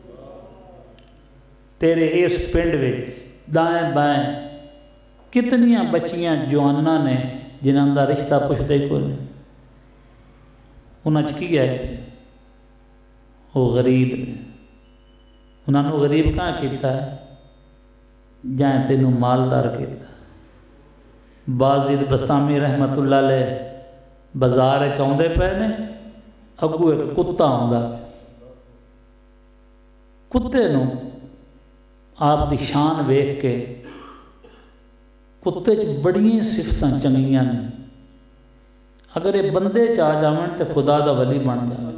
Speaker 10: तेरे इस पिंड विच दाएं बाएं कितनियां बच्चियां जवाना ने जिन्हां दा रिश्ता पुछदे ही कोई नहीं। उन्हां च की है वो गरीब ने, उन्होंने गरीब कहाँ किया है जाए तेनों मालदार किया। बाजिद बस्तामी रहमतुल्लाह अलैह बाजार आउंदे पे ने, अगू एक कुत्ता आउंदा, कुत्ते नूं आप दी शान वेख के, कुत्ते च बड़ियां सिफतां चंगियां ने, अगर ये बंदे च आ जावन तो खुदा दा वली बन जाए।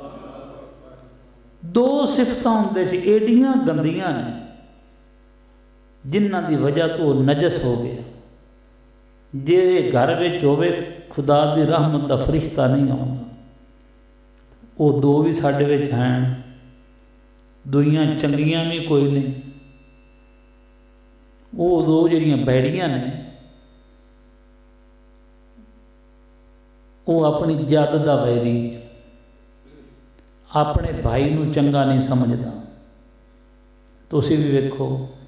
Speaker 10: 2 सिफतां हुंदे सी एडियां गंदियां ने जिन्हां दी वजह तो नजस हो गया। जे घर विच होवे खुदा दी रहमत दा फरिश्ता नहीं आउंदा। वो 2 भी साडे विच हैं, दुइयां चंगियां भी कोई नहीं। वो 2 जिहड़ियां बैड़ियां ने वो अपनी जद दा वैरी, अपने भाई नूं चंगा नहीं समझदा। तुसीं भी वेखो,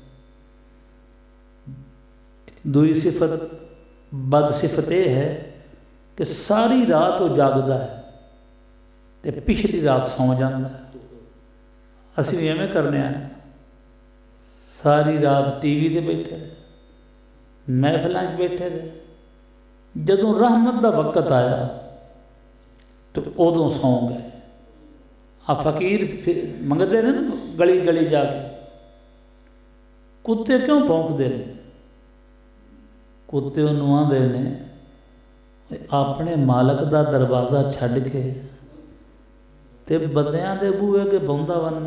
Speaker 10: दूई सिफत बद सिफत यह है कि सारी रात वो जागदा है ते पिछली रात सौ जाता है। असीं भी एवें करने हैं, सारी रात टीवी ते बैठे रहे, महफिलां च बैठे रहे, जदों रहमत का वक्त आया तो उदों सौ गए। आ फकीर मंगते हैं ना गली गली जाके, कुत्ते क्यों भौंकते हैं? कुत्ते आते ने अपने मालक का दरवाज़ा छड़ के ते बंदियां दे बूहे के बौंदा वन।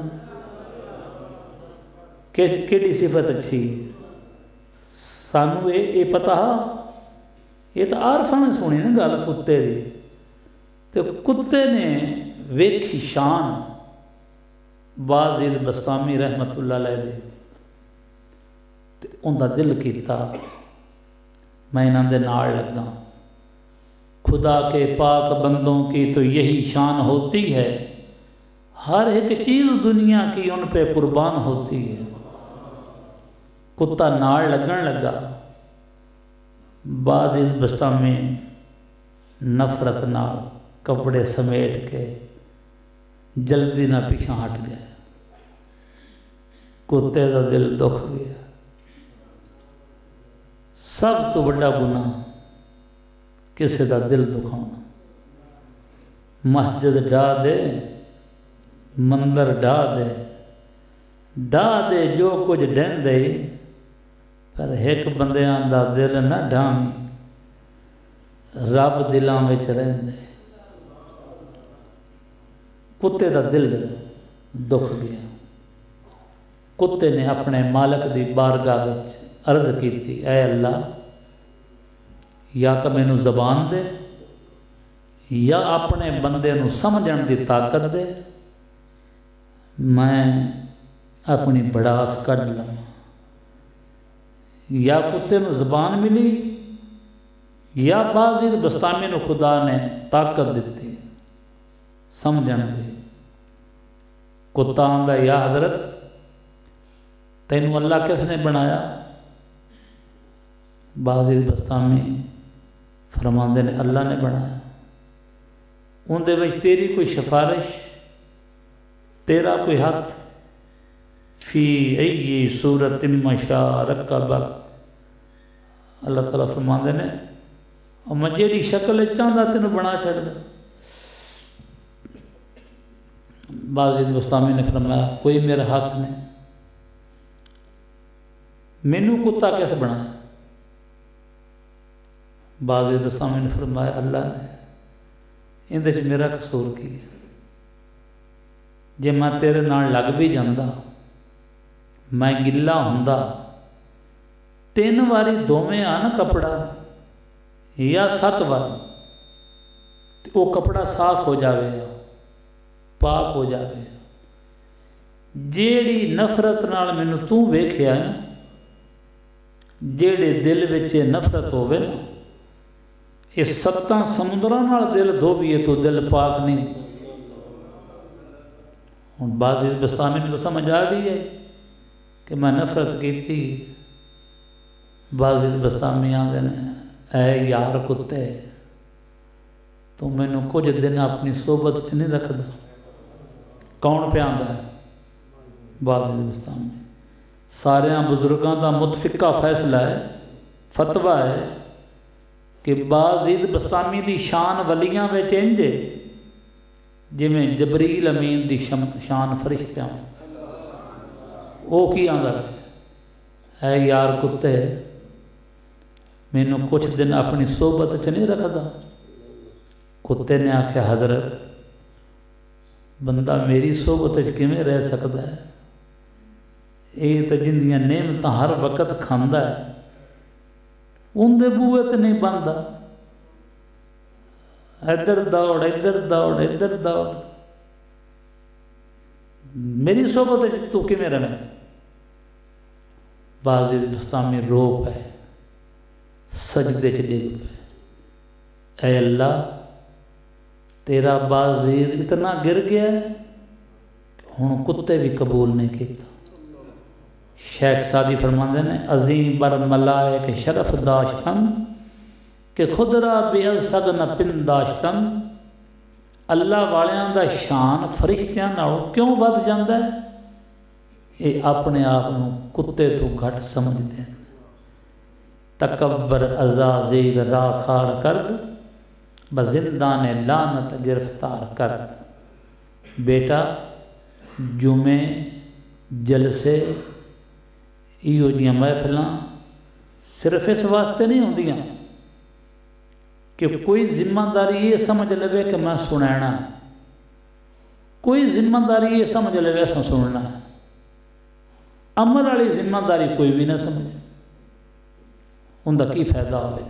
Speaker 10: कि सिफत अच्छी सानू ये पता, ये तो आरफा ने सुनी ना गल कुत्ते की। तो कुत्ते ने वेखी शान बाजिद बस्तामी रहमतुल्लाह अलैह दे, ते उनका दिल किया मैं इन्हां दे नाल लगा। खुदा के पाक बंदों की तो यही शान होती है, ہر ایک چیز دنیا کی ان پہ قربان ہوتی ہے۔ کتا ناڑ لگن لگا، بعض اس بستہ میں نفرت نال کپڑے سمیٹ کے جلدی نہ پیچھے ہٹ گیا، کتے دا دل دکھ گیا۔ سب تو بڑا گناہ کسی دا دل دکھاؤنا۔ مسجد ڈا دے، مندر ڈا دے جو کچھ ڈین دے، پر ایک بندیاں دا دل نہ ڈھامی، رب دلاں وچ رہندے۔ کتے دا دل دکھ گیا۔ کتے نے اپنے مالک دی بارگاہ وچ عرض کیتی، اے اللہ یا تو مینوں زبان دے یا اپنے بندے نو سمجھن دی طاقت دے، میں اپنی بڑاس کڈ لواں۔ یا کتے نو زبان ملی یا بازید بستامی نو خدا نے طاقت دیتی سمجھن دی۔ کتا آندا یا حضرت تینوں اللہ کس نے بنایا؟ بازید بستامی فرماندے نے اللہ نے بنایا۔ ان دے وچ تیری کوئی سفارش، تیرا کوئی ہاتھ؟ فی ای صورت مشاء رکبک، اللہ تعالیٰ فرماندے نے اور میں جیڑی شکل چاہتا تینوں بنا چھڑ دے۔ بازید بستامی نے فرمایا کوئی میرا ہاتھ نہیں، مینوں کتا کیسے بنایا؟ بازید بستامی نے فرمایا اللہ نے۔ اندے چ میرا قصور کی ہے؟ جے میں تیرے نال لگ بھی جاندہ، میں گلا ہوندا، 3 واری دوویں آنا کپڑا یا 7 واری، وہ کپڑا صاف ہو جاوے گا، پاک ہو جاوے گا۔ جیڑی نفرت نال مینوں تو ویکھیا ہے، جیڑے دل وچ نفرت ہووے نا، یہ 7 سمندراں نال دل دھوویے تو دل پاک نہیں۔ ہن بازید بستامی نے تو سمجھ آ گئی ہے کہ میں نفرت کیتی۔ بازید بستامی آندے نے اے یار کتے، تو مینوں کچھ دن اپنی صحبت چ نہیں رکھدا۔ کون پہ آندا ہے؟ بازید بستامی۔ سارے بزرگاں دا متفقہ فیصلہ ہے، فتویٰ ہے کہ بازید بستامی دی شان ولیاں وچ انج ہے جویں جبریل امین دی شان فرشتیاں۔ وہ کی آندا ہے؟ اے یار کتے، مینوں کچھ دن اپنی صحبت چ نہیں رکھدا۔ کتے نے آکھیا حضرت بندہ میری صحبت چ کیویں رہ سکدا ہے؟ یہ تو جندیاں نعمتاں ہر وقت کھاندا ہے، ان دے بوئے تے نہیں بندا، ادھر دوڑ ادھر دوڑ ادھر دوڑ، میری صحبت چ تو کیویں رہے؟ بازید بستامی رو پے، سجدے چ ڈگ پے، اے اللہ تیرا بازید اتنا گر گیا ہے ہن کتے بھی قبول نہیں کیتا۔ شیخ سعدی فرماندے نے عظیم بر ملائک شرف داشتن کہ خود را بے ازسد نہ پنداشتن، اللہ والیاں دا شان فرشتیاں نالوں کیوں ود جاندا ہے؟ یہ اپنے آپ کتے تو گھٹ سمجھتے ہیں۔ تکبر عزازیل را خار کرد بزندان لعنت گرفتار کرد۔ بیٹا جمعے جلسے ایو جیاں محفلاں صرف اس واسطے نہیں ہوندیاں کہ کوئی ذمہ داری یہ سمجھ لے کہ میں سنینا ہے، کوئی ذمہ داری یہ سمجھ لے کہ سننا ہے، عمل والی ذمہ داری کوئی بھی نہ سمجھے، ان کا کی فائدہ ہوئے؟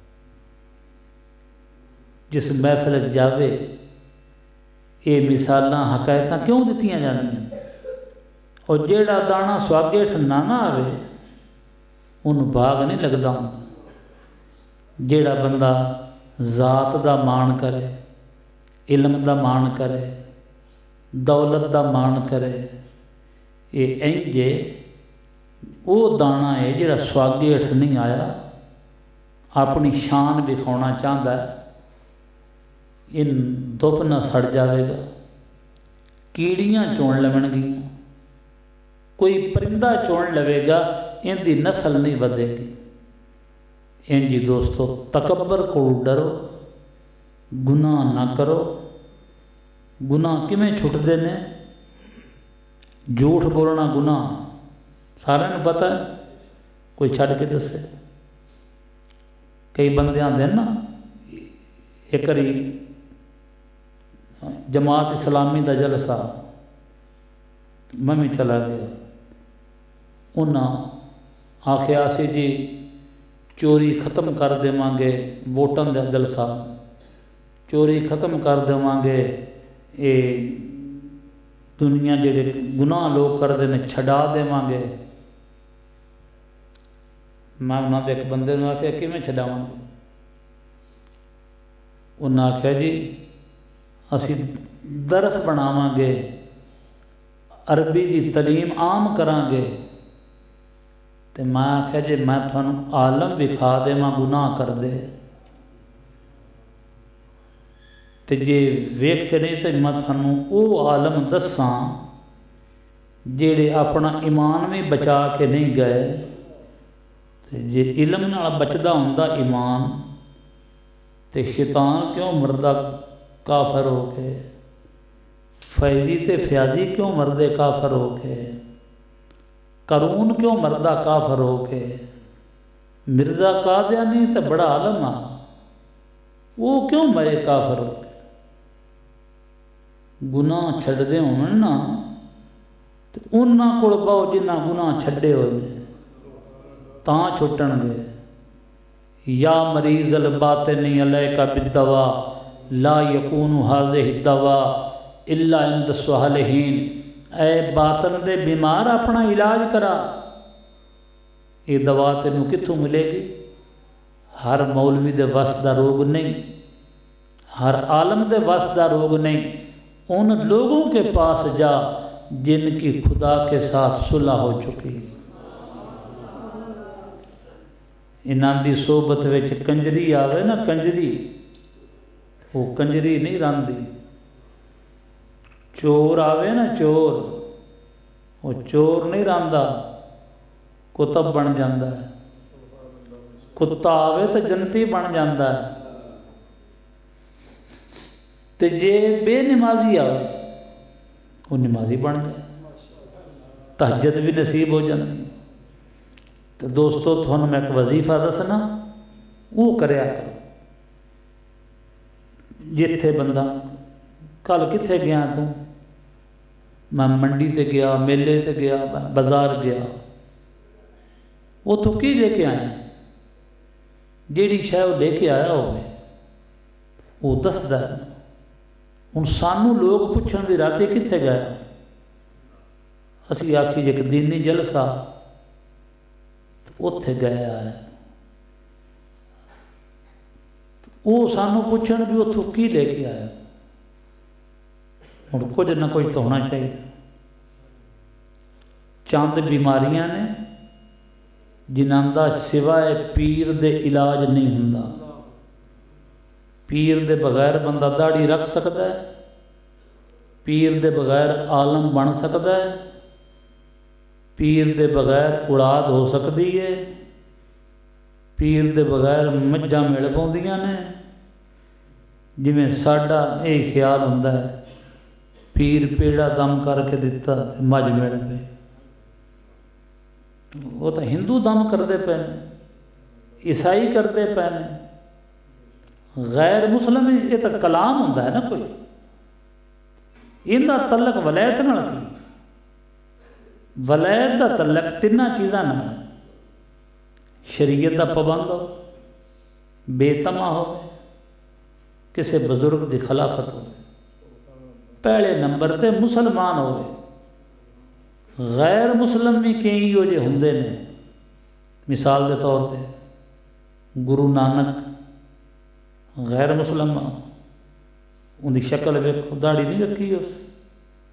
Speaker 10: جس محفل جاوے یہ مثالاں حقائقاں کیوں دیتیاں جانیاں؟ اور جیڑا دانا سواگے ٹھنا نہ آوے ان باغ نہیں لگدا ہوندا۔ جیڑا بندہ ذات دا مان کرے، علم دا مان کرے، دولت دا مان کرے، یہ انجے وہ دانا ہے جڑا سواگے ہٹھ نہیں آیا، اپنی شان دکھانا چاہتا ہے، ان دھپ نہ سڑ جاوے گا، کیڑیاں چون لون گیاں، کوئی پرندہ چون لوے گا، ان دی نسل نہیں ودے گی۔ جی دوستو تکبر کو ڈرو، گناہ نہ کرو۔ گناہ کیویں چھٹتے ہیں؟ جھوٹ بولنا گناہ سارے نے پتہ ہے، کوئی چھڑ کے دسے؟ کئی بندے آتے ہیں نا، ایک کری جماعت اسلامی دا جلسہ میں بھی چلا گیا، انہاں آخیا سی جی چوری ختم کر دیواں گے، ووٹاں دا جلسہ چوری ختم کر دیواں گے، یہ دنیا جڑے گناہ لوگ کرتے ہیں چھڈا دیواں گے۔ میں انہوں نے ایک بندے نے آخیا کیویں چھڈاواں گے؟ انہوں نے آخیا جی اسی درس بناواں گے، عربی دی تعلیم عام کران گے۔ تے میں آخیا جی میں تھانوں عالم دکھا دیواں گناہ کر دے، تے جے ویکھے نہیں تے میں تھانوں او عالم دساں جڑے اپنا ایمان بھی بچا کے نہیں گئے، تے جے علم نال بچدا ہوندا ایمان تے شیطان کیوں مردہ کافر ہو کے، فیضی تے فیاضی کیوں مردے کافر ہو کے، قارون کیوں مردہ کافر ہو کے، مرزا قادیانی تے بڑا عالم آ وہ کیوں مرے کافر ہو کے؟ گناہ چھڑ دے ہوں نا تے انہاں کول باؤ جنہ گناہ چھڑے ہوئے تاں چھٹن گے۔ یا مریض الباطن علیک بالدوا لا یکون حاضہ الدوا الا عند الصالحین، اے باطن دے بیمار اپنا علاج کرا، یہ دوا تینوں کتھوں ملے گی؟ ہر مولوی دے وس دا روگ نہیں، ہر عالم دے وس دا روگ نہیں، ان لوگوں کے پاس جا جن کی خدا کے ساتھ صلح ہو چکی۔ انہاں دی صحبت وچ کنجری آوے نا، کنجری وہ کنجری نہیں راندی، چور آوے نا چور، وہ چور نہیں راندا، کتب بن جاندا ہے، کتا آوے تو جنتی بن جاندا ہے، تے جے بے نمازی آوے وہ نمازی بن جائے، تہجد بھی نصیب ہو جاتی۔ تو دوستو تھانوں میں ایک وظیفہ دسنا، وہ کریا کرو۔ جتھے بندہ کل کتھے گیا تو میں منڈی تے گیا، میلے تے گیا، بازار گیا، وہ تو کی لے کے آیا؟ جیڑی شے وہ لے کے آیا ہوئے وہ دسدا ہے۔ ہن سانوں لوگ پوچھن دی راتے کتھے گیا؟ اسی آکھی ایک دینی جلسہ اتھے گیا ہے، وہ سانوں پوچھن بھی اتھوں کی لے کے آیا؟ اور کچھ نہ کچھ تو ہونا چاہیے۔ چند بیماریاں نے جنہاں دا سوائے پیر دے علاج نہیں ہوندا۔ پیر دے بغیر بندہ داڑھی رکھ سکتا ہے، پیر دے بغیر عالم بن سکتا ہے، پیر دے بغیر اڑاد ہو سکتی ہے، پیر دے بغیر مجھاں مل پاؤندیاں نے۔ جویں ساڈا یہ خیال ہوندا ہے پیر پیڑا دم کر کے دتا تے مجھ مل پے، وہ تو ہندو دم کرتے پے نے، عیسائی کرتے پے نے، غیر مسلم یہ تو کلام ہوندا ہے نا کوئی، ان دا تعلق ولایت نال کی؟ ولایت دا تعلق تیناں چیزاں نال، شریعت دا پابند ہو، بے تما ہو، کسی بزرگ دی خلافت ہو، پہلے نمبر تے مسلمان ہوئے۔ غیر مسلم بھی کئی ہو جے ہوندے نے، مثال دے طور تے گرو نانک غیر مسلم، ان دی شکل ویکھو، داڑھی نہیں رکھی اس،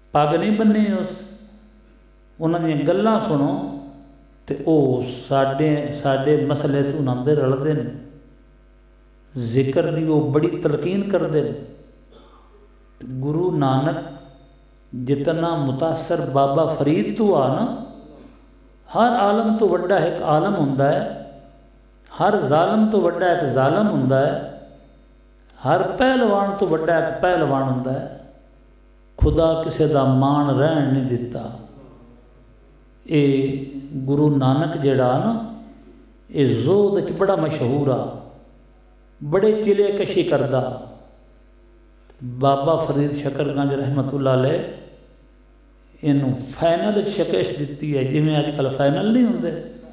Speaker 10: پگ نہیں بنی اس انہاں دی گلاں سنو تے او ساڈے مسئلے تو انہاں دے رلدے نے ذکر دی وہ بڑی تلقین کرتے ہیں گرو نانک جتنا متاثر بابا فرید تو نا ہر عالم تو وڈا ایک عالم ہوندا ہے ہر ظالم تو وڈا ایک ظالم ہوندا ہے ہر پہلوان تو وڈا ایک پہلوان ہوندا ہے خدا کسے دا مان رہن نہیں دیتا اے گرو نانک جڑا نا اے زود وچ بڑا مشہور آ بڑے چلے کشی کردہ بابا فرید شکر گنج رحمت اللہ علیہ انہوں فائنل شکست دیتی ہے جی میں آج کل فائنل نہیں ہوندے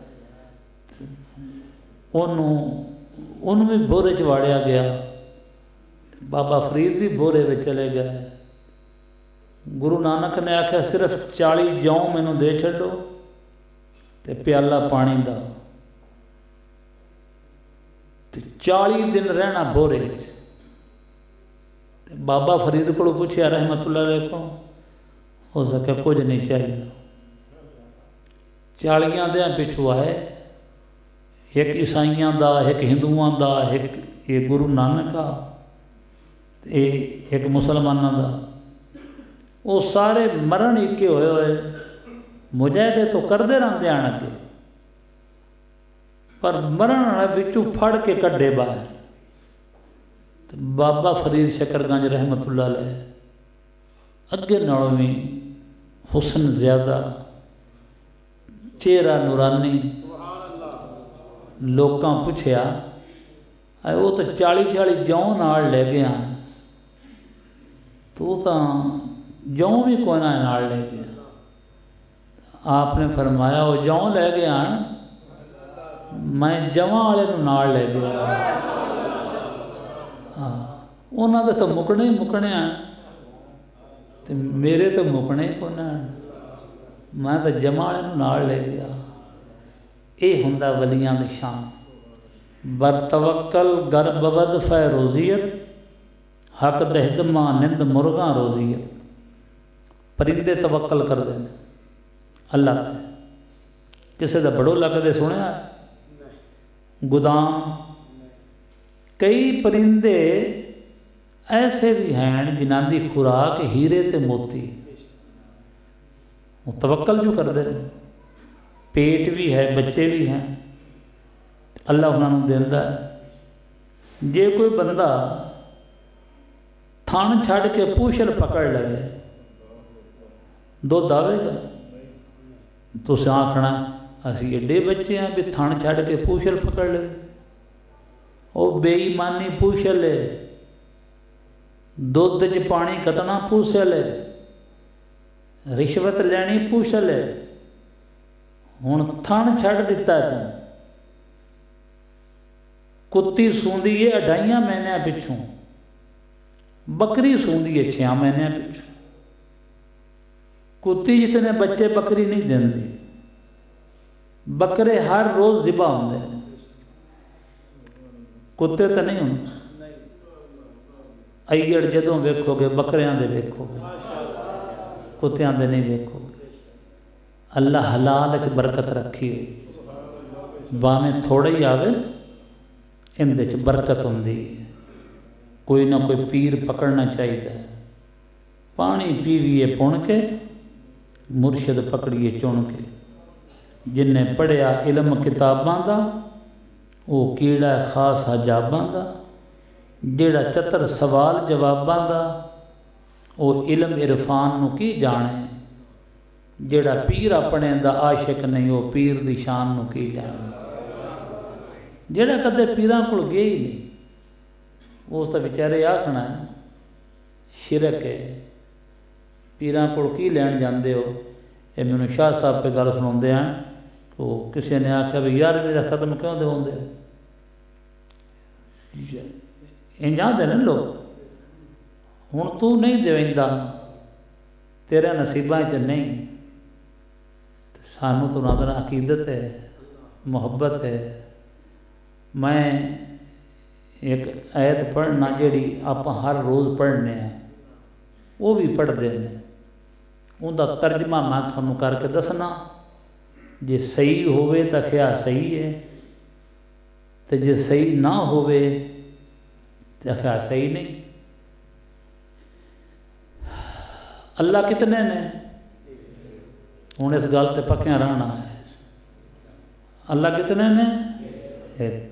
Speaker 10: انہوں بھی بورے چواڑیا گیا بابا فرید بھی بورے میں چلے گئے گرو نانک نے آکھا صرف 40 جاؤں میں دے چھڑو تے پیالہ پانی دا 40 دن رہنا بورے بابا فرید کو پوچھا رحمت اللہ علیہ کو ہو سکے کچھ نہیں چاہیے 40 دن پچھو آئے ایک عیسائیاں دا ایک ہندوؤں دا ایک گرو نانک کا ایک مسلمانوں دا وہ سارے مرن ایکے ہوئے مجاہدے تو کردے رہتے آن کے پر مرن بچوں پھڑ کے کڈے باہر بابا فرید شکر گنج رحمت اللہ علیہ اگے نالوں بھی حسن زیادہ چہرہ نورانی لوکاں پوچھیا وہ تو 40 جاؤں نال لے گیا تو جاؤں بھی کوئی نال لے گیا آپ نے فرمایا وہ جاؤں لے گیا میں جمع والے نال لے گیا ہاں انہوں نے تو مکنے ہی مکنے ہیں میرے تو مکنے ہی کون ہیں میں تو جمع والے نال لے گیا یہ ہوندا ولیاں دی شان برتوکل گر ببد فیروزیت حق دہدماں نند مرغاں روزیت پرندے توکل کر دیں اللہ تے کسے دا بڑو لگدے سنیا گدام کئی پرندے ایسے بھی ہیں جنہاں دی خوراک ہیرے تے موتی وہ توکل جو کر دے پیٹ بھی ہے بچے بھی ہیں اللہ انہوں نے دیندہ ہے جے کوئی بندہ تھان چھاڑ کے پوشل پکڑ لگے دو دعوے گا تو اسے آنکھنا اسی ایڈے بچے ہیں بھی تھان چھاڑ کے پوشل پکڑ لے وہ بے ایمانی پوشل ہے دودھ چ پانی کتنا پوشل ہے رشوت لینی پوشل ہے ہوں تھن چھڑ دیتا ہے کتی سوندی ہے 2.5 مہینے پچھوں بکری سوندی ہے 6 مہینے پچھوں کتی جتنے بچے بکری نہیں دیں بکرے ہر روز ذبح ہوندے کتے تو نہیں ہوں ایڑ جدوں ویکھو گے بکریاں دے ویکھو گے کتیاں دے نہیں ویکھو گے اللہ حلال وچ برکت رکھی ہوئی باویں تھوڑا ہی آوے ان دے وچ برکت ہوندی کوئی نہ کوئی پیر پکڑنا چاہیے پانی پیویے پون کے مرشد پکڑیے چن کے جن نے پڑھیا علم کتاباں دا وہ کیڑا خاص حجاباں دا جیڑا چتر سوال جواباں دا وہ علم عرفان نو کی جانے جیڑا پیر اپنے دا عاشق نہیں وہ پیر دی شان نو کی جانے جیڑا کدے پیراں کول گئے ہی نہیں وہ تو بیچارے آکھنا ہے شرک ہے پیراں کول کی لین جاندے ہو یہ میں شاہ صاحب پہ گل سناندے ہیں تو کسی نے آکھا بھی یار میرا ختم کیوں دے ہوندے انجان دے نا لوگ ہوں تو نہیں دیویندا تیرے نصیباں چ نہیں سانو تو نہ عقیدت ہے محبت ہے میں ایک آیت پڑھنا جیڑی آپ ہر روز پڑھنے ہیں وہ بھی پڑھتے ہیں उनका तर्जमा मैं थोनू करके दसना, जे सही होवे तो क्या सही है, तो जे सही ना होवे तो क्या सही नहीं। अल्लाह कितने ने, हूँ इस गल ते पक्या रहना है। अल्लाह कितने ने? एक।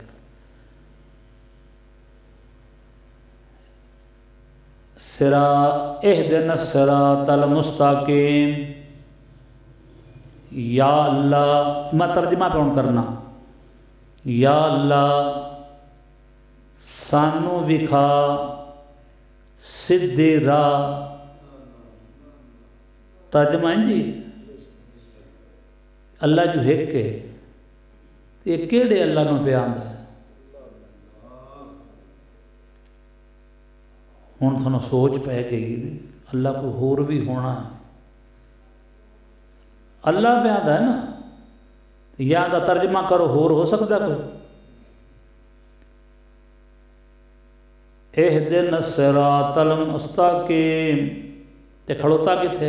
Speaker 10: सिरा इहदिन सिरातल मुस्तकीम, या अल्लाह, मैं तर्जमा कौन करना, या अल्लाह सानू विखा सीधी राह। तर्जमा है जी, अल्लाह जो एक है, ये केड़े अल्लाह नूं पिया आंदा है। हुण तुहानूं सोच पै गई अल्लाह कोई होर भी होना है। अल्लाह पिया आंदा है ना, या दा तर्जमा करो होर हो सकता कोई? इहदिन सिरातल मुस्तकीम, ते खड़ोता किथे?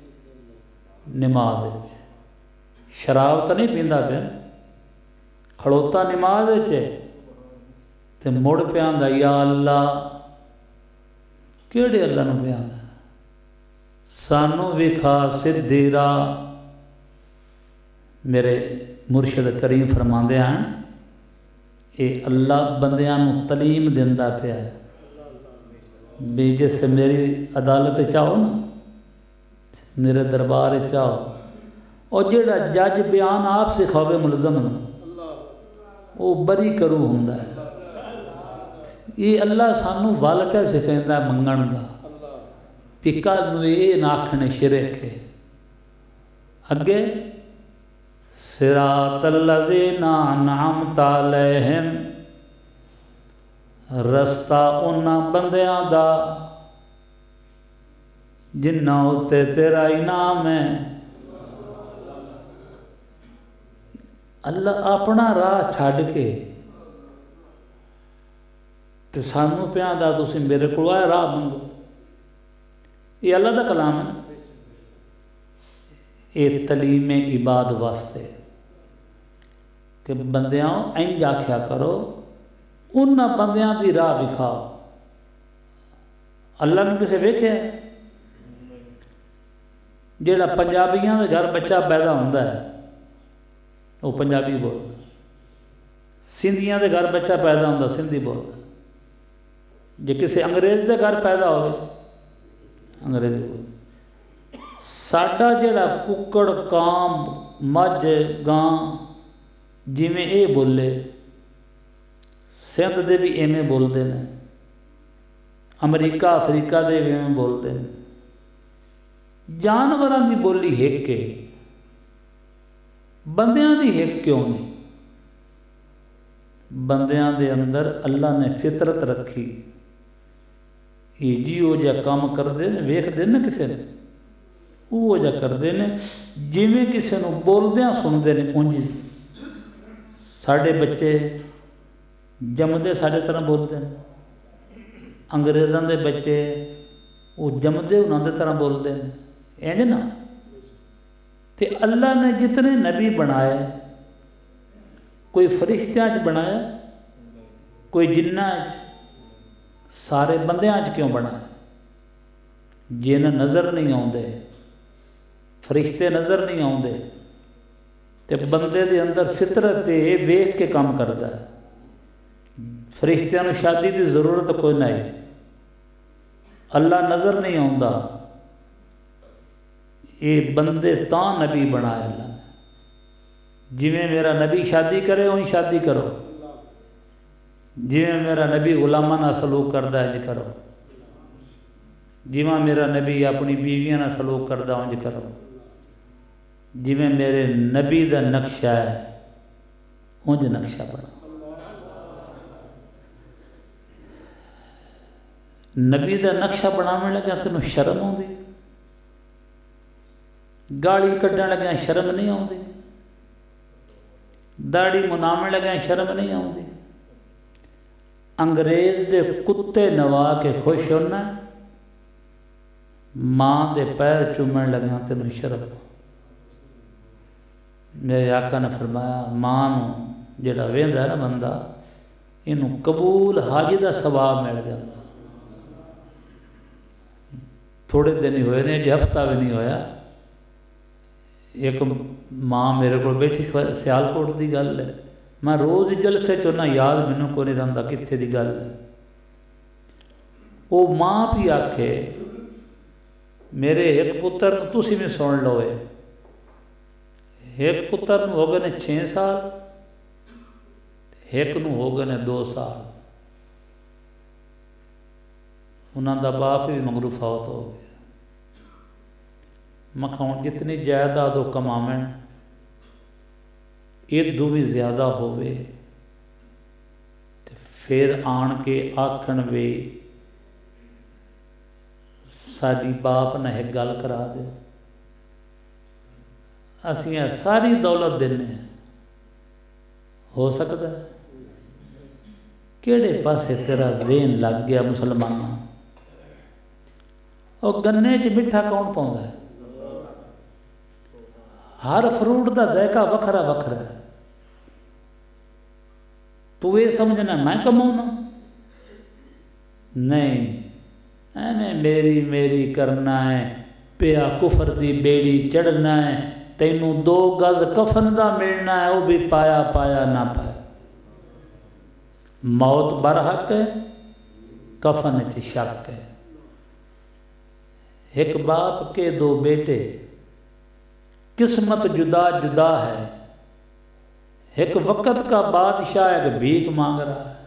Speaker 10: नमाज विच। शराब तो नहीं पींदा पिया, खड़ोता नमाज विच ते मुड़ पिया आंदा या अल्लाह। केड़े अल्लाह नूं पिया आंदा? सानू विखा सीधी राह। मेरे मुर्शिद करीम फरमांदे हैं, ये अल्लाह बंदियां नूं तलीम दिंदा पिया है भी जिस मेरी अदालत चाहो ना, मेरे दरबार चाहो, और जेड़ा जज बयान आप सिखावे मुलजम वो बरी करू हुंदा है। ये अल्लाह सानू वल के सिखांदा मंगण दा, भी कल नूं ये ना आखणे शिरक है। अगे सिरातल लज़ीना अनअमता अलैहिम, रस्ता उन्हां बंदियां दा जिन्हां उत्ते तेरा इनाम है। अल्लाह अपना राह छड्ड के ते सानू पिया दा तुसीं मेरे कोल आए राह मंगो। ये अल्लाह दा कलाम है। ये तलीम इबाद वास्ते कि बंदियां इंज आख्या करो, उन्हां बंदियां दी राह विखाओ। अल्लाह ने किसे वेख्या जेड़ा पंजाबियां दे घर बच्चा पैदा होंदा है वो पंजाबी बोलदा, सिंधियां दे घर बच्चा पैदा होंदा सिंधी बोलदा, जे किसी अंग्रेज दे घर पैदा होवे अंग्रेजी बोलदा। साडा जेड़ा कुक्कड़ कां मझ गां जिवें ये बोले, सिंध दे भी इवें बोलते हैं, अमरीका अफ्रीका दे भी इवें बोलते हैं। जानवरां दी बोली हिक है, बंदियां दी हिक क्यों नहीं? बंदियां दे अंदर अल्लाह ने फितरत रखी, ये जी वो जा काम करते हैं, वेखते ना किसी ने वो जा करते हैं, जिवें किसी नूं बोलदियां सुनते हैं उंज। साडे बच्चे जमदे साडे तरह बोलते हैं, अंग्रेज़ों के बच्चे वो जमदे उन्होंने तरह बोलते हैं, इंज ना। ते अल्लाह ने जितने नबी बनाए, कोई फरिश्तियां च बनाया, कोई जिन्ना च, सारे बंदियां च क्यों बनाए? जिन नज़र नहीं आते, फरिश्ते नज़र नहीं आते, ते बंदे दे अंदर फितरत वेख के काम करता है। फरिश्तियां नूं शादी की जरूरत कोई नहीं, अल्लाह नज़र नहीं आता। ये बंदे तां नबी बनाए अल्लाह ने, जिवें मेरा नबी शादी करे उही शादी करो, जिवें मेरा नबी गुलामां नाल सलूक करदा है इंज करो, जिवें मेरा नबी अपनी बीवियां नाल सलूक करदा उंज करो, जिवें मेरे नबी दा नक्शा है उंज नक्शा बना। नबी दा नक्शा बनाने लग्या तेनों शर्म आउंदी? गाली कड्ढण लग्या शर्म नहीं आउंदी? दाढ़ी मुनावण लग्या शर्म नहीं आउंदी? अंग्रेज दे कुत्ते नवा के खुश होना, ماں دے پیر چومن لگا تینوں شرم؟ میرے آقا نے فرمایا ماں نو جڑا ویندا ہے نا بندہ انہوں قبول حاجی دا ثواب مل جاتا. تھوڑے دن ہی ہوئے نے جی ہفتہ بھی نہیں ہویا، ایک ماں میرے کو بیٹھی سیالکوٹ دی گل ہے، میں روز جلسے چونا یاد مینوں کو نہیں رہندا کتھے دی گل ہے. وہ ماں بھی آکھے میرے ایک پتر تسی بھی سن لو، ایک پتر نو ہو گئے نے 6 سال، ایک نو ہو گئے نے 2 سال. انہاں دا باپ بھی مگرو فوت ہو گیا. میں کہوں جتنی جائیداد وہ کماویں ادو بھی زیادہ ہوئے پھر آن کے آکھن وے ساری باپ نے ایک گل کرا دے، اسی ساری دولت دینے ہو سکتا ہے؟ کیڑے پاسے تیرا ذہن لگ گیا مسلمانوں؟ اور گنے چ میٹھا کون پاؤں ہے؟ ہر فروٹ دا ذائقہ وکھرا وکھرا ہے. تو یہ سمجھنا میں کماؤنا؟ نہیں، ایویں میری میری کرنا ہے، پیا کفر دی بیڑی چڑھنا ہے، تینوں 2 گز کفن دا ملنا ہے، وہ بھی پایا پایا نہ پایا. موت برحق ہے، کفن چ شک ہے. ایک باپ کے 2 بیٹے، قسمت جدا جدا ہے. ایک وقت کا بادشاہ ایک بھیک مانگ رہا ہے.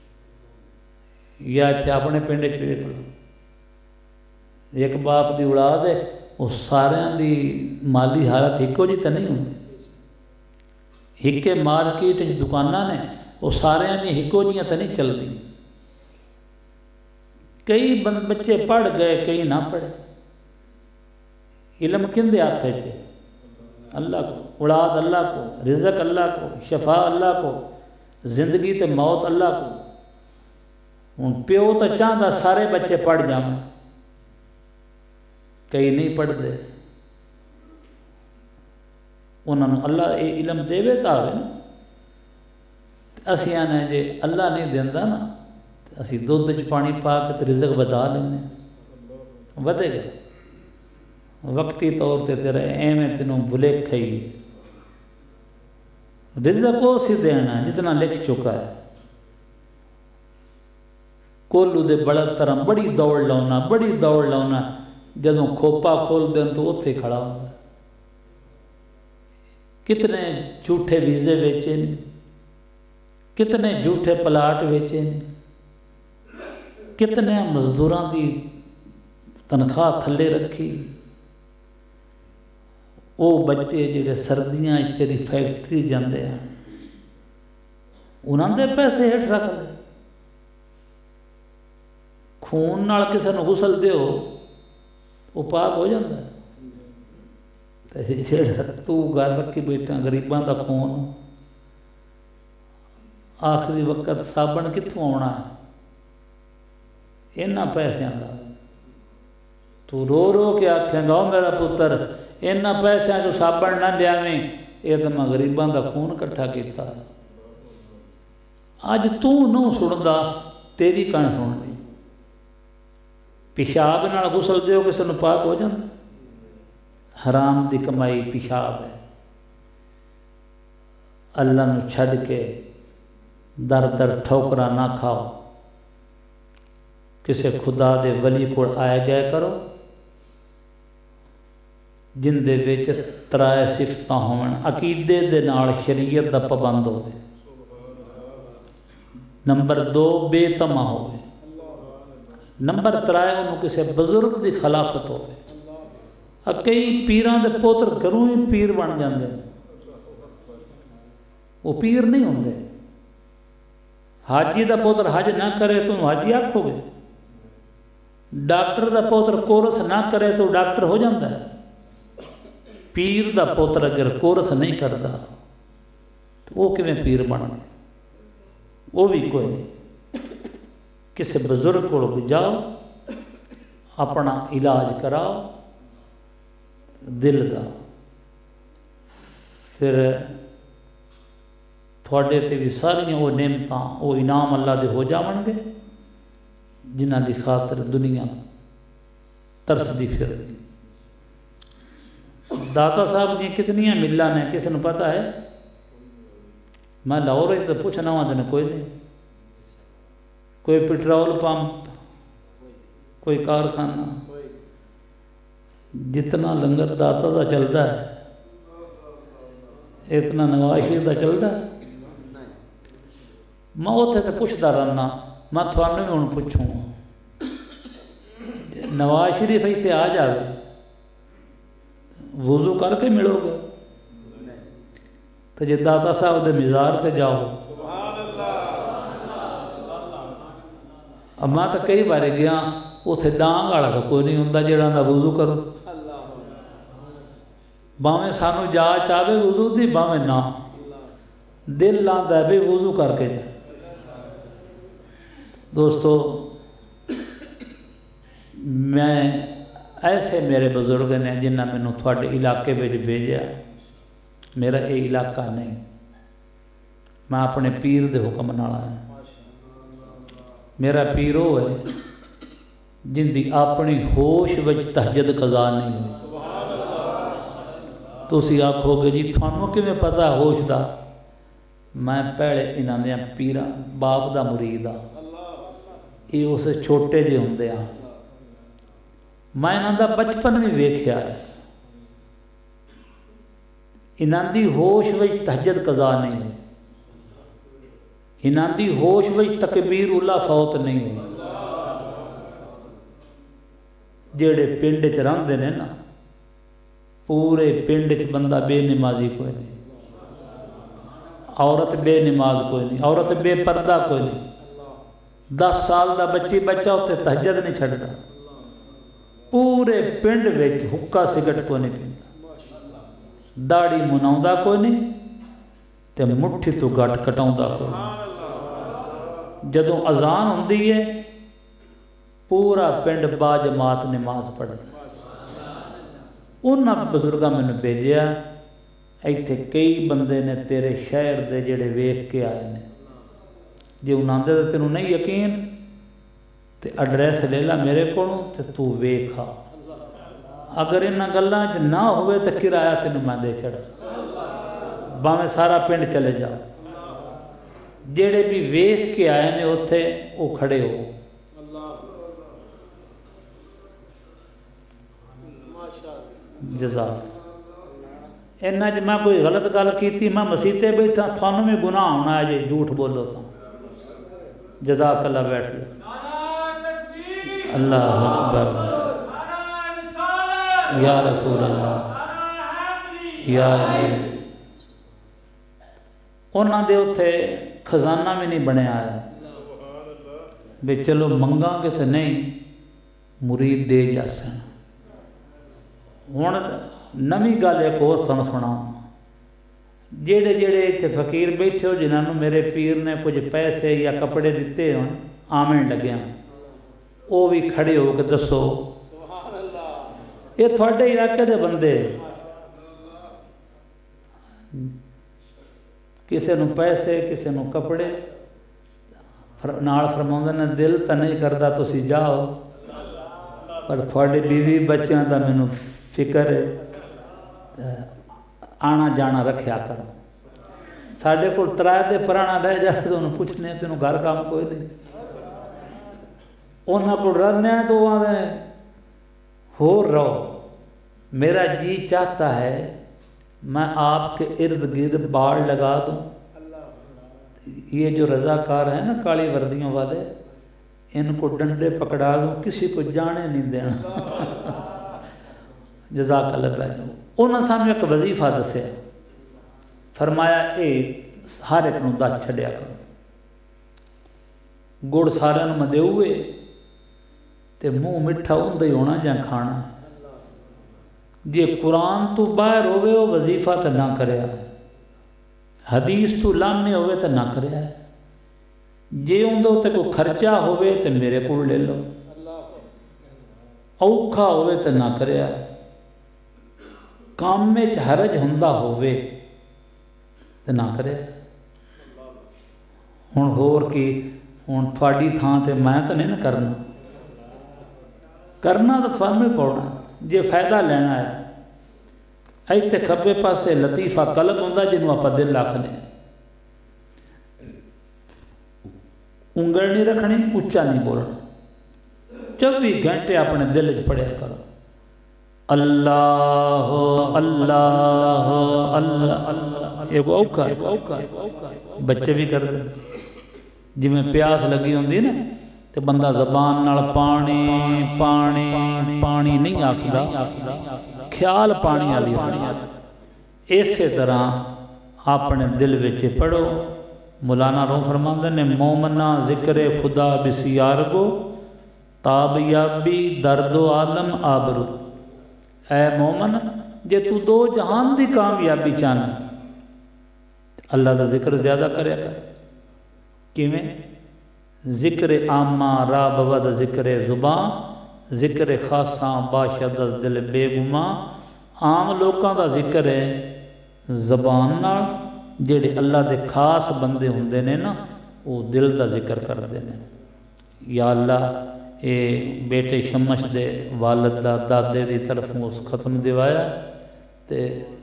Speaker 10: یا اتنے اپنے پنڈ چیک لو، ایک باپ دی اولاد ہے، وہ سارے دی مالی حالت ایکو جی تو نہیں ہوتی. ایک مارکیٹ دکاناں نے وہ سارے دی ایکو جیاں تو نہیں چلتی. کئی بچے پڑھ گئے، کئی نہ پڑھے. علم کندے ہاتھ چ؟ اللہ کو. اولاد اللہ کو، رزق اللہ کو، شفا اللہ کو، زندگی تے موت اللہ کو. ہوں پیو تو چاہتا سارے بچے پڑھ جاؤں، کئی نہیں پڑھتے. انہوں نے اللہ یہ علم دے تو آئے نا. اسی آنے جے اللہ نہیں دینا نا، اسی دودھ چ پانی پا کے تو رزق بتا لینے، ودے گا. وقتی طور تے تیرے ایویں تینوں بھلے کھائی. رزق وہ سی دینا جتنا لکھ چکا ہے. کولو دے بڑا طرح بڑی دوڑ لاؤنا، بڑی دوڑ لاؤنا، جدوں کھوپا کھول دیں تو اتنے کھڑا ہوتا. کتنے جھوٹے ویزے بیچے نے، کتنے جھوٹے پلاٹ بیچے نے، کتنے مزدوراں دی تنخواہ تھلے رکھی. وہ بچے جڑے سردیاں تیری فیکٹری جاندے ہیں انہاں دے پیسے ہٹ رکھ لے. خون نال کسے نوں غسل دیو وہ پاک ہو جاتا ہے. جڑا تو گھر رکھی بیٹھا غریباں دا خون، آخری وقت صابن کتوں آنا ہے؟ انہاں پیسیاں دا تو رو رو کے آکھیں گا میرا پتر انہاں پیسیاں جو صابن نہ لیاویں، یہ تو میں غریباں دا خون کٹھا کیتا. اج تو نہ سندا تیری کن سننی. پیشاب نال غسل دیو کسے نوں پاک ہو جاندا؟ حرام دی کمائی پیشاب ہے. اللہ نو چھڈ کے در در ٹھوکراں نہ کھاؤ. کسے خدا دے ولی کو آئے گئے کرو جن دے وچ 3 صفتاں ہون. عقیدے دے نال شریعت دا پابند ہوئے. نمبر 2 بے تما ہوئے. نمبر 3 انہوں کسے بزرگ دی خلافت ہوئے. کئی پیران دے پوتر گھروں ہی پیر بن جاندے، وہ پیر نہیں ہوندے. حاجی دا پوتر حج نہ کرے تو حاجی آکھو گے. ڈاکٹر دا پوتر کورس نہ کرے تو ڈاکٹر ہو جاندہ ہے. پیر دا پوتر اگر کورس نہیں کرتا تو وہ کیویں پیر بن گئے؟ وہ بھی کوئی نہیں. کسی بزرگ کو جاؤ اپنا علاج کراؤ دل دا، پھر تھوڑے تے بھی ساریاں وہ نعمتاں وہ انعام اللہ دے ہو جاون گے جنہ دی خاطر دنیا ترس دی پھر دی۔ داتا صاحب نے کتنی ملہ نے کسی نے پتہ ہے؟ میں لاہور تو پوچھنا ہوا تو کوئی نہیں، کوئی پٹرول پمپ، کوئی کارخانہ، جتنا لنگر داتا دا چلتا ہے اتنا نواز شریف دا چلتا ہے؟ میں اتنے تو پوچھتا رہنا، میں تھوڑے بھی ہوں پوچھوں نواز شریف اتنے آ جائے وضو کر کے ملو گے تو جی داتا صاحب دے مزار تے جاؤ۔ اب میں تو کئی بار گیا اتنے ڈانگ والا تو کوئی نہیں ہوں جہاں دا وضو کرو، باویں سانو جا چاہے وضو دی باویں نہ، دل لاندہ ہے بھی وضو کر کے جا۔ دوستو میں ایسے میرے بزرگ نے جنہ میں تھوڑے علاقے میں بھیجا، میرا یہ علاقہ نہیں، میں اپنے پیر دے حکم نال آیا۔ میرا پیر وہ ہے جن دی اپنی ہوش وچ تہجد قضا نہیں ہوئی۔ تسی آکھو گے جی تھانوں کیویں پتہ ہوش دا؟ میں پہلے انہاں دے پیراں باپ دا مرید ہاں، یہ اس چھوٹے جے ہوندے ہاں، میں انہاں دا بچپن بھی ویکھیا ہے۔ انہاں دی ہوش وچ تہجد قضا نہیں ہوئی، انہاں دی ہوش وچ تکبیر اللہ فوت نہیں ہوئی۔ جیڑے پنڈ چ رہندے نے نا، پورے پنڈ چ بندہ بے نمازی کوئی نہیں، عورت بے نماز کوئی نہیں، عورت بے پردہ کوئی نہیں، 10 سال دا بچہ اتنے تہجد نہیں چھڑتا، پورے پنڈ وچ حکا سگٹ کوئی نہیں پیندا، داڑھی مناؤندا کوئی نہیں تے مٹھی تو گھٹ کٹاؤندا کوئی نہیں۔ جدوں اذان ہوندی ہے پورا پنڈ با جماعت نماز پڑھتا۔ انہاں بزرگاں میں بھیجیا، ایتھے کئی بندے نے تیرے شہر دے جڑے ویکھ کے آئے نے، جے انہاں دے تینوں نہیں یقین تے ایڈریس لے لا میرے کولوں تے تو ویکھا، اگر انہاں گلاں چ نہ ہوئے تے کرایہ تینوں میں دے چھڑ، باویں سارا پنڈ چلے جا۔ جڑے بھی ویکھ کے آئے نے اوتھے وہ کھڑے ہو۔ جزاک انہاں جی میں کوئی غلط گل کیتی، میں مسیتے بیٹھا، تھانوں بھی گناہ ہونا ہے جی جھوٹ بولو تو۔ جزاک اللہ، بیٹھ لو۔ اللہ اکبر، یا رسول اللہ، یا انہاں دے اتھے خزانہ میں نہیں بنے آیا بھی چلو منگاں گے تو نہیں مرید دے جاسن۔ ہوں نویں گل ایک اور تھانوں سناؤں، جڑے جڑے اتنے فقیر بیٹھے ہو جنہوں میرے پیر نے کچھ پیسے یا کپڑے دیتے ہوں آمن لگے ہیں، وہ بھی کھڑے ہو کے دسو یہ تھوڑے علاقے دے بندے، کسی نو پیسے کسی نو کپڑے نال فرماؤندے نے دل تو نہیں کردا تسی جاؤ، پر تھوڑے بیوی بچیاں دا مینوں فکر ہے، آنا جانا رکھیا کرو۔ ساڈے کول ترائے دے پرانا رہ جائے تو انہوں پوچھنے تینوں گھر کام کوئی نہیں، انہاں کو رہنے ہیں تو وہاں دے ہو رہو۔ میرا جی چاہتا ہے میں آپ کے ارد گرد باڑ لگا دوں، یہ جو رضاکار ہیں نا کالی وردیوں والے، ان کو ڈنڈے پکڑا دوں، کسی کو جانے نہیں دینا۔ جزاک اللہ خیر۔ انہوں نے سانوں ایک وظیفہ دسیا، فرمایا اے ہر ایک نوں دس چھڈیا کرو، گڑ سارے نوں دے ہوئے تے منہ میٹھا اوندا ہی ہونا جا کھانا۔ جے قرآن تو باہر ہوئے وہ وظیفہ تو نہ کریا، حدیث تو لامے ہوئے تو نہ کریا، جے اندر تے کوئی خرچہ ہوئے تو میرے کو لے لو۔ ਔਖਾ ਹੋਵੇ ਤੇ ਨਾ ਕਰਿਆ, ਕੰਮ ਵਿੱਚ ਹਰਜ ਹੁੰਦਾ ਹੋਵੇ ਤੇ ਨਾ ਕਰਿਆ। ਹੁਣ ਹੋਰ ਕੀ, ਹੁਣ ਤੁਹਾਡੀ ਥਾਂ ਤੇ ਮੈਂ ਤਾਂ ਨਹੀਂ ਨਾ ਕਰਨਾ, ਕਰਨਾ ਤਾਂ ਤੁਹਾਨੂੰ ਹੀ ਪਾਉਣਾ ਜੇ ਫਾਇਦਾ ਲੈਣਾ ਹੈ। ਇੱਥੇ ਖੱਬੇ ਪਾਸੇ ਲਤੀਫਾ ਕਲਮ ਹੁੰਦਾ ਜਿਹਨੂੰ ਆਪਾਂ ਦਿਲ ਆਖਦੇ, ਉਂਗਲ ਨਹੀਂ ਰੱਖਣੀ, ਉੱਚਾ ਨਹੀਂ ਬੋਲਣਾ, 24 ਘੰਟੇ ਆਪਣੇ ਦਿਲ 'ਚ ਪੜਿਆ ਕਰੋ ਅੱਲਾਹ ਅੱਲਾਹ ਅੱਲਾਹ। ਇਹ ਔਖਾ ਬੱਚੇ ਵੀ ਕਰਦੇ, ਜਿਵੇਂ ਪਿਆਸ ਲੱਗੀ ਹੁੰਦੀ ਨਾ ਤੇ ਬੰਦਾ ਜ਼ਬਾਨ ਨਾਲ ਪਾਣੀ ਪਾਣੀ ਪਾਣੀ ਨਹੀਂ ਆਖਦਾ, ਖਿਆਲ ਪਾਣੀ ਵਾਲੀ ਹੋਣੀ। ਇਸੇ ਤਰ੍ਹਾਂ ਆਪਣੇ ਦਿਲ ਵਿੱਚ ਪੜੋ। ਮੌਲਾਨਾ ਰੂਮ ਫਰਮਾਉਂਦੇ ਨੇ ਮੋਮਨਾ ਜ਼ਿਕਰ ਖੁਦਾ ਬਿਸਿਆਰ ਗੋ ਤਾਬਯਾਬੀ ਦਰਦੋ ਆਲਮ ਆਬਰੂ। ਐ ਮੋਮਨ ਜੇ ਤੂੰ ਦੋ ਜਹਾਨ ਦੀ ਕਾਮਯਾਬੀ ਚਾਹਨਾ اللہ کا ذکر زیادہ کریا کر. کیویں؟ ذکر عامہ را بود ذکر زبان، ذکر خاصاں باشد دل بے گماں. عام لوکاں دا ذکر ہے زبان نال، جڑے اللہ دے خاص بندے ہوندے نے نا وہ دل دا ذکر کردے نے. یا اللہ اے بیٹے شمش دے والد دا دادے دی طرف اس ختم دیوایا تے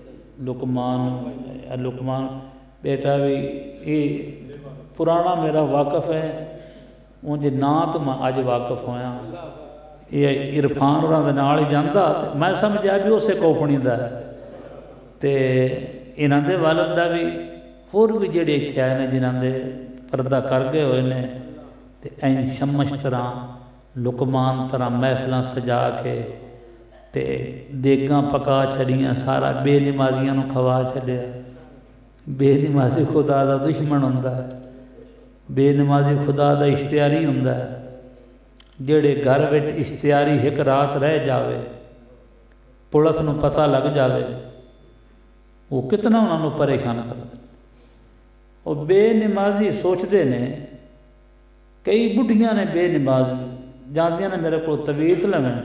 Speaker 10: لقمان بیٹا بھی یہ پرانا میرا واقف ہے، ان جے نا تو میں اج واقف ہویا. یہ عرفان اور دے نال ہی جاندا تے میں سمجھا بھی اسے کوپنی دا تے انہاں دے والد دا بھی ہور بھی جڑے ایتھے آئے نے جنہاں دے پردہ کر گئے ہوئے نے تے این شمش طرح لقمان طرح محفلاں سجا کے تے دیگاں پکا چھڑیاں، سارا بے نمازیاں نو کھوا چھڑیا. بے نمازی خدا دا دشمن ہوندا ہے، بے نمازی خدا دا اشتیاری ہوندا ہے. جڑے گھر وچ اشتیاری ایک رات رہ جاوے، پولیس نو پتہ لگ جاوے، وہ کتنا انہاں نو پریشان کردا. اور بے نمازی سوچدے نے، کئی بڈھیاں نے بے نماز جاندیاں نے میرے کو طبیعت لویں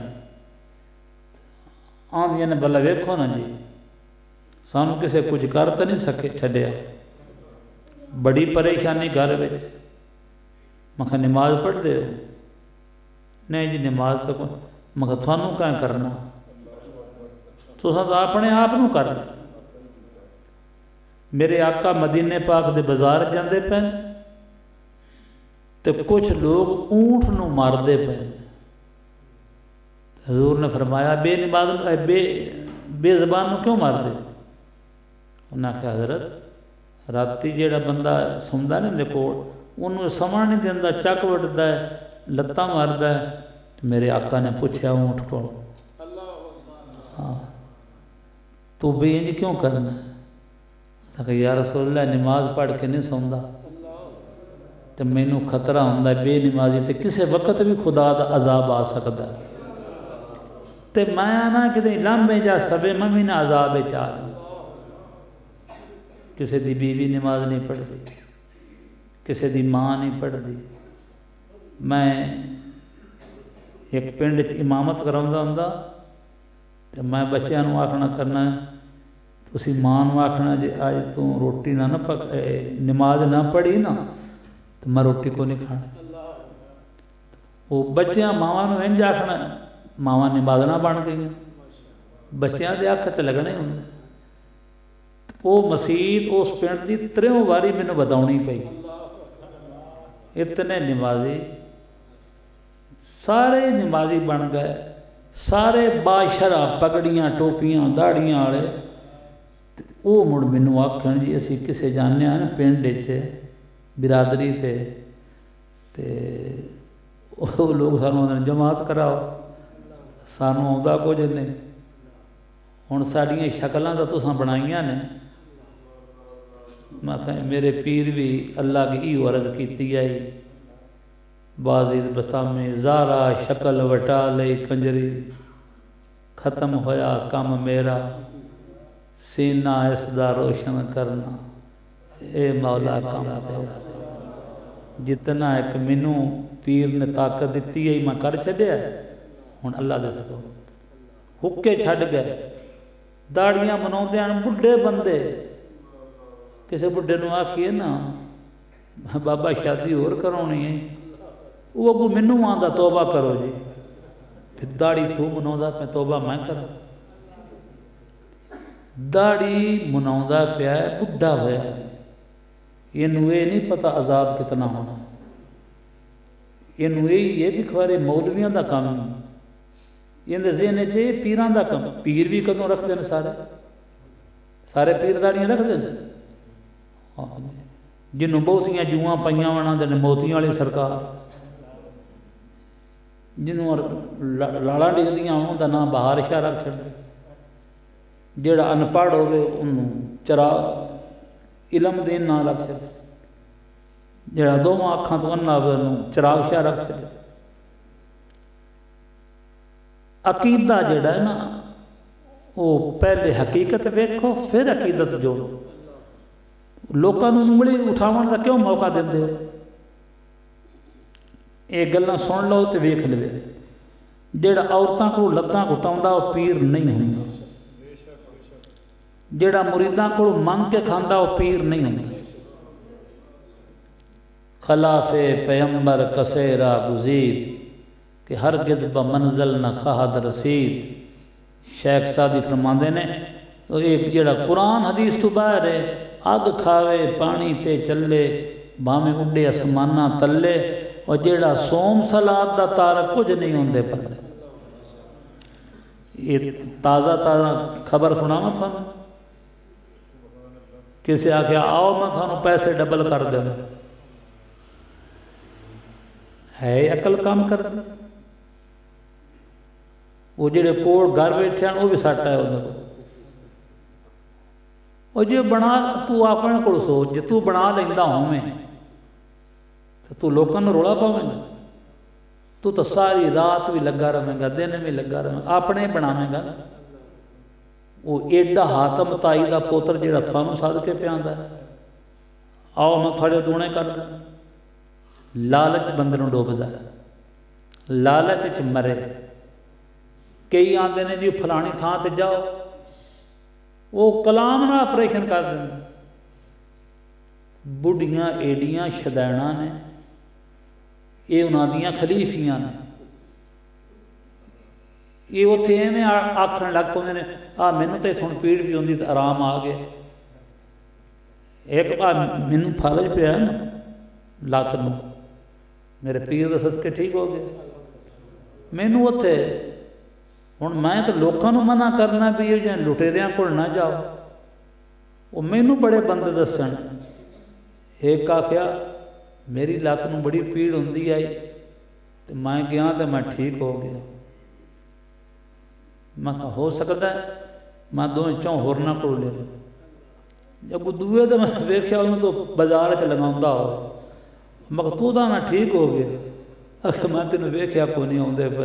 Speaker 10: آندیاں نے بلا ویکھو نا جی سانو کسے کچھ کر تو نہیں سکے چھڈیا، بڑی پریشانی گھر وچ. میں کہا نماز پڑھ دے ہو؟ نہیں جی نماز تو میں کہا تھانوں کہاں کرنا، تساں تو اپنے آپ نو کر لے. میرے آقا مدینے پاک دے بازار جاندے پے تو کچھ لوگ اونٹ نو ماردے پے. حضور نے فرمایا بے نماز بے زبان نو کیوں مار دے؟ انہاں کہ حضرت راتی جیڑا بندہ سوندا نہیں دے کول انہوں سمجھ نہیں دیندا، چک وٹدا ہے، لتاں ماردا ہے. میرے آقا نے پوچھا اونٹ کو ہاں تو بھی انج کیوں کرنا ہے؟ کہ یا رسول اللہ نماز پڑھ کے نہیں سوندا تو مینوں خطرہ ہوندا ہے بے نمازی تے کسے وقت بھی خدا دا عذاب آ سکدا ہے. تے میں آنا کہ لمبے جا سبے ممی نہ عذاب چاہ جاؤں. کسے دی بیوی نماز نہیں پڑھ دی، کسے دی ماں نہیں پڑھ دی. میں ایک پنڈ امامت کراؤندا ہوندا تے میں بچیاں نو آکھنا کرنا تسی ماں نو آکھنا جے اج تو روٹی نہ نماز نہ پڑھی نا تو میں روٹی کو نہیں کھانا. وہ بچیاں ماواں نو انج آکھنا ماواں نماز نہ بن گئی، بچیاں دے آکھ تے لگنا ہی ہوندا. وہ مسیت اس پنڈ دی 3 واری مینوں بتاؤنی پئی. اتنے نمازی سارے نمازی بن گئے، سارے باشرا پگڑیاں ٹوپیاں داڑیاں والے. وہ مڑ مینوں آکھن جی اسی کسے جانے ہیں پنڈ وچ برادری تے وہ لوگ سانوں جماعت کراؤ، سانوں آਉਂਦਾ کچھ نہیں. ہن ساڈیاں شکلاں تو تساں بنائیاں نے. میں کہا میرے پیر بھی اللہ کی ای عرض کیتی آئی بازید بسامی زارا شکل وٹا لئی کنجری ختم ہویا کم میرا سینہ اس دا روشن کرنا اے مولا کم تیرا. جتنا ایک مینوں پیر نے طاقت دیتی ہے میں کر چھڈیا ہوں اللہ دے سکو حکے چھڈ گئے داڑیاں مناؤندے ہیں بڈھے بندے کسی بڈھے نو آکھیے نا بابا شادی اور کرونی ہے وہ اگو مینوں آندا توبہ کرو جی پھر داڑی تو مناؤندا پہ توبہ میں کراں داڑی مناؤندا پیا ہے بڈھا ہویا یہ نہیں پتہ عذاب کتنا ہونا یہ بھی کھوارے مولویاں دا کام یہ ذہن چ پیراں دا کام پیر بھی کدوں رکھتے ہیں سارے پیر داڑیاں رکھتے ہیں جنوں بہتیاں جواں پائیاں بنا دے موتیاں والی سرکار جنوں لاڑا ڈگدیاں انہوں دا نام بہار شاہ رکھ چھڑ جیڑا ان پڑھ ہوئے انہوں چرا علم دین نہ رکھ چھڑ جڑا دوواں اکھاں تو انا ہوئے انہوں چراغ شاہ رکھ چھڑ عقیدہ جڑا ہے نا وہ پہلے حقیقت ویکھو پھر عقیدت جوڑو لوکاں نوں انگلی اٹھاون دا کیوں موقع دیندے ہو یہ گلاں سن لو تے ویکھ لو جڑا عورتاں کو لتاں گھٹاوندا وہ پیر نہیں ہوندا جڑا مریداں کو منگ کے کھاندا وہ پیر نہیں ہوندا خلاف پیمبر کسیرا گزید کہ ہرگز بمنزل نہ خواہد رسید شیخ سادی فرماندے نے تو ایک جڑا قرآن حدیث تو باہر ہے اگ کھاوے پانی تے چلے بھاویں اڈے اسمانہ تلے اور جڑا سوم سلاد دا تارک کچھ نہیں ہوندے پلے یہ تازہ خبر سناواں تھانوں کسی آکھیا آؤ میں تھانوں پیسے ڈبل کر دے ہے عقل کام کر دے وہ جڑے کوڑ گھر بیٹھے ہیں وہ بھی سٹ ہے انہوں اور جی بنا تو اپنے کو سوچ جی تو بنا لیندا ہوں میں تو لوکاں نوں رولا پاویں گا تو ساری رات بھی لگا رہے گا دن بھی لگا رہے گا اپنے بناویں گا وہ ایڈا حاتم تائی دا پوتر جڑا تھانوں سد کے پہ آندا ہے آؤ میں تھوڑے دونے کر دیں لالچ بندے نوں ڈوبدا ہے لالچ چ مرے کئی آندے نے جی فلانی تھان تے جاؤ وہ کلام نہ آپریشن کر دیں بڑھیاں ایڈیاں شدینا نے یہ انہاں دیاں خلیفیاں نے یہ اتنے ایویں آکھن لگ پاندے نے مینوں تے ہن پیڑ بھی ہوندی تے آرام آ گیا ایک مینوں فالج پیا نا لات نوں میرے پیر دا صدقے ٹھیک ہو گیا مینوں اتنے ہوں میں تو لوگوں منع کرنا بھی یہ جائیں لٹیریاں کو نہ جاؤ وہ مینوں بڑے بندے دسن ایک آخیا میری لت نوں بڑی پیڑ ہوندی آئی تو میں گیا تو میں ٹھیک ہو گیا میں ہو سکتا ہے میں دونوں چوں ہورنا کو لے جب دوے تو میں ویکھیا انہوں تو بازار چ لگاؤندا ہو مگر تو دا میں ٹھیک ہو گیا آخر میں تینوں ویکھیا کو نہیں آوندے پے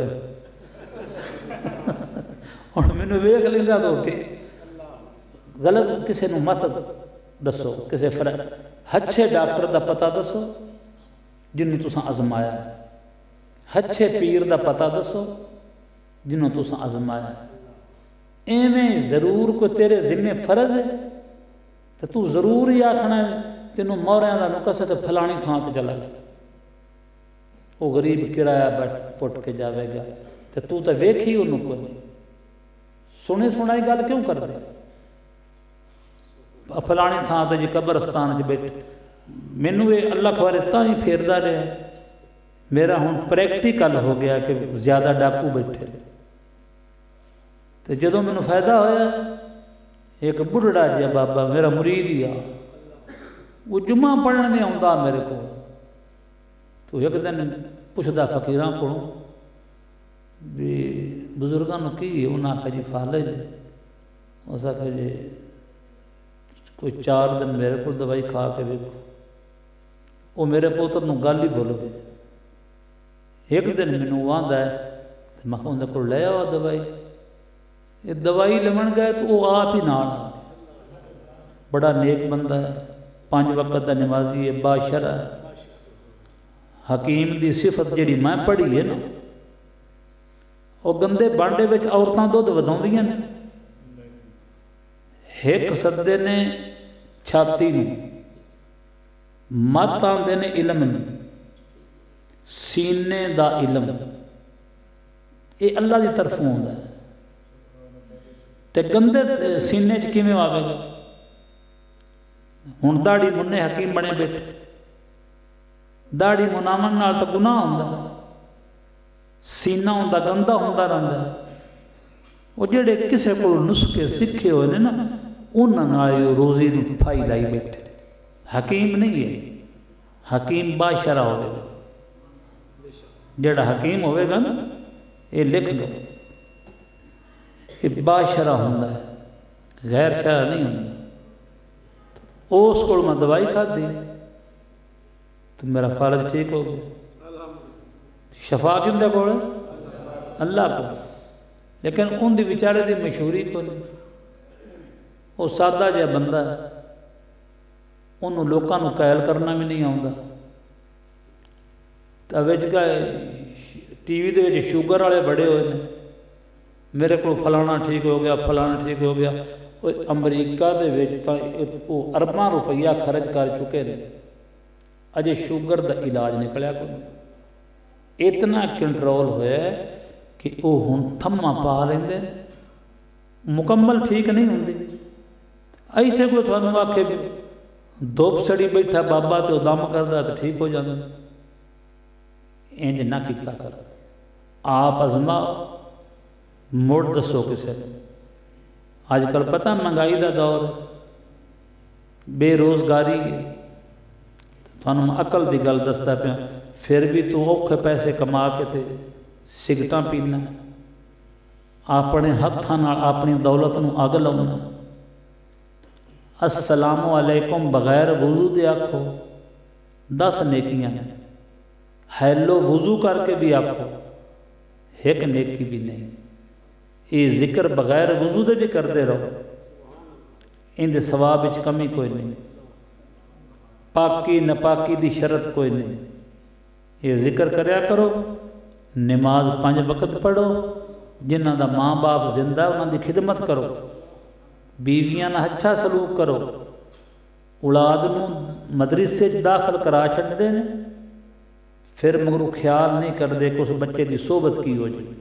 Speaker 10: اور مینوں ویکھ لیندا تو غلط کسی نوں مت دسو کسی فرق ہچھے ڈاکٹر دا پتہ دسو جنوں تساں آزمایا ہچھے پیر دا پتہ دسو جنوں تساں آزمایا ایویں ضرور کو تیرے ذمے فرض ہے تو ضرور ہی آکھنا ہے تینوں موریاں دا نقص ہے تو فلانی تھان تے چلا گیا وہ غریب کرایہ پٹ کے جاوے گا تو ویکھی انہوں کو سنی سنائی گل کیوں کر دے فلانی تھان تے جی قبرستان چ بیٹھے مینوں یہ اللہ خوارے تاں ہی پھیردا رہا میرا ہن پریکٹیکل ہو گیا کہ زیادہ ڈاکو بیٹھے تو جدوں مینوں فائدہ ہویا ایک بڑھڑا جہا بابا میرا مرید ہی آ وہ جمعہ پڑھنے نہیں آتا میرے کو تو ایک دن پوچھتا فقیراں کو بھی بزرگاں نوں کی انہاں آکھیا جی فالج اس آکھیا جی کوئی 4 دن میرے کو دوائی کھا کے ویکھو وہ میرے پوتر نوں گل ہی بھول گئے ایک دن مینوں آندا ہے تے میں اندر کو لے آ دوائی یہ دوائی لمن گئے تو وہ آپ ہی نال بڑا نیک بندہ ہے 5 وقت دا نمازی ہے باشرع ہے حکیم دی صفت جڑی میں پڑھی ہے نا وہ گندے بانڈے وچ عورتاں دودھ وداؤندیاں نے، ایک سدے نے چھاتی نوں، مت آندے نے علم نوں، سینے دا علم یہ اللہ دی طرفوں ہوندا ہے، تے گندے سینے چ کیویں آوے گا؟ ہن داڑھی مننے حکیم بنے بیٹھے، داڑھی مناون نال تو گناہ ہوندا، سینہ ہوندا گندا ہوندا رہندا ہے۔ وہ جڑے کسے کو نسخے سکھے ہوئے نے نا انہاں نال روزی نوں پھائی لائی بیٹھے، حکیم نہیں ہے، حکیم باشرہ ہوئے گا، جڑا حکیم ہوئے گا نا یہ لکھ لو، یہ باشرہ ہوندا ہے، غیر شرع نہیں ہوندا۔ اس کو میں دوائی کھا دی تو میرا فالج ٹھیک ہو گیا، شفا کندے کول؟ اللہ کو، لیکن ان دی بیچارے دی مشہوری کو نہیں، وہ سادہ جہا بندہ ہے، انہوں لوکاں نوں قائل کرنا بھی نہیں آوندا، تے وچ ٹی وی دے وچ شوگر والے بڑے ہوئے نے، میرے کو فلانا ٹھیک ہو گیا، فلانا ٹھیک ہو گیا۔ امریکہ دے وچ تاں وہ ارباں روپیہ خرچ کر چکے ہیں، اجے شوگر دا علاج نکلیا کوئی، اتنا کنٹرول ہویا ہے کہ وہ ہن تھما پا لیندے، مکمل ٹھیک نہیں ہوندی۔ ایسے کوئی تھانوں آکھے دھوپ سڑی بیٹھا بابا تے دم کردا تے ٹھیک ہو جاندا، انج نہ کیتا کر، آپ ازما مڑ دسو کسے۔ آج کل پتہ مہنگائی دا دور ہے، بے روزگاری ہے، تھانوں عقل دی گل دستا پیا، پھر بھی تو اوکھے پیسے کما کے تے سگٹاں پینا، اپنے ہتھاں نال اپنی دولت نوں اگ لاؤنا۔ السلام علیکم بغیر وضو دے آکھو 10 نیکیاں ہیں، ہیلو وضو کر کے بھی آکھو ایک نیکی بھی نہیں۔ یہ ذکر بغیر وضو دے بھی کرتے رہو، ان دے ثواب وچ کمی کوئی نہیں، پاکی نپاکی دی شرط کوئی نہیں۔ یہ ذکر کریا کرو، نماز 5 وقت پڑھو، جنہاں دا ماں باپ زندہ انہاں دی خدمت کرو، بیویاں نہ اچھا سلوک کرو، اولاد نوں مدرسے چ داخل کرا چھڈدے نے، پھر مگروں خیال نہیں کرتے کہ اس بچے کی صحبت کی ہو جائے۔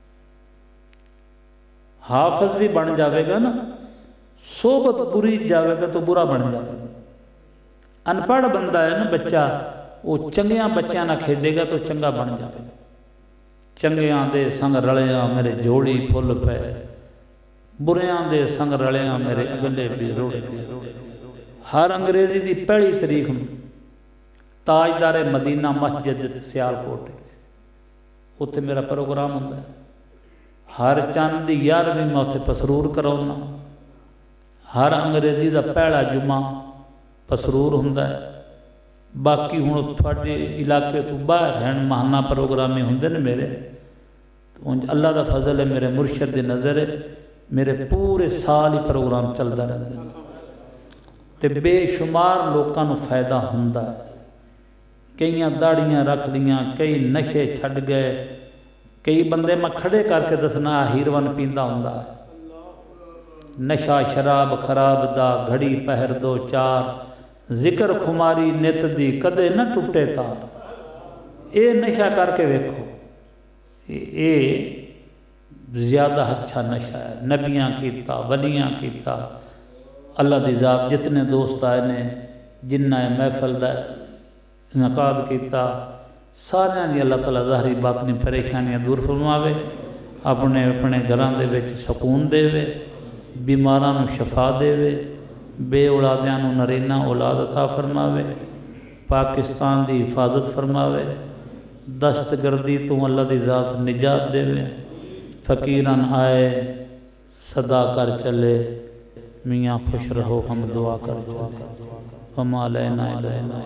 Speaker 10: حافظ بھی بن جاوے گا نا، صحبت بری جاوے گا تو برا بن جاوے گا۔ انپڑھ بندہ ہے نا بچہ، وہ چنگیاں بچیاں نہ کھیڈے گا تو چنگا بن جاوے گا۔ چنگیاں دے سنگ رلیاں میرے جوڑی پھل پے، بریاں دے سنگ رلیاں میرے اگلے بھی روڑے پے۔ ہر انگریزی دی پہلی تاریخ میں تاجدار مدینہ مسجد سیالکوٹ، اتنے میرا پروگرام ہوتا ہے۔ ہر چند دی 11ویں میں اتنے پسرور کراؤنا، ہر انگریزی دا پہلا جمعہ پسرور ہوتا ہے۔ باقی ہوں تھوڑے علاقے تو باہر ہیں ماہانہ پروگرام ہوندے نے میرے، اللہ دا فضل ہے، میرے مرشد دی نظر ہے، میرے پورے سال ہی پروگرام چلتا رہتا ہے، تے بے شمار لوگوں کو فائدہ ہوتا ہے۔ کئیاں داڑیاں رکھ لیاں، کئی نشے چھڈ گئے، کئی بندے میں کھڑے کر کے دسنا ہیروین پیندا ہوندا ہے، نشہ شراب خراب دا گھڑی پہر 2 4، ذکر خماری نت دی کدے نہ ٹوٹے تار۔ اے نشہ کر کے ویکھو، اے زیادہ اچھا نشہ ہے، نبیاں کیتا، ولیاں کیتا، اللہ دی ذات جتنے دوست آئے نے، جنہ محفل دا انعقاد کیتا، سارے دی اللہ تعالیٰ ظاہری باطنی پریشانیاں دور فرماوے، اپنے اپنے گھراں دے وچ سکون دے وے، بیماراں نو شفا دے وے، بے اولادیاں نو نرینہ اولاد عطا فرماوے، پاکستان دی حفاظت فرماوے، دہشت گردی تو اللہ دی ذات نجات دے وے، فقیران آئے صدا کر چلے، میاں خوش رہو ہم دعا کر چلے، وما لینا الا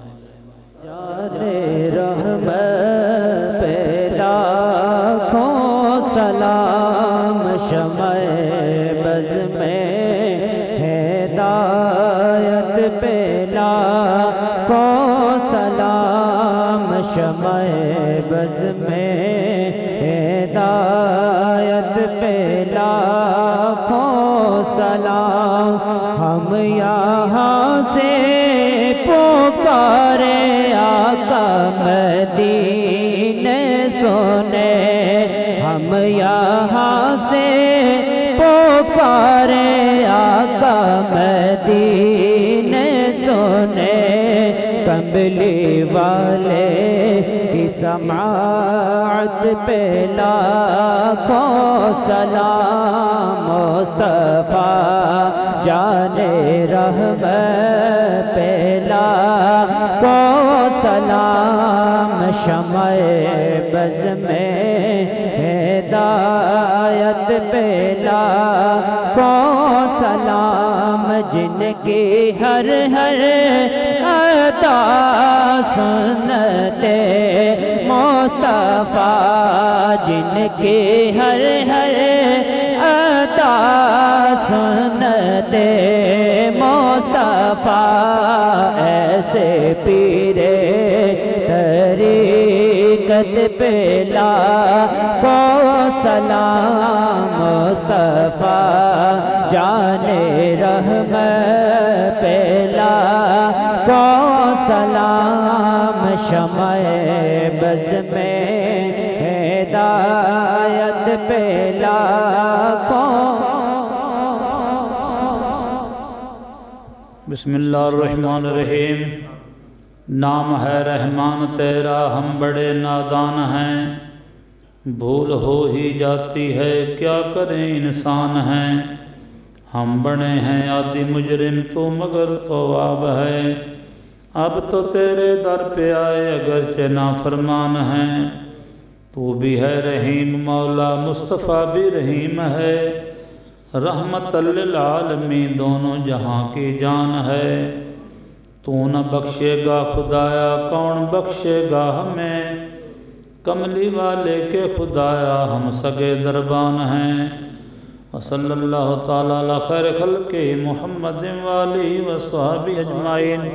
Speaker 9: جانے رحمت پہ لاکھوں سلام، شمع بز میں ہدایت پہ لاکھوں سلام، شمع بز میں ہدایت سلام ہم یہاں سے پکارے آقا مدینے سونے ہم یہاں سے پکارے آقا مدینے سونے کملی والے کی سماعت پہ لاکھوں سلام مصطفیٰ جانے رحمت پہ لاکھوں سلام شمع بز میں ہدایت پہ لاکھوں سلام جن کی ہر ہر عطا سنت مصطفیٰ جن کی ہر ہر عطا سنت مصطفیٰ ایسے پیرے طریقت پہ لاکھوں سلام مصطفیٰ جانے رحمت پہ لاکھوں سلام شمع بز میں ہدایت پہ لاکھوں
Speaker 10: بسم اللہ الرحمن الرحیم نام ہے رحمان تیرا ہم بڑے نادان ہیں بھول ہو ہی جاتی ہے کیا کریں انسان ہیں ہم بڑے ہیں عادی مجرم تو مگر تواب ہے اب تو تیرے در پہ آئے اگرچہ نافرمان ہیں تو بھی ہے رحیم مولا مصطفیٰ بھی رحیم ہے رحمت للعالمین دونوں جہاں کی جان ہے تو نہ بخشے گا خدایا کون بخشے گا ہمیں کملی والے کے خدایا ہم سگے دربان ہیں وصلی اللہ تعالیٰ علی خیر خلق محمد والی وصحابہ اجمعین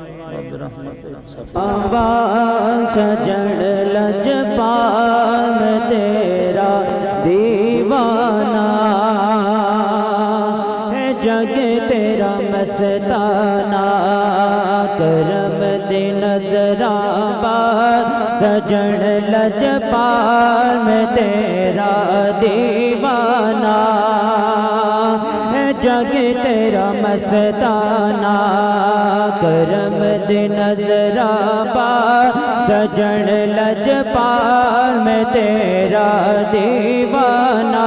Speaker 9: سجن لجپال تیرا دیوانہ ہے جگ تیرا مستانہ کرم دی نظراں بار سجن لجپال میں تیرا دیوانہ ہے جگ تیرا مستانہ کرم دی نظراں بار سجن لجپال میں تیرا دیوانہ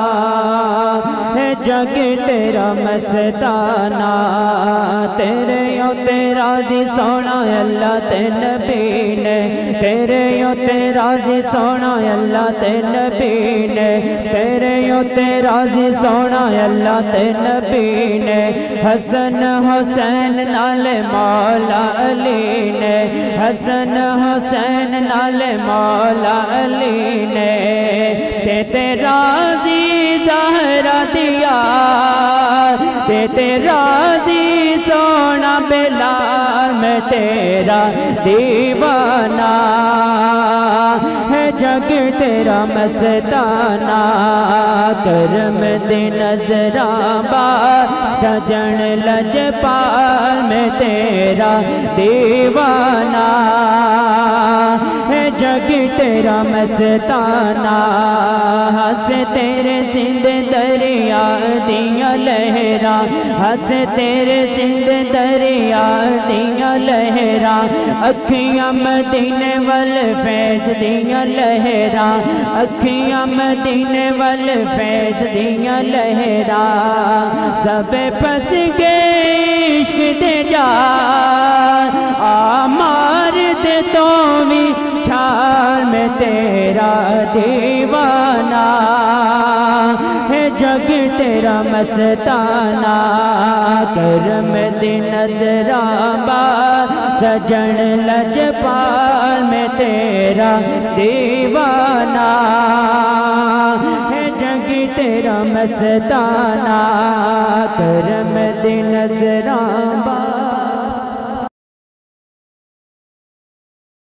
Speaker 9: ہے جگ تیرا مستانہ تیرے یوں تیرا زی سونا اللہ تے نبی نے تیرے یوں تیرا زی سونا اللہ تے نبی نے تیرے یوں تیرا زی سونا اللہ تے نبی نے حسن حسین نال مولا علی نے حسن حسین نال مولا علی نے تیرا زی زہرا دیا تیرا زی سونا بلال میں تیرا دیوانہ ہے جگ تیرا مستانہ کرم دی نظراں بار سجن لجپال میں تیرا دیوانہ ہے جگ تیرا مستانہ ہنس تیرے زند دریا دیاں لہراں ہنس تیرے زند دریا دیاں لہراں اکھیاں مدینے وال فیض دیاں لہراں اکھیاں مدینے وال فیض دیاں لہراں سب پھنس گئے عشق دے جال آ مار دے تو بھی چھال میں تیرا دیوانہ ہے جگ تیرا مستانہ کرم دی نظراں بار سجن لجپال میں تیرا دیوانہ ہے جگ تیرا مستانہ کرم دی نظراں بار